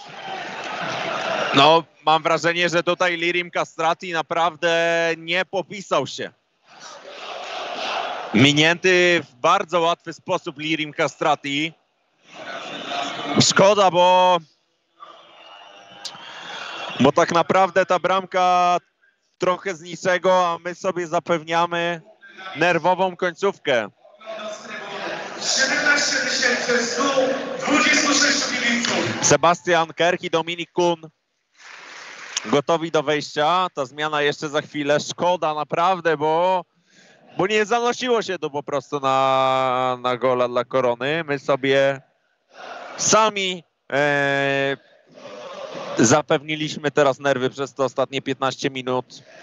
No, mam wrażenie, że tutaj Lirim Castrati naprawdę nie popisał się. Minięty w bardzo łatwy sposób Lirim Castrati. Szkoda, bo tak naprawdę ta bramka trochę z niczego, a my sobie zapewniamy nerwową końcówkę. 17 126 kibiców. Sebastian Kerk i Dominik Kun gotowi do wejścia. Ta zmiana jeszcze za chwilę. Szkoda naprawdę, bo nie zanosiło się to po prostu na gola dla Korony. My sobie sami zapewniliśmy teraz nerwy przez te ostatnie 15 minut.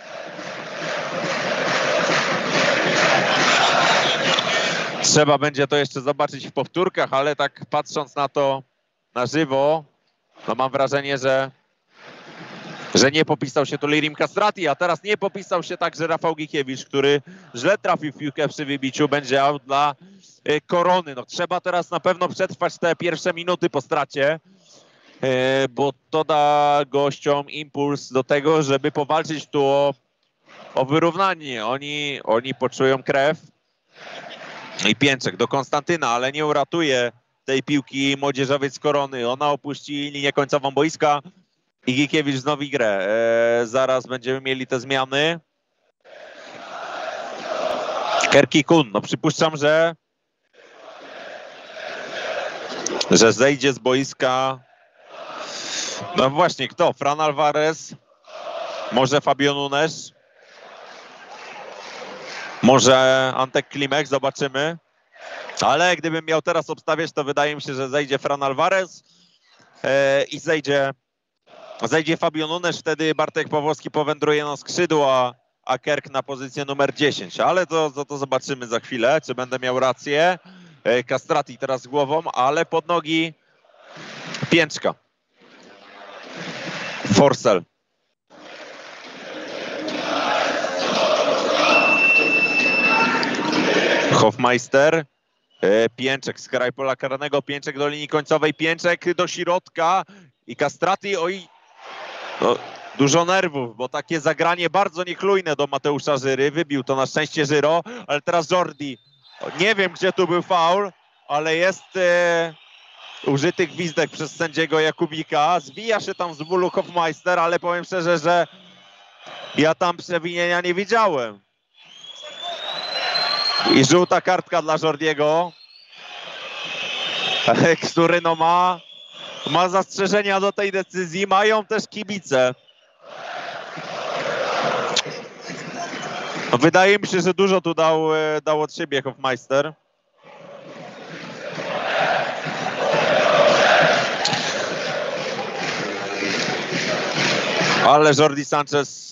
Trzeba będzie to jeszcze zobaczyć w powtórkach, ale tak patrząc na to na żywo, no mam wrażenie, że nie popisał się tu Lirim Castrati, a teraz nie popisał się także Rafał Gikiewicz, który źle trafił w piłkę przy wybiciu, będzie out dla Korony. No, trzeba teraz na pewno przetrwać te pierwsze minuty po stracie, bo to da gościom impuls do tego, żeby powalczyć tu o wyrównanie. Oni poczują krew. I Pięczek do Konstantyna, ale nie uratuje tej piłki młodzieżowiec Korony. Ona opuści linię końcową boiska i Gikiewicz wznowi grę. Zaraz będziemy mieli te zmiany. Kerki Kun, no przypuszczam, że zejdzie z boiska. No właśnie, kto? Fran Alvarez? Może Fabio Nunes? Może Antek Klimek? Zobaczymy. Ale gdybym miał teraz obstawiać, to wydaje mi się, że zejdzie Fran Alvarez i zejdzie Fabio Nunes. Wtedy Bartek Pawłowski powędruje na skrzydło, a Kerk na pozycję numer 10. Ale to zobaczymy za chwilę, czy będę miał rację. Castrati teraz głową, ale pod nogi Pięczka. Forsell. Hofmeister. Pięczek z kraju pola karnego. Pięczek do linii końcowej. Pięczek do środka. I Castrati, oj, no, dużo nerwów, bo takie zagranie bardzo niechlujne do Mateusza Żyry. Wybił to na szczęście Żyro, ale teraz Jordi. Nie wiem, gdzie tu był faul, ale jest użyty gwizdek przez sędziego Jakubika. Zwija się tam z bólu Hofmeister, ale powiem szczerze, że ja tam przewinienia nie widziałem. I żółta kartka dla Jordiego, który no ma zastrzeżenia do tej decyzji. Mają też kibice. Wydaje mi się, że dużo tu dał od siebie Hofmeister. Ale Jordi Sanchez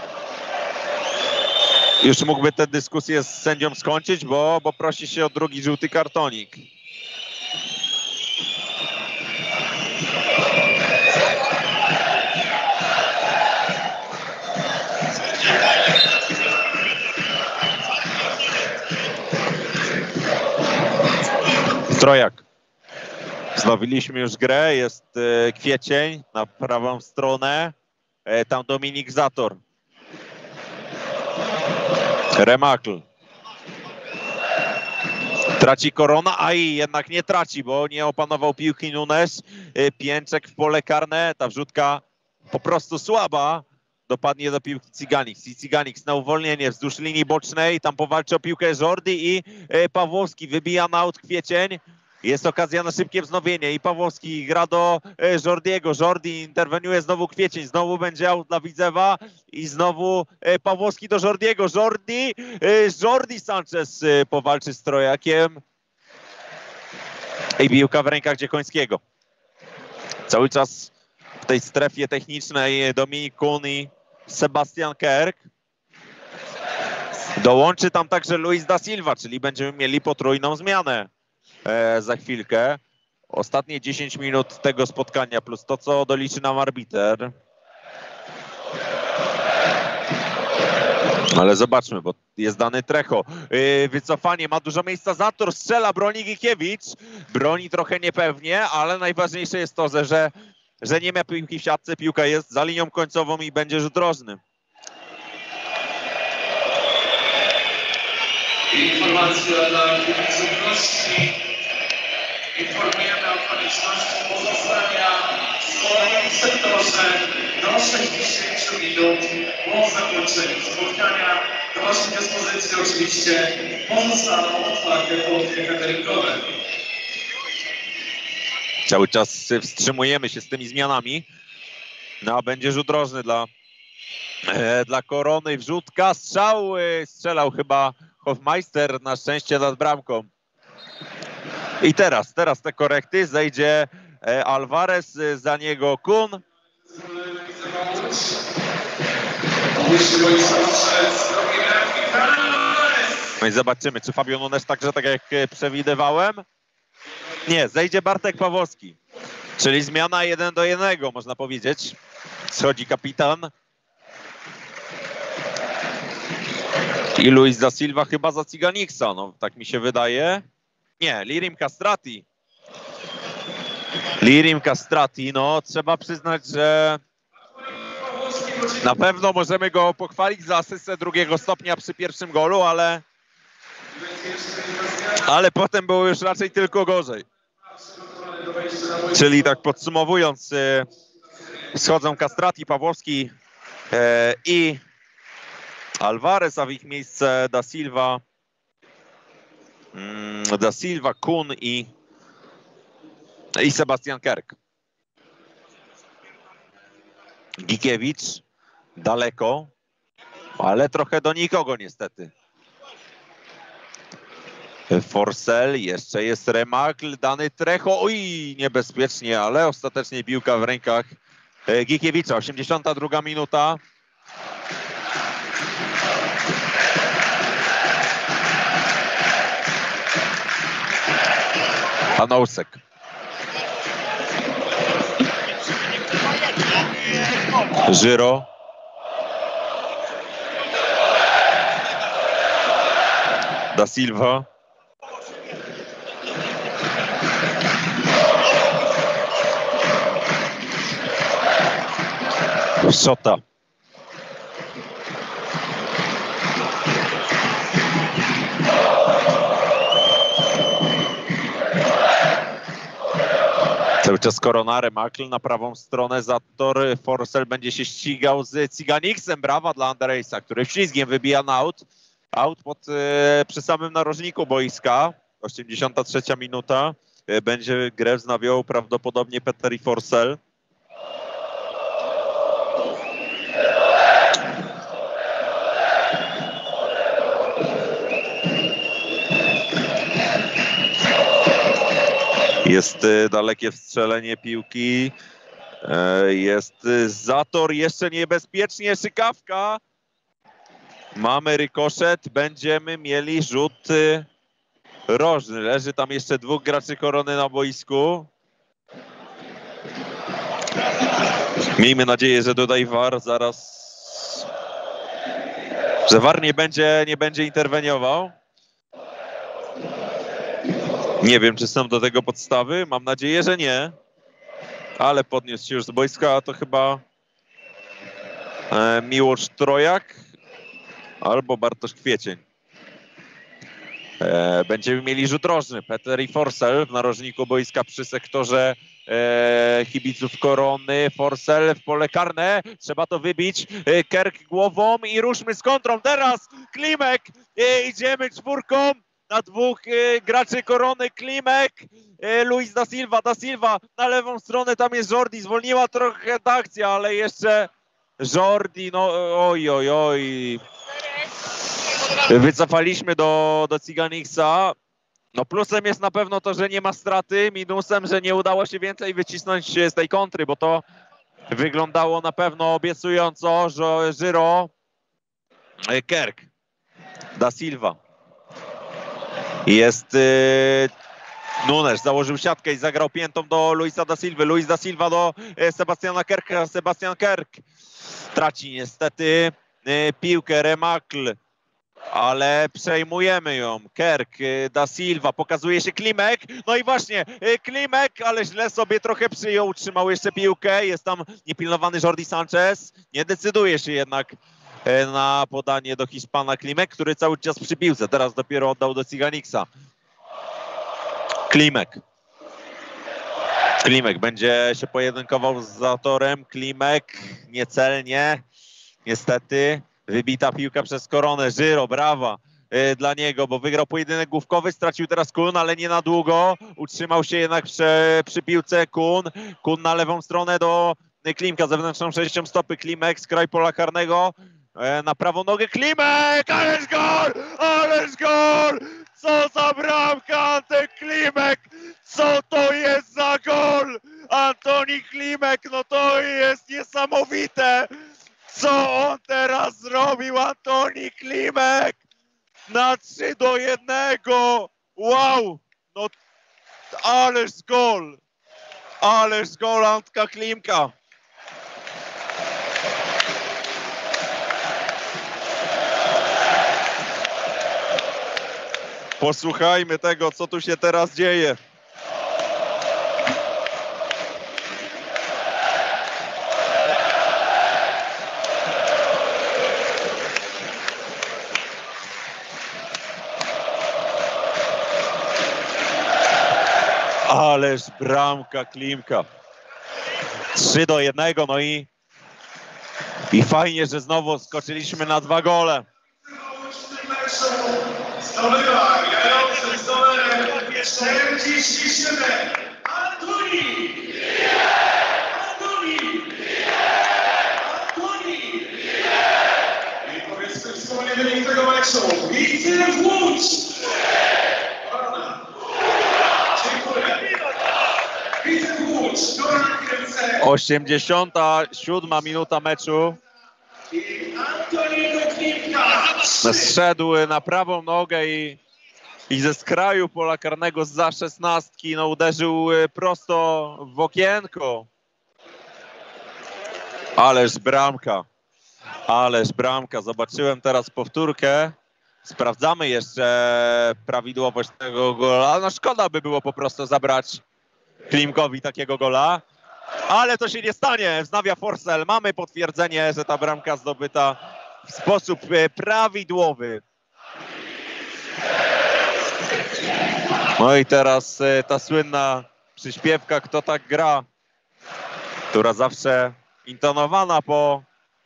już mógłby tę dyskusję z sędzią skończyć, bo prosi się o drugi żółty kartonik. Strojak. Wznowiliśmy już grę, jest Kwiecień na prawą stronę, tam Dominik Zator. Remakl. Traci Korona, a i jednak nie traci, bo nie opanował piłki Nunes. Pięczek w pole karne, ta wrzutka po prostu słaba. Dopadnie do piłki Cyganix i Cyganix na uwolnienie wzdłuż linii bocznej. Tam powalczy o piłkę Jordi i Pawłowski wybija na aut Kwiecień. Jest okazja na szybkie wznowienie i Pawłowski gra do Jordiego. Jordi interweniuje, znowu Kwiecień, znowu będzie aut dla Widzewa i znowu Pawłowski do Jordiego. Jordi Sanchez powalczy z Trojakiem i piłka w rękach Dziekońskiego. Cały czas w tej strefie technicznej Dominik Kun i Sebastian Kerk. Dołączy tam także Luis da Silva, czyli będziemy mieli potrójną zmianę za chwilkę. Ostatnie 10 minut tego spotkania plus to, co doliczy nam arbiter. Ale zobaczmy, bo jest dany Trecho. Wycofanie, ma dużo miejsca Zator, strzela, broni Gikiewicz. Broni trochę niepewnie, ale najważniejsze jest to, że nie ma piłki w siatce, piłka jest za linią końcową i będzie rzut rożny. Informacja dla kibiców gości. Informujemy o konieczności pozostania w swoim sektorze do 60 minut po zakończeniu spotkania. Do waszej dyspozycji oczywiście pozostaną otwarte porty cateringowe. Cały czas wstrzymujemy się z tymi zmianami. No a będzie rzut rożny dla Korony. Wrzutka, strzał, strzelał chyba Hofmeister, na szczęście nad bramką. I teraz te korekty, zejdzie Alvarez, za niego Kun. No i zobaczymy, czy Fabio Nunes także tak jak przewidywałem. Nie, zejdzie Bartek Pawłowski. Czyli zmiana 1-1, można powiedzieć. Schodzi kapitan. I Luis da Silva chyba za Cyganixa, no tak mi się wydaje. Nie, Lirim Castrati. Lirim Castrati, no trzeba przyznać, że na pewno możemy go pochwalić za asystę drugiego stopnia przy pierwszym golu, ale potem było już raczej tylko gorzej. Czyli tak podsumowując, schodzą Castrati, Pawłowski i Alvarez, a w ich miejsce da Silva, Kun i Sebastian Kerk. Gikiewicz daleko, ale trochę do nikogo niestety. Forsell, jeszcze jest Remakl, dany Trecho, oj, niebezpiecznie, ale ostatecznie piłka w rękach Gikiewicza. 82 minuta. Panousek. Żyro. Da Silva. Szota. Cały czas Korona, Remakl na prawą stronę, Zator, Forsell będzie się ścigał z Cyganixem. Brawa dla Anderejsa, który ślizgiem wybija na aut. Aut przy samym narożniku boiska. 83 minuta. Będzie grę wznawiał prawdopodobnie Peter i Forsell. Jest dalekie wstrzelenie piłki Jest zator, jeszcze niebezpiecznie, szykawka. Mamy rykoszet, będziemy mieli rzut rożny. Leży tam jeszcze 2 graczy Korony na boisku. Miejmy nadzieję, że tutaj VAR zaraz... że VAR nie będzie interweniował. Nie wiem, czy są do tego podstawy. Mam nadzieję, że nie. Ale podniósł się już z boiska, a to chyba Miłosz Trojak albo Bartosz Kwiecień. Będziemy mieli rzut rożny. Peter i Forsell w narożniku boiska przy sektorze kibiców Korony. Forsell w pole karne. Trzeba to wybić. Kerk głową i ruszmy z kontrą. Teraz Klimek. Idziemy czwórką na 2 graczy Korony. Klimek. Luis da Silva. Da Silva na lewą stronę. Tam jest Jordi. Zwolniła trochę ta akcja, ale jeszcze Jordi. No oj, oj, oj. Wycofaliśmy do Ciganiksa. No plusem jest na pewno to, że nie ma straty. Minusem, że nie udało się więcej wycisnąć z tej kontry, bo to wyglądało na pewno obiecująco, że Żyro, Kerk, Da Silva. Jest Nunes, założył siatkę i zagrał piętą do Luisa da Silva. Luis da Silva do Sebastiana Kerka. Sebastian Kerk traci niestety piłkę. Remakl. Ale przejmujemy ją. Kerk, da Silva, pokazuje się Klimek. No i właśnie, Klimek, ale źle sobie trochę przyjął, utrzymał jeszcze piłkę. Jest tam niepilnowany Jordi Sanchez. Nie decyduje się jednak na podanie do Hiszpana Klimek, który cały czas przy piłce. Teraz dopiero oddał do Ciganiksa. Klimek. Klimek będzie się pojedynkował z Zatorem. Klimek niecelnie, niestety. Wybita piłka przez Koronę. Żyro, brawa dla niego, bo wygrał pojedynek główkowy. Stracił teraz Kun, ale nie na długo. Utrzymał się jednak przy piłce Kun. Kun na lewą stronę do Klimka. Zewnętrzną 6 stopy. Klimek z kraju pola karnego. Na prawą nogę Klimek! Ależ gol! Ależ gol! Co za bramka, Antek Klimek! Co to jest za gol? Antoni Klimek, no to jest niesamowite! Co on teraz zrobił, Antoni Klimek? Na 3-1. Wow! No, ależ gol! Ależ gol Antka Klimka! Posłuchajmy tego, co tu się teraz dzieje. Ależ bramka Klimka. 3-1, no i fajnie, że znowu skoczyliśmy na 2 gole. Zdobywa grający z numerem 47 Antoni! Antoni! Antoni! I powiedzmy wspólnie wynik tego meczu. Widzew Łódź! Dziękuję. Widzew Łódź, Korona Kielce. 87 minuta meczu. I Antoniego Klimka. Zszedł na prawą nogę i ze skraju pola karnego zza 16 no uderzył prosto w okienko. Ależ bramka. Ależ bramka. Zobaczyłem teraz powtórkę. Sprawdzamy jeszcze prawidłowość tego gola. No szkoda by było po prostu zabrać Klimkowi takiego gola. Ale to się nie stanie. Wznawia Forsell. Mamy potwierdzenie, że ta bramka zdobyta w sposób prawidłowy. No i teraz ta słynna przyśpiewka Kto tak gra, która zawsze intonowana po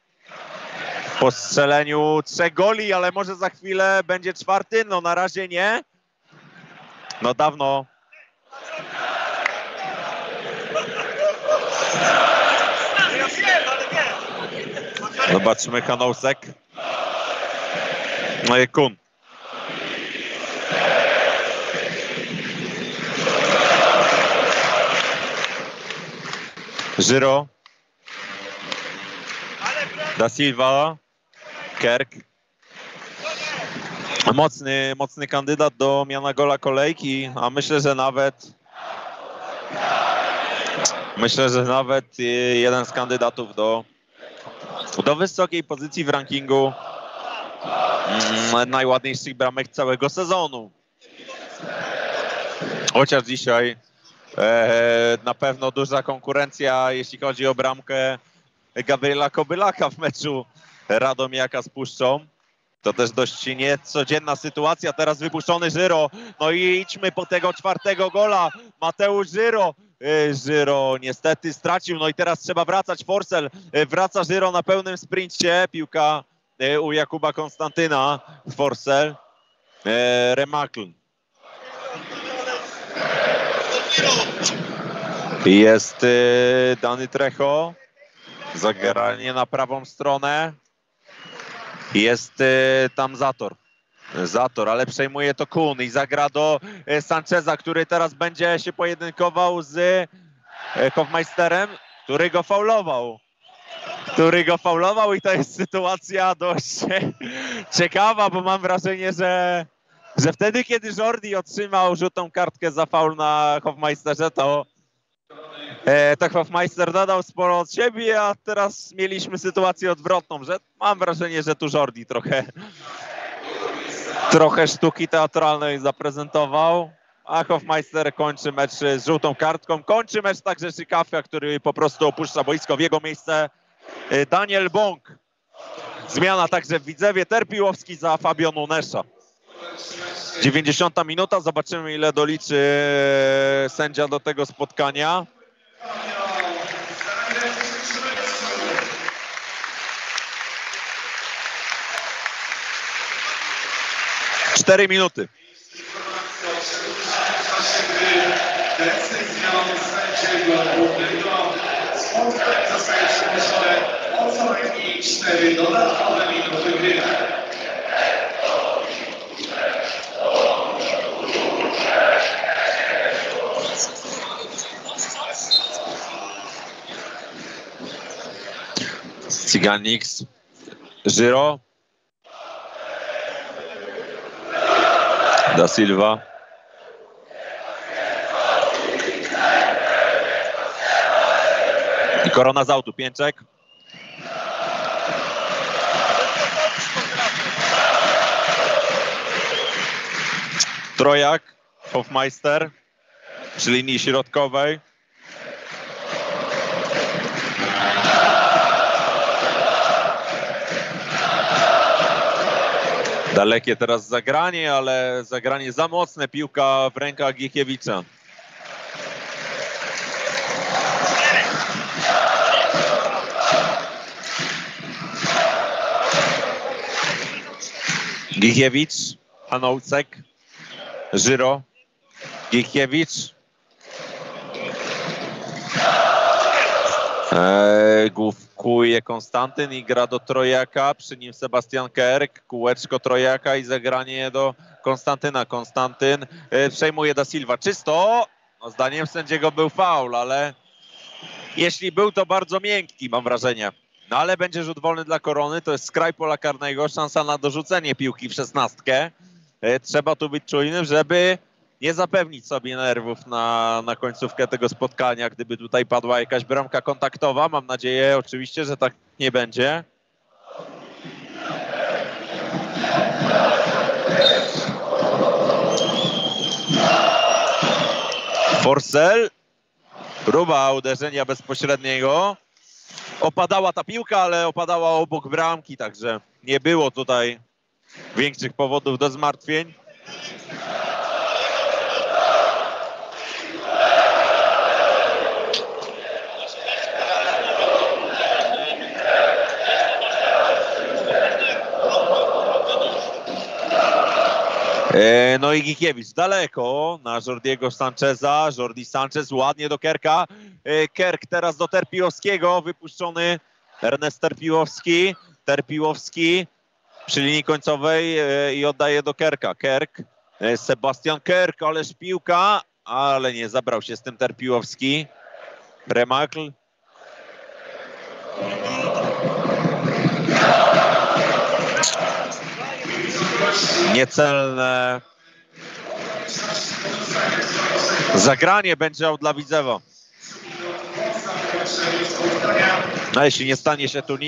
strzeleniu 3 goli, ale może za chwilę będzie 4. No na razie nie. No dawno. Zobaczmy Hanousek. No i Kun. Żyro. Da Silva. Kerk. Mocny kandydat do miana gola kolejki, a myślę, że nawet jeden z kandydatów do wysokiej pozycji w rankingu najładniejszych bramek całego sezonu. Chociaż dzisiaj na pewno duża konkurencja, jeśli chodzi o bramkę Gabriela Kobylaka w meczu Radomiaka z Puszczą. To też dość niecodzienna sytuacja. Teraz wypuszczony Żyro. No i idźmy po tego czwartego gola. Mateusz Żyro. Żyro niestety stracił. No i teraz trzeba wracać. Forsell. Wraca Żyro na pełnym sprincie. Piłka u Jakuba Konstantyna. Forsell. Remakl. Jest Dany Trejo. Zagranie na prawą stronę. Jest tam Zator, ale przejmuje to Kun i zagra do Sancheza, który teraz będzie się pojedynkował z Hofmeisterem, który go faulował i to jest sytuacja dość ciekawa, bo mam wrażenie, że wtedy, kiedy Jordi otrzymał żółtą kartkę za faul na Hofmeisterze, to Hofmeister dodał sporo od siebie, a teraz mieliśmy sytuację odwrotną, że mam wrażenie, że tu Jordi trochę sztuki teatralnej zaprezentował, a Hofmeister kończy mecz z żółtą kartką. Kończy mecz także Szykafia, który po prostu opuszcza boisko. W jego miejsce Daniel Bąk. Zmiana także w Widzewie. Terpiłowski za Fabio Nunesza. 90 minuta. Zobaczymy, ile doliczy sędzia do tego spotkania. Cztery minuty. Decyzją sędziego głównego spotkania zostaje przemyślone o co najmniej 4 dodatkowe minuty gry. Cyganix, Żyro, Da Silva, i Korona z autu, Pięczek. Trojak, Hofmeister przy linii środkowej. Dalekie teraz zagranie, ale zagranie za mocne. Piłka w rękach Gikiewicza. Gikiewicz, Hanoucek, Żyro, Gikiewicz. Główkuje Konstantyn i gra do Trojaka, przy nim Sebastian Kerk, kółeczko Trojaka i zagranie do Konstantyna. Konstantyn przejmuje Da Silva. Czysto, no zdaniem sędziego był faul, ale jeśli był, to bardzo miękki, mam wrażenie. No ale będzie rzut wolny dla Korony, to jest skraj pola karnego, szansa na dorzucenie piłki w 16. Trzeba tu być czujnym, żeby nie zapewnić sobie nerwów na końcówkę tego spotkania, gdyby tutaj padła jakaś bramka kontaktowa. Mam nadzieję oczywiście, że tak nie będzie. Forsell. Próba uderzenia bezpośredniego. Opadała ta piłka, ale opadała obok bramki, także nie było tutaj większych powodów do zmartwień. No i Gikiewicz daleko na Jordiego Sancheza. Jordi Sanchez ładnie do Kerka. Kerk teraz do Terpiłowskiego. Wypuszczony Ernest Terpiłowski. Terpiłowski przy linii końcowej i oddaje do Kerka. Kerk, Sebastian Kerk, ależ piłka, ale nie zabrał się z tym Terpiłowski. Remakl, Niecelne zagranie będzie dla Widzewa. A jeśli nie stanie się tu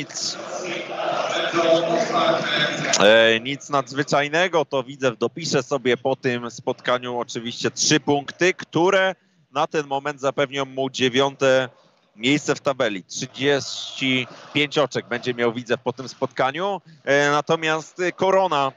nic nadzwyczajnego, to Widzew dopisze sobie po tym spotkaniu oczywiście 3 punkty, które na ten moment zapewnią mu 9. miejsce w tabeli. 35 oczek będzie miał Widzew po tym spotkaniu, natomiast Korona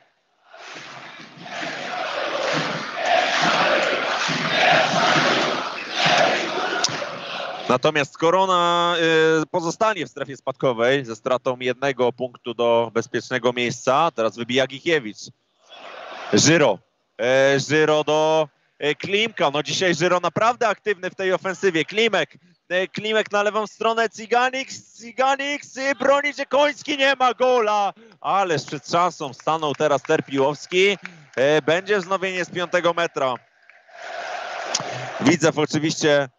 pozostanie w strefie spadkowej ze stratą 1 punktu do bezpiecznego miejsca. Teraz wybija Gikiewicz. Żyro do Klimka. No dzisiaj Żyro naprawdę aktywny w tej ofensywie. Klimek na lewą stronę. Cyganik broni się Koński. Nie ma gola. Ależ przed szansą stanął teraz Terpiłowski. Będzie wznowienie z 5 metra. Widzew oczywiście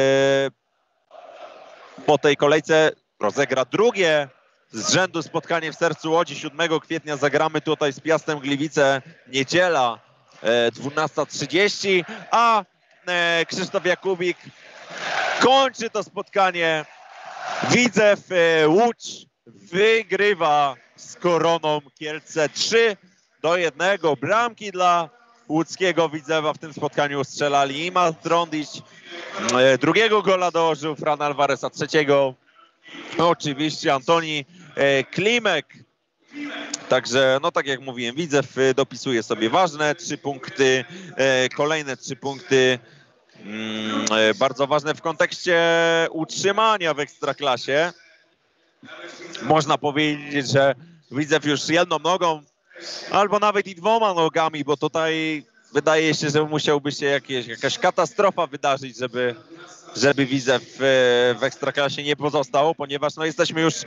po tej kolejce rozegra drugie z rzędu spotkanie w sercu Łodzi. 7 kwietnia zagramy tutaj z Piastem Gliwice. Niedziela 12:30, a Krzysztof Jakubik kończy to spotkanie. Widzew Łódź wygrywa z Koroną Kielce 3-1. Bramki dla łódzkiego Widzewa w tym spotkaniu strzelali Ima Trondić. Drugiego gola dołożył Fran Alvarez, a trzeciego oczywiście Antoni Klimek. Także, no tak jak mówiłem, Widzew dopisuje sobie ważne 3 punkty, kolejne 3 punkty, bardzo ważne w kontekście utrzymania w Ekstraklasie. Można powiedzieć, że Widzew już jedną nogą, albo nawet i 2 nogami, bo tutaj wydaje się, że musiałby się jakaś katastrofa wydarzyć, żeby Widzew w Ekstraklasie nie pozostał, ponieważ no jesteśmy już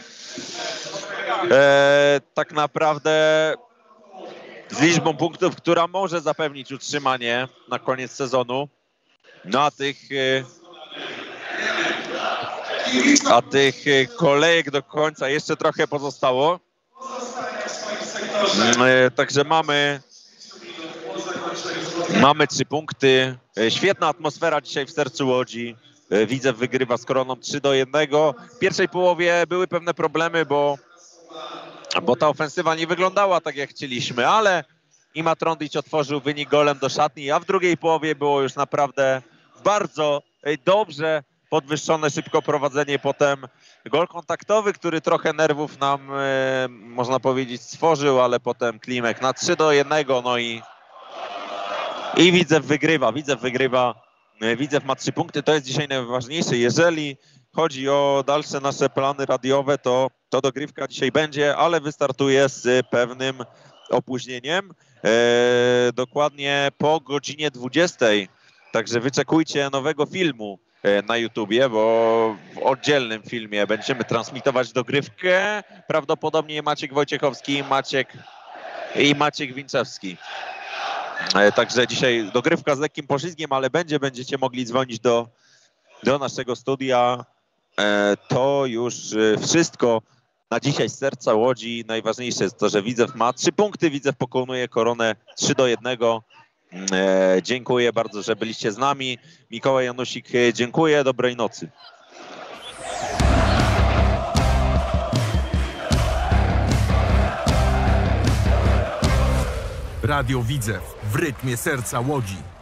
tak naprawdę z liczbą punktów, która może zapewnić utrzymanie na koniec sezonu. No a tych kolejek do końca jeszcze trochę pozostało. Także mamy 3 punkty. Świetna atmosfera dzisiaj w sercu Łodzi. Widzew wygrywa z Koroną 3-1. W pierwszej połowie były pewne problemy, bo ta ofensywa nie wyglądała tak jak chcieliśmy, ale Ima Trondić otworzył wynik golem do szatni, a w drugiej połowie było już naprawdę bardzo dobrze podwyższone szybko prowadzenie, potem gol kontaktowy, który trochę nerwów nam, można powiedzieć, stworzył, ale potem Klimek na 3-1, no i Widzew wygrywa. Widzew ma 3 punkty, to jest dzisiaj najważniejsze. Jeżeli chodzi o dalsze nasze plany radiowe, to dogrywka dzisiaj będzie, ale wystartuje z pewnym opóźnieniem. Dokładnie po godzinie 20. Także wyczekujcie nowego filmu na YouTubie, bo w oddzielnym filmie będziemy transmitować dogrywkę. Prawdopodobnie Maciek Wojciechowski i Maciek Winczewski. Także dzisiaj dogrywka z lekkim poślizgiem, ale będziecie mogli dzwonić do naszego studia. To już wszystko na dzisiaj z serca Łodzi. Najważniejsze jest to, że Widzew ma 3 punkty. Widzew pokonuje Koronę 3-1. Dziękuję bardzo, że byliście z nami. Mikołaj Janusik, dziękuję. Dobrej nocy. Radio Widzew w rytmie serca Łodzi.